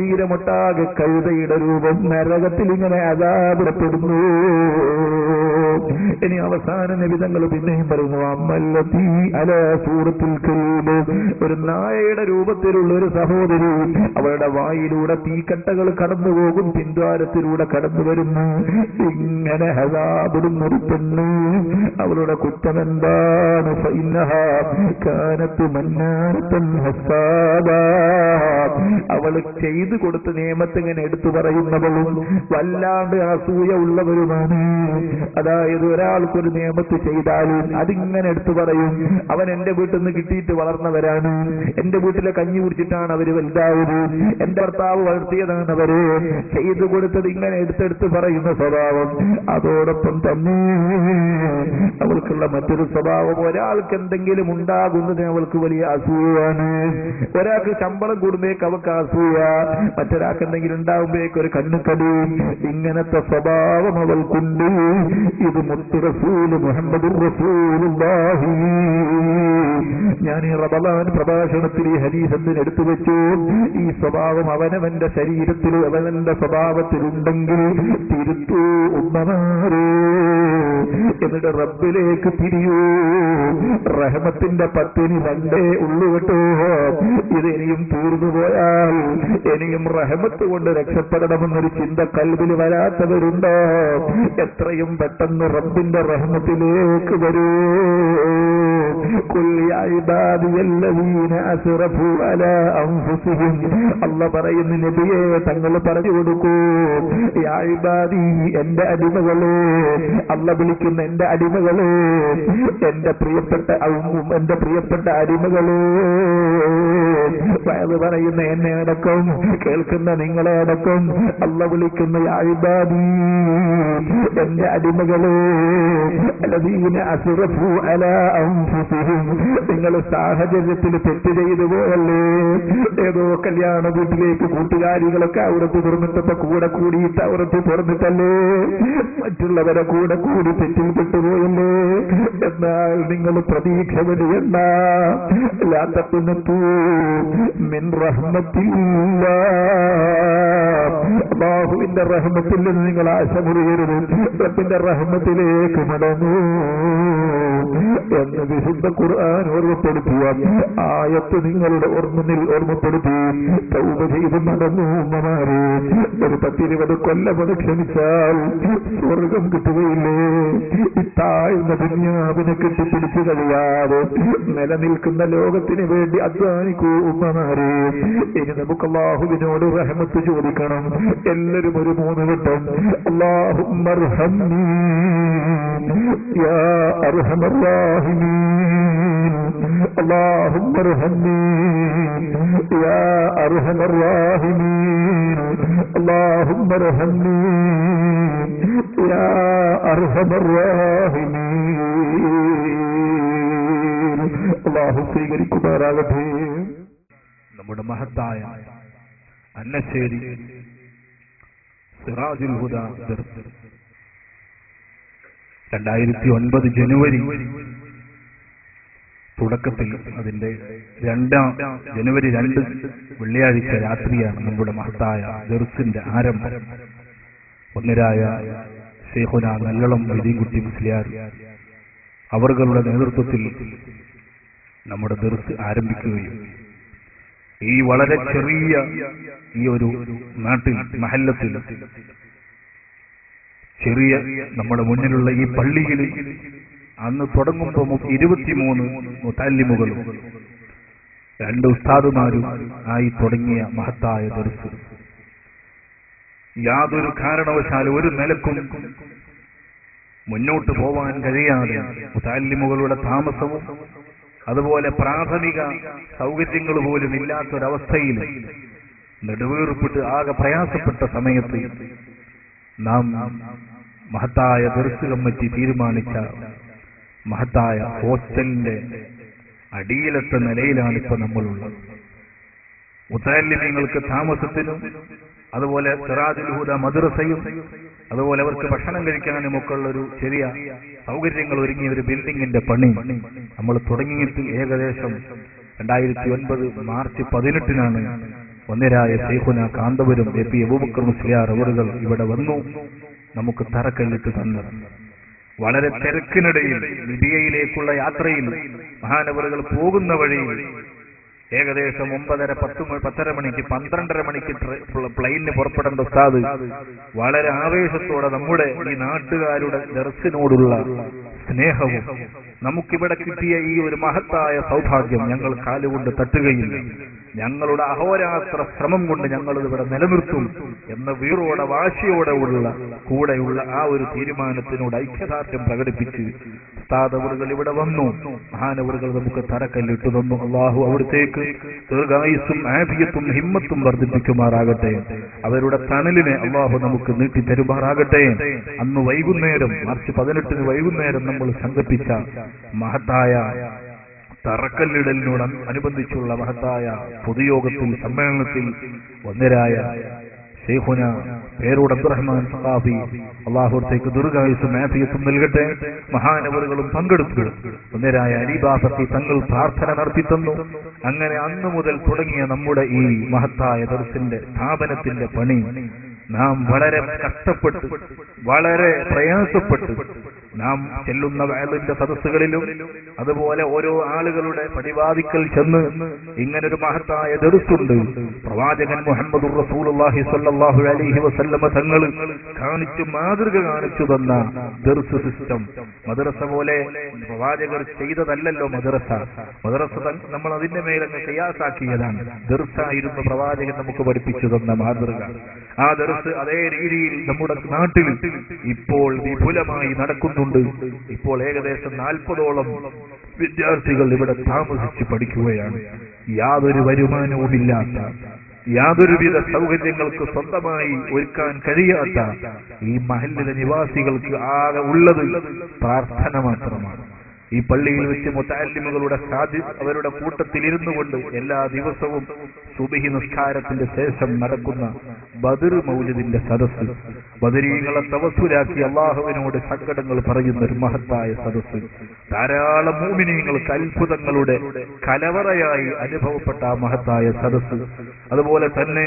ശരീരമൊട്ടാകെ കഴുതയുടെ രൂപം. നരകത്തിൽ ഇങ്ങനെ അദാബിടപ്പെടുന്നു. ഇനി അവസാന നിബിധങ്ങൾ പിന്നെയും പറയുന്നു, അമ്മല്ലത്തി അല സൂറത്തുൽ കരീം, ഒരു നായയുടെ രൂപത്തിലുള്ള ഒരു സഹോദരി, അവളുടെ വായിലൂടെ തീക്കട്ടകൾ കടന്നു പോകും, പിൻദ്വാരത്തിലൂടെ കടന്നു വരുന്നു. ഇങ്ങനെ ഹസാബിടുന്ന ഒരു പെണ്ണ്, അവളുടെ കുറ്റം എന്താണ്? ഫഇന്നഹാ കാനത്ത് മന്നാനത്തൻ ഹസാബാ, അവൾ ചെയ്തു കൊടുത്ത നിയമത്ത് ഇങ്ങനെ എടുത്തു പറയുന്നവളും വല്ലാണ്ട് അസൂയ ഉള്ളവരുമാണ്. അതായത് ഒരാൾക്കൊരു നിയമത്ത് ചെയ്താലും അതിങ്ങനെ എടുത്തു പറയും, അവൻ എന്റെ വീട്ടിൽ നിന്ന് കിട്ടിയിട്ട് വളർന്നവരാണ്, എന്റെ വീട്ടിലെ കഞ്ഞി കുടിച്ചിട്ടാണ് അവര് വലുതായത്, എന്റെ ഭർത്താവ് വളർത്തിയതാണ് അവര്, ചെയ്തു കൊടുത്തത് ഇങ്ങനെ എടുത്തെടുത്ത് പറയുന്ന സ്വഭാവം. അതോടൊപ്പം തന്നെ അവൾക്കുള്ള മറ്റൊരു സ്വഭാവം, ഒരാൾക്ക് എന്തെങ്കിലും ഉണ്ടാകുന്നതിന് അവൾക്ക് വലിയ അസൂയാണ്. ഒരാൾക്ക് ശമ്പളം കൂടുമ്പോഴേക്ക് അവൾക്ക് അസൂയ, മറ്റൊരാൾക്ക് എന്തെങ്കിലും ഉണ്ടാകുമ്പോഴേക്ക് ഒരു കണ്ണുകടി. ഇങ്ങനത്തെ സ്വഭാവം അവൾക്കുണ്ട്. ഇത് മുത്തു റസൂൽ മുഹമ്മദുർ റസൂലുള്ളാഹി. ഞാൻ ഈ റമളാൻ പ്രഭാഷണത്തിൽ ഈ ഹദീസ് എടുത്തു വെച്ചു. ഈ സ്വഭാവം അവനവന്റെ ശരീരത്തിൽ അവനവന്റെ സ്വഭാവത്തിലുണ്ടെങ്കിൽ തിരുത്തൂ ഉമ്മമാരേ, എന്നിട്ട് റബ്ബിലേക്ക് തിരിയൂ. റഹ്മത്തിന്റെ പത്തിന് രണ്ടേ ഉള്ളു കേട്ടോ. ഇത് ഇനിയും തീർന്നു പോയാൽ ഇനിയും റഹ്മത്ത് കൊണ്ട് രക്ഷപ്പെടണമെന്നൊരു ചിന്ത കൽബിൽ വരാത്തവരുണ്ടോ? എത്രയും പെട്ടെന്ന് റബ്ബിന്റെ റഹ്മത്തിലേക്ക് വരൂ. ഖുൽ യാ ഇബാദിയല്ലദീന അസ്റഫു അലാ അൻഫുസിഹിം, അല്ലാഹ് പറയുന്നു നബിയെ തങ്ങൾ പറഞ്ഞു കൊടുക്കൂ, യാ ഇബാദി, എന്റെ അടിമകളെ, അല്ലാഹ് വിളിക്കുന്ന എന്റെ അടിമകളെ, എന്റെ പ്രിയപ്പെട്ട എന്റെ പ്രിയപ്പെട്ട അടിമകളെ, അത് പറയുന്ന എന്നെ അടക്കം കേൾക്കുന്ന നിങ്ങളെ അടക്കം അല്ലാഹ് വിളിക്കുന്ന യാ ഇബാദി, എന്റെ അടിമകളെ, അല്ലദീന അസ്റഫു അലാ അൻഫുസിഹിം, നിങ്ങൾ സാഹചര്യത്തിൽ തെറ്റ് ചെയ്തു പോയല്ലേ? ഏതോ കല്യാണ വീട്ടിലേക്ക് കൂട്ടുകാരികളൊക്കെ അവിടത്ത് തുറന്നിട്ടപ്പോ കൂടെ കൂടിയിട്ട് അവിടത്ത് തുറന്നിട്ടല്ലേ? മറ്റുള്ളവരെ കൂടെ കൂടി തെറ്റിൽ പെട്ടുപോയല്ലേ? എന്നാൽ നിങ്ങൾ പ്രതീക്ഷ വിടയണ്ട. ലാ തഖ്നതു മിൻ റഹ്മത്തില്ലാ, അല്ലാഹുവിന്റെ റഹ്മത്തിൽ നിന്ന് നിങ്ങൾ ആശ മുറിയരുത്. റബ്ബിന്റെ റഹ്മത്തിലേക്ക് മടങ്ങൂ എന്ന് വിശുദ്ധ ഖുർആൻ ഓർമ്മപ്പെടുത്തിയ ആയത്ത് നിങ്ങളുടെ ഓർമ്മനിൽ ഓർമ്മപ്പെടുത്തി തൗബ ചെയ്ത് മടങ്ങൂ ഉമ്മമാരെ. ഒരു പത്തിരുപത് കൊല്ലം ക്ഷമിച്ചാൽ സ്വർഗം കിട്ടുകയില്ലേ? താഴ്ന്ന ദുനിയാവിനെ കെട്ടിപ്പിടിച്ചു കഴിയാതെ നിലനിൽക്കുന്ന ലോകത്തിന് വേണ്ടി അധ്വാനിക്കൂ ഉമ്മമാരെ. ഇനി നമുക്ക് അല്ലാഹുവിനോട് റഹ്മത്ത് ചോദിക്കണം. എല്ലാവരും ഒരു മൂന്ന് വട്ടം അല്ലാഹുമ്മ അർഹംനി യാ അർഹമർ റഹീമീൻ, അല്ലാഹുമ്മ അർഹംനി യാ അർഹമർ റഹീമീൻ, അല്ലാഹുമ്മ അർഹംനി യാ അർഹമർ റഹീമീൻ. അല്ലാഹു സ്വീകരിക്കുമാറാകട്ടെ. നമ്മുടെ മഹത്തായ അന്നശ്ശേരി സിറാജുൽ ഹുദ ദർസ് രണ്ടായിരത്തി ഒൻപത് ജനുവരി തുടക്കത്തിൽ, അതിന്റെ രണ്ടാം ജനുവരി രണ്ട് വെള്ളിയാഴ്ച രാത്രിയാണ് നമ്മുടെ മഹത്തായ ദർസിന്റെ ആരംഭം. ഒന്നിരായ ശൈഖുന നല്ലളം മൊയ്തീൻകുട്ടി മുസ്ലിയാർ അവരുടെ നേതൃത്വത്തിൽ നമ്മുടെ ദർസ് ആരംഭിക്കുകയും ഈ വളരെ ചെറിയ ഈ ഒരു നാട്ടിൽ മഹല്ലത്തിൽ ചെറിയ നമ്മുടെ മുന്നിലുള്ള ഈ പള്ളിയിൽ അന്ന് തുടങ്ങുമ്പോൾ ഇരുപത്തിമൂന്ന് മുതല്ലിമുകളും രണ്ട് ഉസ്താദുമാരും ആയി തുടങ്ങിയ മഹത്തായ ദർസ് യാതൊരു കാരണവശാലും ഒരു നിലക്കും മുന്നോട്ട് പോവാൻ കഴിയാതെ മുതല്ലിമുകളുടെ താമസവും അതുപോലെ പ്രാഥമിക സൗകര്യങ്ങൾ പോലും ഇല്ലാത്തൊരവസ്ഥയിൽ നെടുവേർപ്പിട്ട് ആകെ പ്രയാസപ്പെട്ട സമയത്ത് നാം മഹത്തായ ദർസ് കമ്മിറ്റി തീരുമാനിച്ച മഹത്തായ ഹോസ്റ്റലിന്റെ അടിയിലത്തെ നിലയിലാണ് ഇപ്പൊ നമ്മളുള്ളത്. മുതല്ലിമീങ്ങൾക്ക് താമസത്തിനും അതുപോലെ സിറാജുൽ ഹുദ മദ്രസയും അതുപോലെ അവർക്ക് ഭക്ഷണം കഴിക്കാനും ഒക്കെ ഉള്ളൊരു ചെറിയ സൗകര്യങ്ങൾ ഒരുങ്ങിയ ഒരു ബിൽഡിങ്ങിന്റെ പണി നമ്മൾ തുടങ്ങിയിട്ട് ഏകദേശം രണ്ടായിരത്തി ഒൻപത് മാർച്ച് പതിനെട്ടിനാണ് ഒന്നിരായ ശൈഖുന കാന്തപുരം എ പി അബൂബക്കർ മുസ്ലിയാർ അവറുകൾ ഇവിടെ വന്നു നമുക്ക് തറക്കല്ലിട്ട് തന്നത്. വളരെ തിരക്കിനിടയിൽ ലിബിയയിലേക്കുള്ള യാത്രയിൽ മഹാനവറുകൾ പോകുന്ന വഴിയിൽ ഏകദേശം ഒമ്പതര പത്ത് പത്തര മണിക്ക് പന്ത്രണ്ടര മണിക്ക് പ്ലെയിനിന് പുറപ്പെടേണ്ട ഉസ്താദ് വളരെ ആവേശത്തോടെ നമ്മുടെ ഈ നാട്ടുകാരുടെ ദർശനോടുള്ള സ്നേഹവും നമുക്കിവിടെ കിട്ടിയ ഈ ഒരു മഹത്തായ സൗഭാഗ്യം ഞങ്ങൾ കാലുകൊണ്ട് തട്ടുകയില്ല, ഞങ്ങളുടെ അഹോരാത്ര ശ്രമം കൊണ്ട് ഞങ്ങൾ ഇവിടെ നിലനിർത്തും എന്ന വീറോടെ വാശിയോടെ ഉള്ള കൂടെയുള്ള ആ ഒരു തീരുമാനത്തിനോട് ഐക്യദാർഢ്യം പ്രകടിപ്പിച്ച് ഉസ്താദവറുകൾ ഇവിടെ വന്നു. മഹാനവറുകൾ നമുക്ക് തറക്കല്ലിട്ടു തന്നു. അള്ളാഹു അവിടത്തേക്ക് ദീർഘായുസ്സും ആഫിയത്തും ഹിമ്മത്തും വർദ്ധിപ്പിക്കുമാറാകട്ടെ. അവരുടെ തണലിനെ അള്ളാഹു നമുക്ക് നീട്ടി തരുമാറാകട്ടെ. അന്ന് വൈകുന്നേരം മാർച്ച് പതിനെട്ടിന് വൈകുന്നേരം നമ്മൾ സംഘടിപ്പിച്ച മഹത്തായ തറക്കല്ലിടലിനോട് അനുബന്ധിച്ചുള്ള മഹത്തായ പൊതുയോഗത്തിൽ സമ്മേളനത്തിൽ ഒന്നരായ ശൈഖുന പേരോട് അബ്ദുറഹ്മാൻ സഖാഫി അള്ളാഹുത്തേക്ക് ദീർഘായുസ്സും ആഫിയത്തും നൽകട്ടെ. മഹാനവറുകളും പങ്കെടുത്തു. ഒന്നരായ അലിബാഫത്തി തങ്ങൾ പ്രാർത്ഥന നടത്തി തന്നു. അങ്ങനെ അന്നു മുതൽ തുടങ്ങിയ നമ്മുടെ ഈ മഹത്തായ ദർസിന്റെ സ്ഥാപനത്തിന്റെ പണി നാം വളരെ കഷ്ടപ്പെട്ട് വളരെ പ്രയാസപ്പെട്ട് നാം ചെല്ലുന്ന വഅലിന്റെ സദസ്സുകളിലും അതുപോലെ ഓരോ ആളുകളുടെ പടിവാതിക്കൽ ചെന്ന് ഇങ്ങനൊരു മഹത്തായ ദർസുണ്ട്, പ്രവാചകൻ മുഹമ്മദുർ റസൂലുള്ളാഹി സ്വല്ലല്ലാഹു അലൈഹി വസല്ലമ തങ്ങൾ കാണിച്ചു മാതൃക കാണിച്ചു തന്ന ദർസ് സിസ്റ്റം. മദ്രസ പോലെ പ്രവാചകർ ചെയ്തതല്ലല്ലോ മദ്രസ. മദ്രസ നമ്മൾ അതിന്റെ മേലങ്ങ് ഖിയാസാക്കിയതാണ്. ദർസായിരുന്നു പ്രവാചകൻ നമുക്ക് പഠിപ്പിച്ചു തന്ന മാതൃക. ആ ദർസ് അതേ രീതിയിൽ നമ്മുടെ നാട്ടിൽ ഇപ്പോൾ വിപുലമായി നടക്കുന്നു. ഇപ്പോൾ ഏകദേശം നാൽപ്പതോളം വിദ്യാർത്ഥികൾ ഇവിടെ താമസിച്ച് പഠിക്കുകയാണ്. യാതൊരു വരുമാനവുമില്ലാത്ത, യാതൊരുവിധ സൗകര്യങ്ങൾക്ക് സ്വന്തമായി ഒരുക്കാൻ കഴിയാത്ത ഈ മഹല്ലിലെ നിവാസികൾക്ക് ആകെ ഉള്ളത് പ്രാർത്ഥന മാത്രമാണ്. ഈ പള്ളിയിൽ വെച്ച് മുതഅല്ലിമുകളുടെ സാധി അവരുടെ കൂട്ടത്തിൽ ഇരുന്നു കൊണ്ട് എല്ലാ ദിവസവും സുബഹി നിസ്കാരത്തിന്റെ ശേഷം നടക്കുന്ന ബദർ മൗലിദിന്റെ സദസ്സ്, ബദരീങ്ങളെ തവസ്സുലാക്കി അള്ളാഹുവിനോട് സങ്കടങ്ങൾ പറയുന്ന ഒരു മഹത്തായ സദസ്സ്, ധാരാളം മുഅ്മിനീങ്ങൾക്ക് അത്ഭുതങ്ങളുടെ കലവറയായി അനുഭവപ്പെട്ട ആ മഹത്തായ സദസ്സ്, അതുപോലെ തന്നെ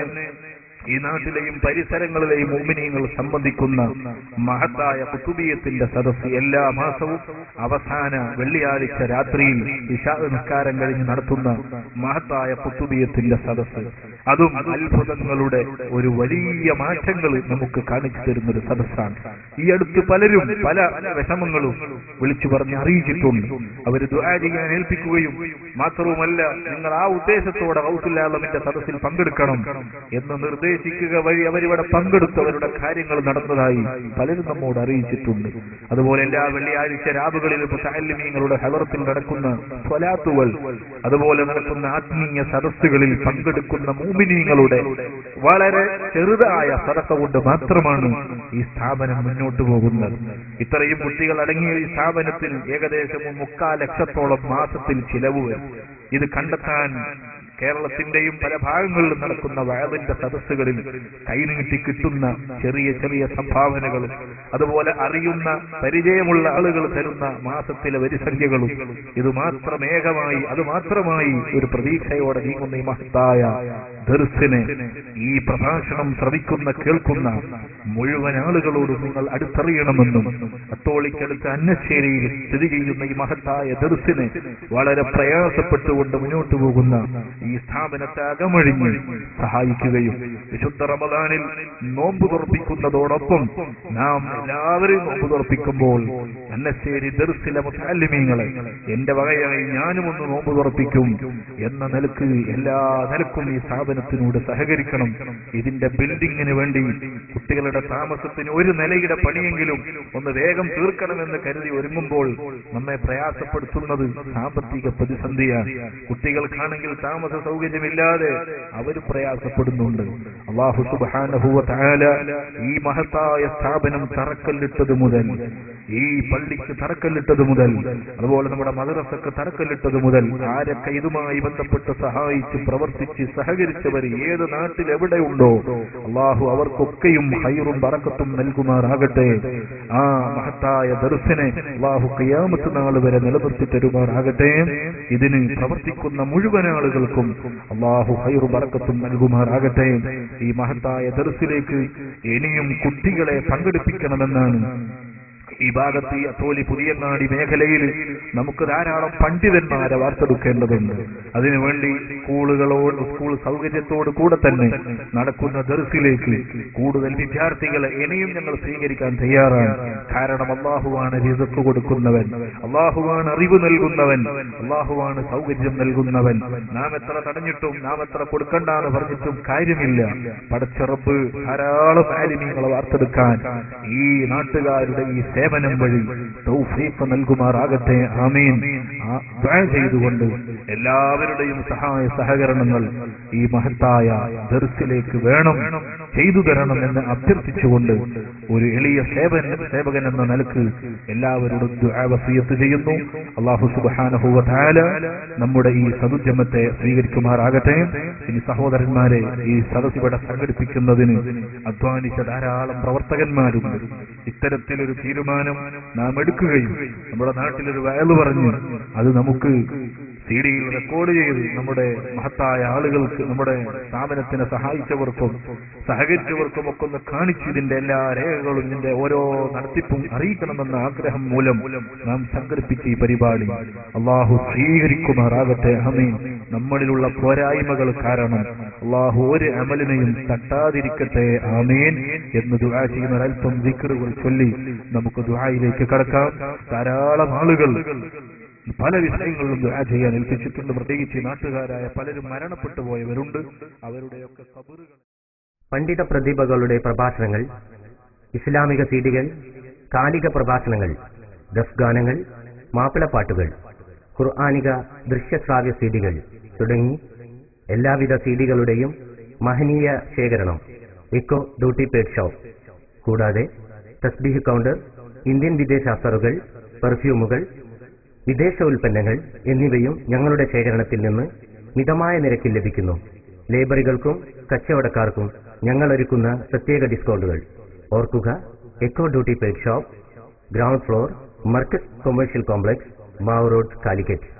ഈ നാട്ടിലെയും പരിസരങ്ങളിലെയും മുഅ്മിനീങ്ങൾ സംബന്ധിക്കുന്ന മഹത്തായ ഖുതുബിയത്തിന്റെ സദസ്സ് എല്ലാ മാസവും അവസാന വെള്ളിയാഴ്ച രാത്രിയിൽ ഇശാ നിസ്കാരം കഴിഞ്ഞ് നടത്തുന്ന മഹത്തായ ഖുതുബിയത്തിന്റെ സദസ്സ്, അതും അത്ഭുതങ്ങളുടെ ഒരു വലിയ മാറ്റങ്ങൾ നമുക്ക് കാണിച്ചു തരുന്ന ഒരു സദസ്സാണ്. ഈ അടുത്ത് പലരും പല വിഷമങ്ങളും വിളിച്ചു പറഞ്ഞ് അറിയിച്ചിട്ടുണ്ട്. അവർ ദുആ ചെയ്യാൻ ഏൽപ്പിക്കുകയും മാത്രവുമല്ല നിങ്ങൾ ആ ഉദ്ദേശത്തോടെ ഗൗസുൽ ആലമിന്റെ സദസ്സിൽ പങ്കെടുക്കണം എന്ന് നിർദ്ദേശിക്കുക വഴി അവരിവിടെ പങ്കെടുത്തവരുടെ കാര്യങ്ങൾ നടന്നതായി പലരും നമ്മോട് അറിയിച്ചിട്ടുണ്ട്. അതുപോലെ എല്ലാ വെള്ളിയാഴ്ച രാവുകളിലും മുതഅല്ലിമീങ്ങളുടെ ഹളറത്തിൽ നടക്കുന്ന സ്വലാത്തുകൾ, അതുപോലെ നടക്കുന്ന ആത്മീയ സദസ്സുകളിൽ പങ്കെടുക്കുന്ന മുഅ്മിനീങ്ങളുടെ വളരെ ചെറുതായ സദഖ കൊണ്ട് മാത്രമാണ് ഈ സ്ഥാപനം മുന്നോട്ട് പോകുന്നത്. ഇത്രയും കുട്ടികൾ അടങ്ങിയ ഈ സ്ഥാപനത്തിൽ ഏകദേശം മുക്കാൽ ലക്ഷത്തോളം മാസത്തിൽ ചിലവ് വരും. ഇത് കണ്ടെത്താൻ കേരളത്തിന്റെയും പല ഭാഗങ്ങളിലും നടക്കുന്ന വഅലിന്റെ സദസ്സുകളിൽ കൈനീട്ടി കിട്ടുന്ന ചെറിയ ചെറിയ സംഭാവനകളും അതുപോലെ അറിയുന്ന പരിചയമുള്ള ആളുകൾ തരുന്ന മാസത്തിലെ വരിസംഖ്യകളും ഇത് മാത്രമേകമായി അത് മാത്രമായി ഒരു പ്രതീക്ഷയോടെ നീങ്ങുന്ന ഈ മഹത്തായ ദർസിനെ ഈ പ്രഭാഷണം ശ്രവിക്കുന്ന കേൾക്കുന്ന മുഴുവൻ ആളുകളോടും നിങ്ങൾ അടുത്തറിയണമെന്നും അത്തോളിക്കടുത്ത് അന്നശ്ശേരിയിൽ സ്ഥിതി ചെയ്യുന്ന ഈ മഹത്തായ ദർസിനെ വളരെ പ്രയാസപ്പെട്ടുകൊണ്ട് മുന്നോട്ടു പോകുന്ന ഈ സ്ഥാപനത്തെ അകമഴിഞ്ഞ് സഹായിക്കുകയും വിശുദ്ധ റമദാനിൽ നോമ്പ് തുറപ്പിക്കുന്നതോടൊപ്പം നാം എല്ലാവരും നോമ്പ് തുറപ്പിക്കുമ്പോൾ അന്നശ്ശേരി ദർസിലെ മുതഅല്ലിമീങ്ങളെ എന്റെ വകയായി ഞാനും ഒന്ന് നോമ്പ് തുറപ്പിക്കും എന്ന നിലക്ക് എല്ലാ നിലക്കും ഈ സ്ഥാപനത്തിനോട് സഹകരിക്കണം. ഇതിന്റെ ബിൽഡിങ്ങിന് വേണ്ടി കുട്ടികളുടെ താമസത്തിന് ഒരു നിലയുടെ പണിയെങ്കിലും ഒന്ന് വേഗം തീർക്കണമെന്ന് കരുതി ഒരുങ്ങുമ്പോൾ നമ്മെ പ്രയാസപ്പെടുത്തുന്നത് സാമ്പത്തിക പ്രതിസന്ധിയാണ്. കുട്ടികൾക്കാണെങ്കിൽ താമസ സൗകര്യമില്ലാതെ അവർ പ്രയാസപ്പെടുന്നുണ്ട്. അല്ലാഹു സുബ്ഹാനഹു വ തആല ഈ മഹത്തായ സ്ഥാപനം തറക്കല്ലിട്ടത് മുതൽ, ഈ പള്ളിക്ക് തറക്കല്ലിട്ടത് മുതൽ, അതുപോലെ നമ്മുടെ മദ്രസക്ക് തറക്കല്ലിട്ടത് മുതൽ ആരൊക്കെ ഇതുമായി ബന്ധപ്പെട്ട് സഹായിച്ച് പ്രവർത്തിച്ച് സഹകരിച്ചവർ ഏത് നാട്ടിൽ എവിടെയുണ്ടോ അല്ലാഹു അവർക്കൊക്കെയും ഖൈറും ബറക്കത്തും നൽകുമാറാകട്ടെ. ആ മഹത്തായ ദർസിനെ അല്ലാഹു ഖിയാമത്ത് നാൾ വരെ നിലനിർത്തി തരുമാറാകട്ടെ. ഇതിന് പ്രവർത്തിക്കുന്ന മുഴുവൻ ആളുകൾക്കും അല്ലാഹു ഖൈറും ബറക്കത്തും നൽകുമാറാകട്ടെ. ഈ മഹത്തായ ദർസിലേക്ക് ഇനിയും കുട്ടികളെ പങ്കെടുപ്പിക്കണമെന്നാണ് ഈ ഭാഗത്ത് ഈ അത്തോലി പുതിയങ്ങാടി മേഖലയിൽ നമുക്ക് ധാരാളം പണ്ഡിതന്മാരെ വാർത്തെടുക്കേണ്ടതുണ്ട്. അതിനുവേണ്ടി സ്കൂളുകളോട് സ്കൂൾ സൗകര്യത്തോട് കൂടെ തന്നെ നടക്കുന്ന ദർസിലേക്ക് കൂടുതൽ വിദ്യാർത്ഥികളെ ഇനിയും ഞങ്ങൾ സ്വീകരിക്കാൻ തയ്യാറാണ്. കാരണം അള്ളാഹുവാണ് റിസ്ക് കൊടുക്കുന്നവൻ, അള്ളാഹുവാണ് അറിവ് നൽകുന്നവൻ, അള്ളാഹുവാണ് സൗകര്യം നൽകുന്നവൻ. നാം എത്ര തടഞ്ഞിട്ടും നാം എത്ര കൊടുക്കണ്ടെന്ന് പറഞ്ഞിട്ടും കാര്യമില്ല. പടച്ച റബ്ബ് ധാരാളം ആലിമീങ്ങളെ വാർത്തെടുക്കാൻ ഈ നാട്ടുകാരുടെ ഈ സേവനം വഴി തൗഫീഖ് നൽകുമാറാകട്ടെ. ആമീൻ. ദുആ ചെയ്തുകൊണ്ട് എല്ലാവരുടെയും സഹായ സഹകരണങ്ങൾ ഈ മഹത്തായ ദർസിലേക്ക് വേണം, ചെയ്തു തരണമെന്ന് അഭ്യർത്ഥിച്ചുകൊണ്ട് ഒരു എളിയ സേവൻ സേവകൻ എന്ന നിലക്ക് എല്ലാവരോടും ദുആ വസിയത്ത് ചെയ്യുന്നു. അല്ലാഹു സുബ്ഹാനഹു വ തആല നമ്മുടെ ഈ സദുദ്യമത്തെ സ്വീകരിക്കുമാറാകട്ടെ. ഇനി സഹോദരന്മാരെ, ഈ സദസ് ഇവിടെ സംഘടിപ്പിക്കുന്നതിന് അധ്വാനിച്ച ധാരാളം പ്രവർത്തകന്മാരുണ്ട്. ഇത്തരത്തിലൊരു തീരുമാനം നാം എടുക്കുകയും നമ്മുടെ നാട്ടിലൊരു വയല് പറഞ്ഞു അത് നമുക്ക് സി ഡിയിൽ റെക്കോർഡ് ചെയ്ത് നമ്മുടെ മഹത്തായ ആളുകൾക്ക്, നമ്മുടെ സ്ഥാപനത്തിനെ സഹായിച്ചവർക്കും സഹകരിച്ചവർക്കും ഒക്കെ ഒന്ന് കാണിച്ച് ഇതിന്റെ എല്ലാ രേഖകളും ഇതിന്റെ ഓരോ നടത്തിപ്പും അറിയിക്കണമെന്ന ആഗ്രഹം മൂലം നാം സംഘടിപ്പിച്ച ഈ പരിപാടി അള്ളാഹു സ്വീകരിക്കുമാറാകട്ടെ. ആമീൻ. നമ്മളിലുള്ള പോരായ്മകൾ കാരണം അള്ളാഹു ഒരു അമലിനെയും തട്ടാതിരിക്കട്ടെ. ആമീൻ എന്ന് ദുആ ചെയ്യുന്ന അല്പം ദിക്റുകൾ ചൊല്ലി നമുക്ക് ദുആയിലേക്ക് കടക്കാം. ധാരാളം ആളുകൾ പല വിഷയങ്ങളിലും ദുആ ചെയ്യാൻ ഏൽപ്പിച്ചിട്ടുണ്ട്. പ്രത്യേകിച്ച് നാട്ടുകാരായ പലരും മരണപ്പെട്ടു പോയവരുണ്ട്. അവരുടെയൊക്കെ ഖബറുകൾ, പണ്ഡിത പ്രതിഭകളുടെ പ്രഭാഷണങ്ങൾ, ഇസ്ലാമിക സീഡികൾ, കാലിക പ്രഭാഷണങ്ങൾ, ദഫ്ഗാനങ്ങൾ, മാപ്പിളപ്പാട്ടുകൾ, ഖുർആനിക ദൃശ്യശ്രാവ്യ സീഡികൾ തുടങ്ങി എല്ലാവിധ സീഡികളുടെയും മഹനീയ ശേഖരണം ഇക്കോ ഡ്യൂട്ടി പെയ്ഡ് ഷോപ്പ്. കൂടാതെ തസ്ബീഹ് കൗണ്ടർ, ഇന്ത്യൻ വിദേശ അസറുകൾ, പെർഫ്യൂമുകൾ, വിദേശ ഉൽപ്പന്നങ്ങൾ എന്നിവയും ഞങ്ങളുടെ ശേഖരണത്തിൽ നിന്ന് മിതമായ നിരക്കിൽ ലഭിക്കുന്നു. ലേബറികൾക്കും കച്ചവടക്കാർക്കും ഞങ്ങൾ ഒരുക്കുന്ന പ്രത്യേക ഡിസ്കൗണ്ടുകൾ ഓർക്കുക. Eco duty paid shop, ground floor, Markaz commercial complex, മാവ് റോഡ്, കാലിക്കറ്റ്.